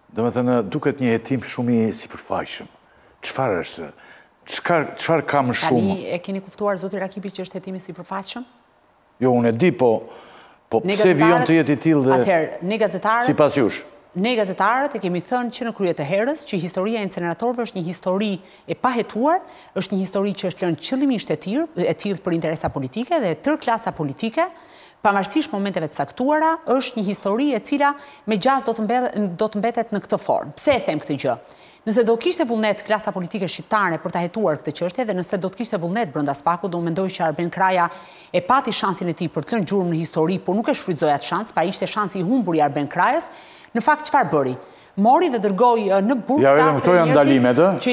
Dhe me thënë, duket një jetim shumë i sipërfaqshëm. Çfarë është? Çfarë ka më shumë? Tani e keni kuptuar, zoti Rakipi, që është hetimi sipërfaqshëm? Jo, unë e di, po pse vijon të jetë i tillë dhe... Atëherë, ne gazetarët... Sipas jush. Ne gazetarët e kemi thënë që në krye të herës që historia e inceneratorëve është një histori e pahetuar, është një histori që është lënë qëllimisht e tillë për interesa politike dhe tërë klasa politike, pavarësisht momenteve të caktuara, është një histori e cila me gjas do të mbetet në këtë formë. Pse e them këtë gjë? Nëse do kishte vullnet klasa politike shqiptare për ta hetuar këtë çështje dhe nëse do të kishte vullnet brenda SPAK-ut, do mendoj që Arben Kraja e pati shansin e tij për të lënë gjurmë në histori, por nuk e shfrytëzoi atë shans, pa ishte shansi i humbur i Arben Krajës. Në fakt çfarë bëri? Mori dhe dërgoi në burg që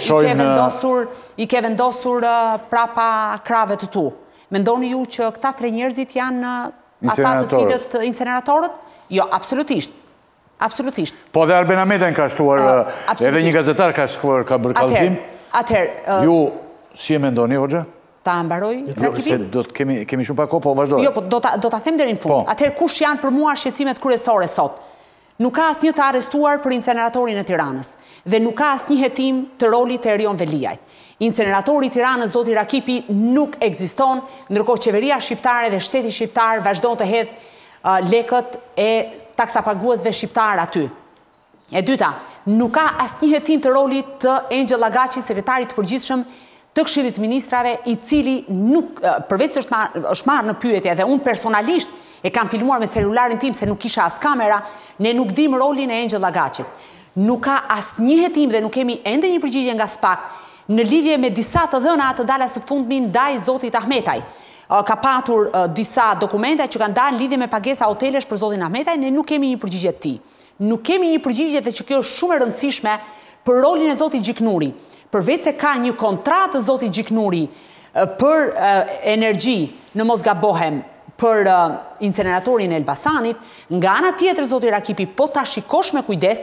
i ke vendosur prapa krave të tu. Mendoni ju që këta 3 njerëzit janë ata të cilët inceneratorët? Jo, absolutisht. Absolutisht. Po dhe Arben Ameten ka shtuar, edhe një gazetar ka shtuar, ka bërë kallëzim. Ju si e mendoni, Hoxha? Ta mbaroj? Kemi shumë pa kohë, po vazhdoj. Jo, po do ta them deri në fund. Atëherë kush janë për mua shqetësimet kryesore sot? Nuk ka asnjë të arrestuar për inceneratorin e Tiranës dhe nuk ka asnjë hetim të rolit të Erion Veliajt. Inceneratori i Tiranës, zoti Rakipi, nuk ekziston, ndërkohë qeveria shqiptare dhe shteti shqiptar vazhdon të hedhë lekët e taksapaguesve shqiptar aty. E dyta, nuk ka asnjë hetim të rolit të Angel Agaçi, sekretarit të përgjithshëm të Këshillit të Ministrave, i cili nuk, përveç se është marrë në pyetje dhe unë personalisht e kam filmuar me celularin tim se nuk kisha as kamera, ne nuk dim rolin e Angel Agaçit. Nuk ka asnjë hetim dhe nuk kemi ende një përgjigje nga SPAK në lidhje me disa të dhëna të dalës së fundmi ndaj zotit Ahmetaj. Ka patur disa dokumenta që kanë dalë në lidhje me pagesa hotelesh për zotin Ahmetaj, ne nuk kemi një përgjigje të tij. Nuk kemi një përgjigje dhe që kjo është shumë e rëndësishme për rolin e zotit Gjiknuri. Përveç se ka një kontratë të zotit Gjiknuri për energji, në mos gabohem, për inceneratorin e Elbasanit, nga ana tjetër zoti Rakipi, po ta shikosh me kujdes,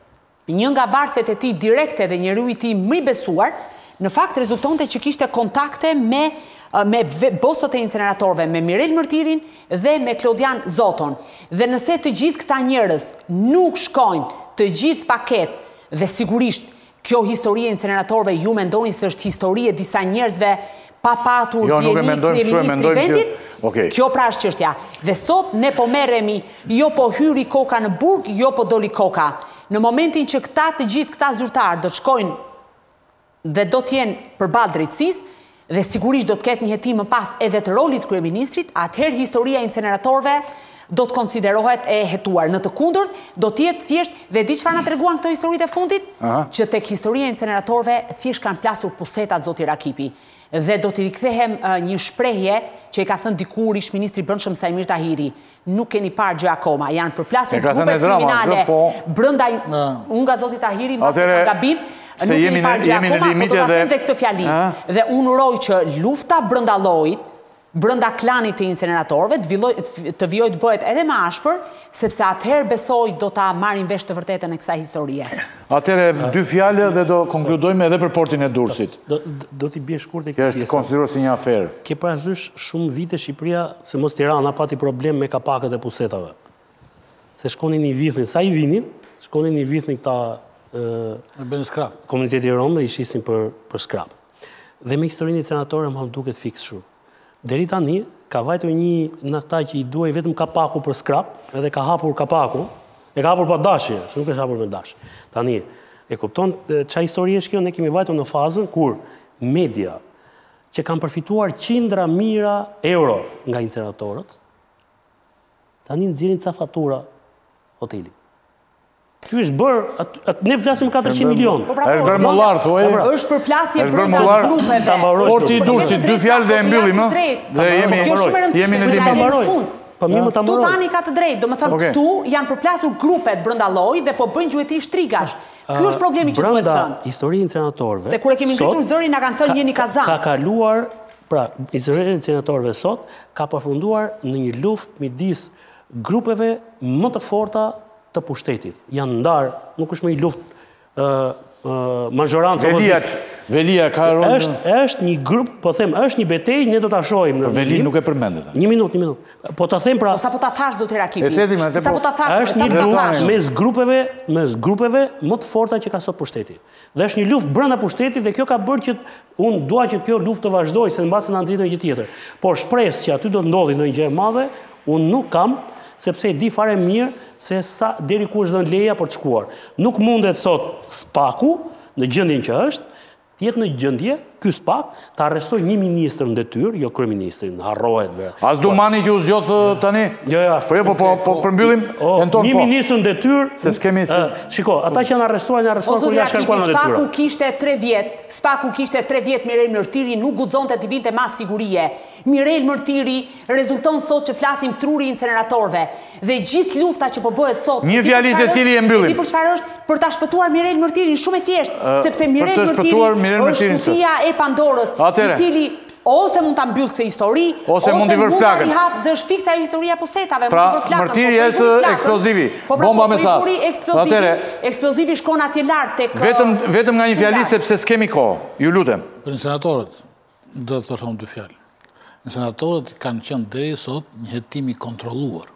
një nga varcet e tij direkte dhe njeriu i tij më i besuar, në fakt rezultonte që kishte kontakte me bosët e inceneratorëve, me Mirel Mërtirin dhe me Klodian Zoton. Dhe nëse të gjithë këta njerëz nuk shkojnë të gjithë paket dhe sigurisht kjo histori e inceneratorëve ju mendoni se është histori e disa njerëzve pa patur ministri vendit? Kjo pra është çështja. Dhe sot ne po merremi, jo po hyri koka në burg, jo po doli koka. Në momentin që të gjithë këta zyrtarë do të shkojnë dhe do të jenë përballë drejtësisë dhe sigurisht do të ketë një hetim më pas edhe të rolit kryeministrit, atëherë historia e inceneratorëve do të konsiderohet e hetuar. Në të kundërt, do të jetë thjesht dhe di çfarë na treguan këto historitë e fundit, që tek historia e inceneratorëve thjesht kanë plasur pusetat zoti Rakipi. Dhe do t'i rikthehem një shprehje që i ka thënë dikur ish ministri i Brendshëm Sajmir Tahiri. Nuk keni parë gjë akoma, janë përplasur grupet kriminale brenda unë nga zoti Tahiri mbas gabim. Nuk keni parë gjë akoma, po do ta them këtë fjali. Dhe unë uroj që lufta brenda llojit, brenda klanit të inceneratorëve të vijojë të bëhet edhe më ashpër, sepse atëherë besoj do ta marrin vesh të vërtetën e kësaj historie. Atëherë 2 fjalë dhe do konkludojmë edhe për portin e Durrësit. Do t'i bie shkurt kjo është konsideruar si një aferë. Ke parasysh shumë vite Shqipëria, se mos Tirana pati problem me kapakët e pusetave. Se shkonin i vithnin, sa i vinin, shkonin i vithnin këta komuniteti rom dhe i shisnin për skrap. Dhe me historinë inceneratorëve më duket fikshur. Deri tani ka vajtur një në ata që i duaj vetëm kapaku për skrap, edhe ka hapur kapaku, e ka hapur pa dashje, se nuk është hapur me dashje. Tani, e kupton çfarë histori është kjo, ne kemi vajtur në fazën kur media që kanë përfituar qindra mijëra euro nga inceneratorët, tani nxjerrin ca fatura hoteli. Ky është bërë, ne flasim 400 milion. Është bërë mullar, thuaj. Është përplasje brenda grupeve. Porti i Durrësit, 2 fjalë dhe e mbyllim, dhe jemi në limit. Po mirë, ta mbaroj. Tu tani ka të drejtë, domethënë këtu janë përplasur grupet brenda llojit dhe po bëjnë gjueti shtrigash. Ky është problemi që duhet thënë. Brenda historisë inceneratorëve. Se kur e kemi ngritur zërin na kanë thënë jeni kazan. Ka kaluar, pra, historia e inceneratorëve sot ka përfunduar në një luftë midis grupeve më të forta të pushtetit. Janë ndarë, nuk është më i luftë majorancë. Velia ka rol... Është një grup, po them, është një betejë, ne do ta shohim në Veli nuk e përmendet. Një minutë. Po ta them pra... Po sa po ta thash zoti Rakipi? Sa po ta thash? Është një luftë mes grupeve më të forta që ka sot pushteti. Dhe është një luftë brenda pushtetit dhe kjo ka bërë që unë dua që kjo luftë të vazhdojë, se mbasi na nxjerrë një gjë tjetër. Por shpresë që aty do të ndodhi ndonjë gjë e madhe, unë nuk kam, sepse e di fare mirë se sa deri ku është dhënë leja për të shkuar. Nuk mundet sot SPAK-u në gjendjen që është, tjetë në gjendje, ky SPAK të arrestoj një ministër në detyrë, jo kryeministrin, harrohet ve. As Dumani që u zgjot tani? Jo, as. Po përmbyllim një ministër në detyrë. Se s'kemi Shiko, ata që janë arrestuar kur ja shkarkuan në detyrë. SPAK-u kishte 3 vjet. SPAK-u kishte 3 vjet Mirel Mërtiri, nuk guxonte të vinte mas sigurie. Mirel Mërtiri rezulton sot që flasim truri inceneratorëve. Dhe gjithë lufta që po bëhet sot... Një fjali se cili e mbyllim. Di për çfarë është? Për ta shpëtuar Mirel Mërtirin, shumë e thjeshtë, sepse Mirel Mërtiri është kutia e Pandorës, i cili ose mund ta mbyll këtë histori, ose mund t'i vërë flakën. Dhe është fiksa e historia posetave. Pra, Mërtiri është eksplozivi. Bomba me sa. Eksplozivi shkon atje lart tek... Vetëm nga një fjali sepse s'kemi kohë. Ju lutem. Për senatorët, do të thoshom 2 fjalë. Senatorët kanë qenë deri sot një hetim i kontrolluar.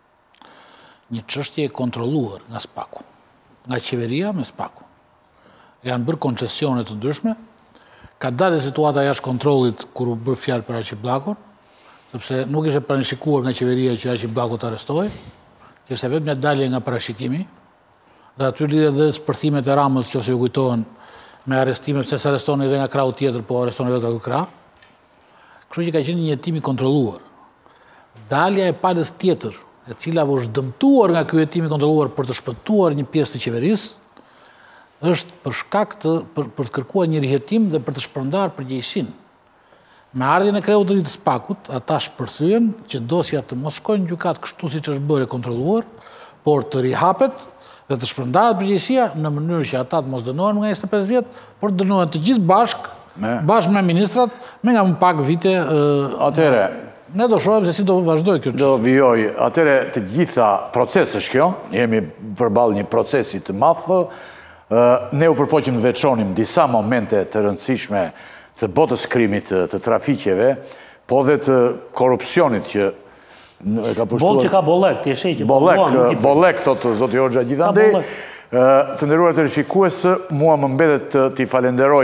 Një çështje e kontrolluar nga SPAK-u, nga qeveria me SPAK-u. Janë bërë koncesione të ndryshme, ka dalë situata jashtë kontrollit kur u bërë fjalë për Arçibllakun, sepse nuk ishte planifikuar nga qeveria që Arçibllaku të arrestohej, që ishte vetëm një dalje nga parashikimi, dhe aty lidhet dhe shpërthimet e Ramës, nëse ju kujtohen, me arrestimet, pse s'arrestoni edhe nga krahu tjetër, po arrestoni vetë nga krah. Kështu që ka qenë një hetim i kontrolluar. Dalja e palës tjetër, e cila është dëmtuar nga ky hetim i kontrolluar për të shpëtuar një pjesë të qeverisë, është për shkak për të kërkuar një rihetim dhe për të shpërndar përgjegjësinë. Me ardhjen e kreut të ri të SPAK-ut, ata shpërthyen që dosja të mos shkojnë në gjykat kështu siç është bërë kontrolluar, por të rihapet dhe të shpërndahet përgjegjësia në mënyrë që ata të mos dënohen nga 25 vjet, por dënohen të gjithë bashkë me ministrat, me nga më pak vite. Atere, ne do shohim se si do vazhdoj kjo. Do vijoj, atere të gjitha procesës kjo, jemi përballë një procesi të madh, ne u përpoqim të veçonim disa momente të rëndësishme të botës krimit, të trafiqeve, po dhe të korupcionit që ka pushtuar... Boll që ka bollek, ti e sheh që bollek, thotë zoti Hoxha gjithandej. Të nderuar të rishikues, mua më mbetet t'i falenderoj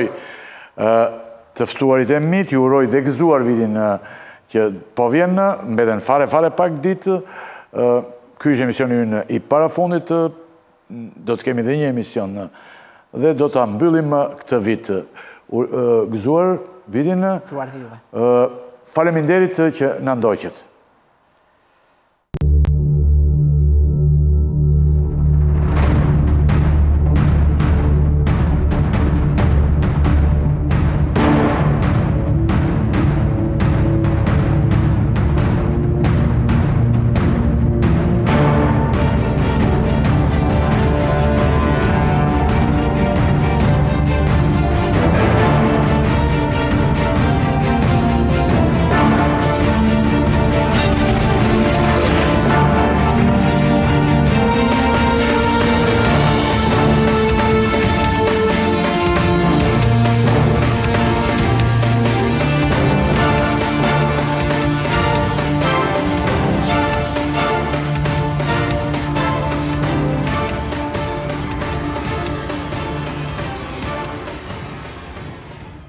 të ftuarit e mi, t'ju uroj dhe gëzuar vitin që po vjen, mbeten fare pak ditë. Ky është emisioni ynë i parafundit, do të kemi dhe një emision dhe do ta mbyllim këtë vit. Gëzuar vitin. Gëzuar dhe juve. Faleminderit që na ndoqët.